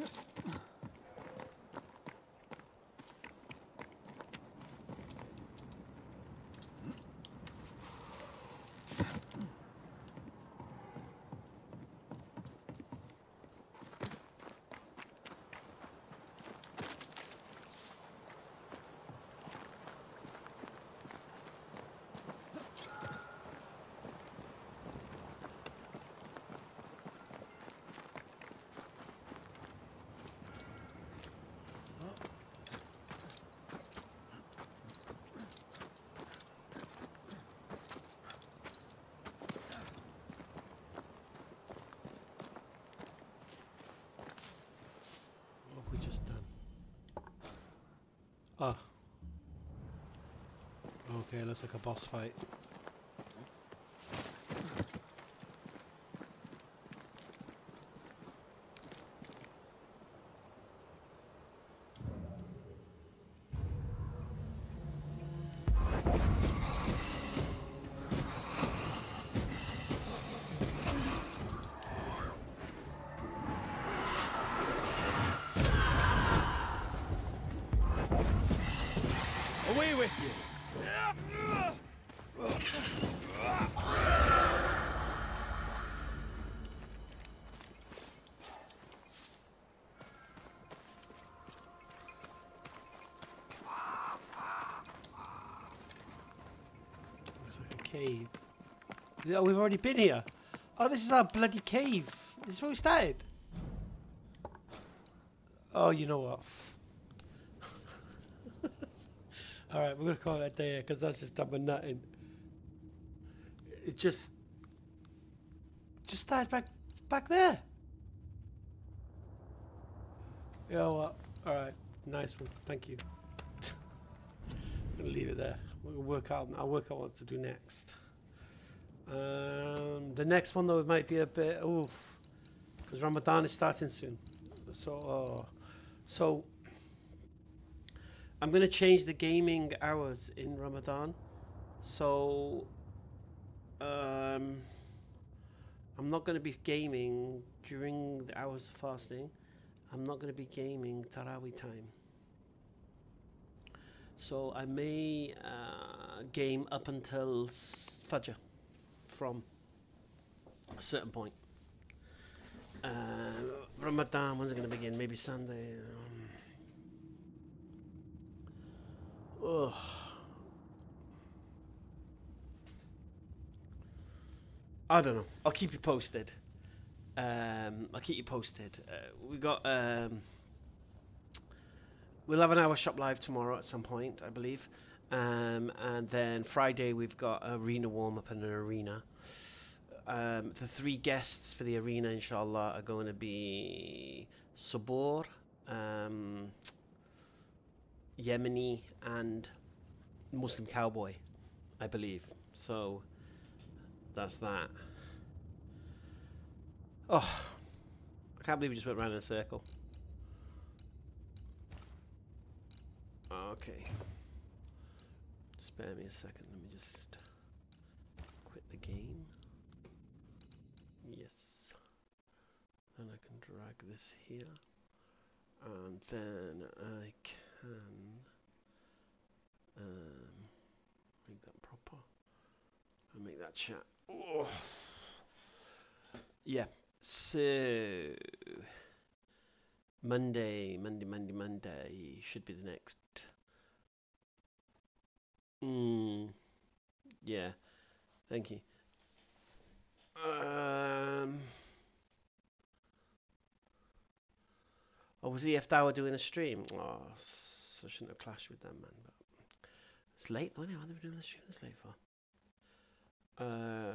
Oh. Okay, looks like a boss fight. Away with you! Looks like a cave. Oh, we've already been here. Oh, this is our bloody cave. This is where we started. Oh, you know what? Alright, we're going to call it a day because that's just dumb and nutting. It just started back there. You know what? Alright, nice one. Thank you. I'm going to leave it there. I'll work out what to do next. The next one though, it might be a bit oof, because Ramadan is starting soon. So I'm going to change the gaming hours in Ramadan. So I'm not going to be gaming during the hours of fasting. I'm not going to be gaming Taraweeh time. So I may game up until Fajr from a certain point. Ramadan, when's it going to begin? Maybe Sunday. I don't know. I'll keep you posted. We got we'll have an hour shop live tomorrow at some point, I believe. And then Friday we've got arena warm up and an arena. The three guests for the arena, inshallah, are going to be Sabor, Yemeni, and Muslim Cowboy, I believe. So that's that. Oh, I can't believe we just went round in a circle. Okay. Spare me a second. Let me just quit the game. Yes. Then I can drag this here. And then I can make that proper. And make that chat. Oh. Yeah. So Monday should be the next. Yeah. Thank you. Oh, was EF Dower doing a stream? Oh, I shouldn't have clashed with them, man. But it's late. When are they doing the stream this late for?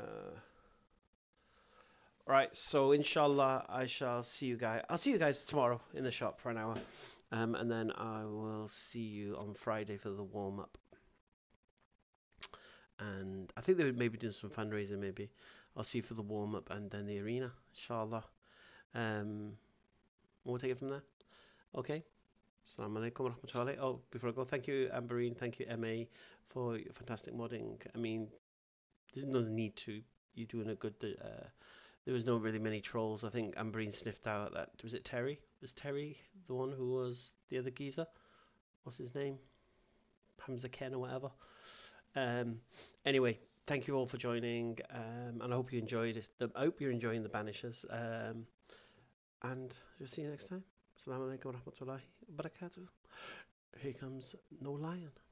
Right. So inshallah, I shall see you guys. I'll see you guys tomorrow in the shop for an hour, and then I will see you on Friday for the warm up. And I think they would maybe do some fundraising. Maybe I'll see you for the warm up and then the arena, inshallah. We'll take it from there. Okay. Assalamu alaikum warahmatullahi. Oh, before I go, thank you Amberine, thank you MA for your fantastic modding. I mean, there's no need to. You're doing a good there was no really many trolls. I think Amberine sniffed out that. Was it Terry? Was Terry the one who was the other geezer? What's his name? Hamza Ken or whatever. Anyway, thank you all for joining, and I hope you enjoyed it. I hope you're enjoying the Banishers. And I'll see you next time. Assalamu alaikum wa rahmatullahi wa barakatuh. Here comes No Lion.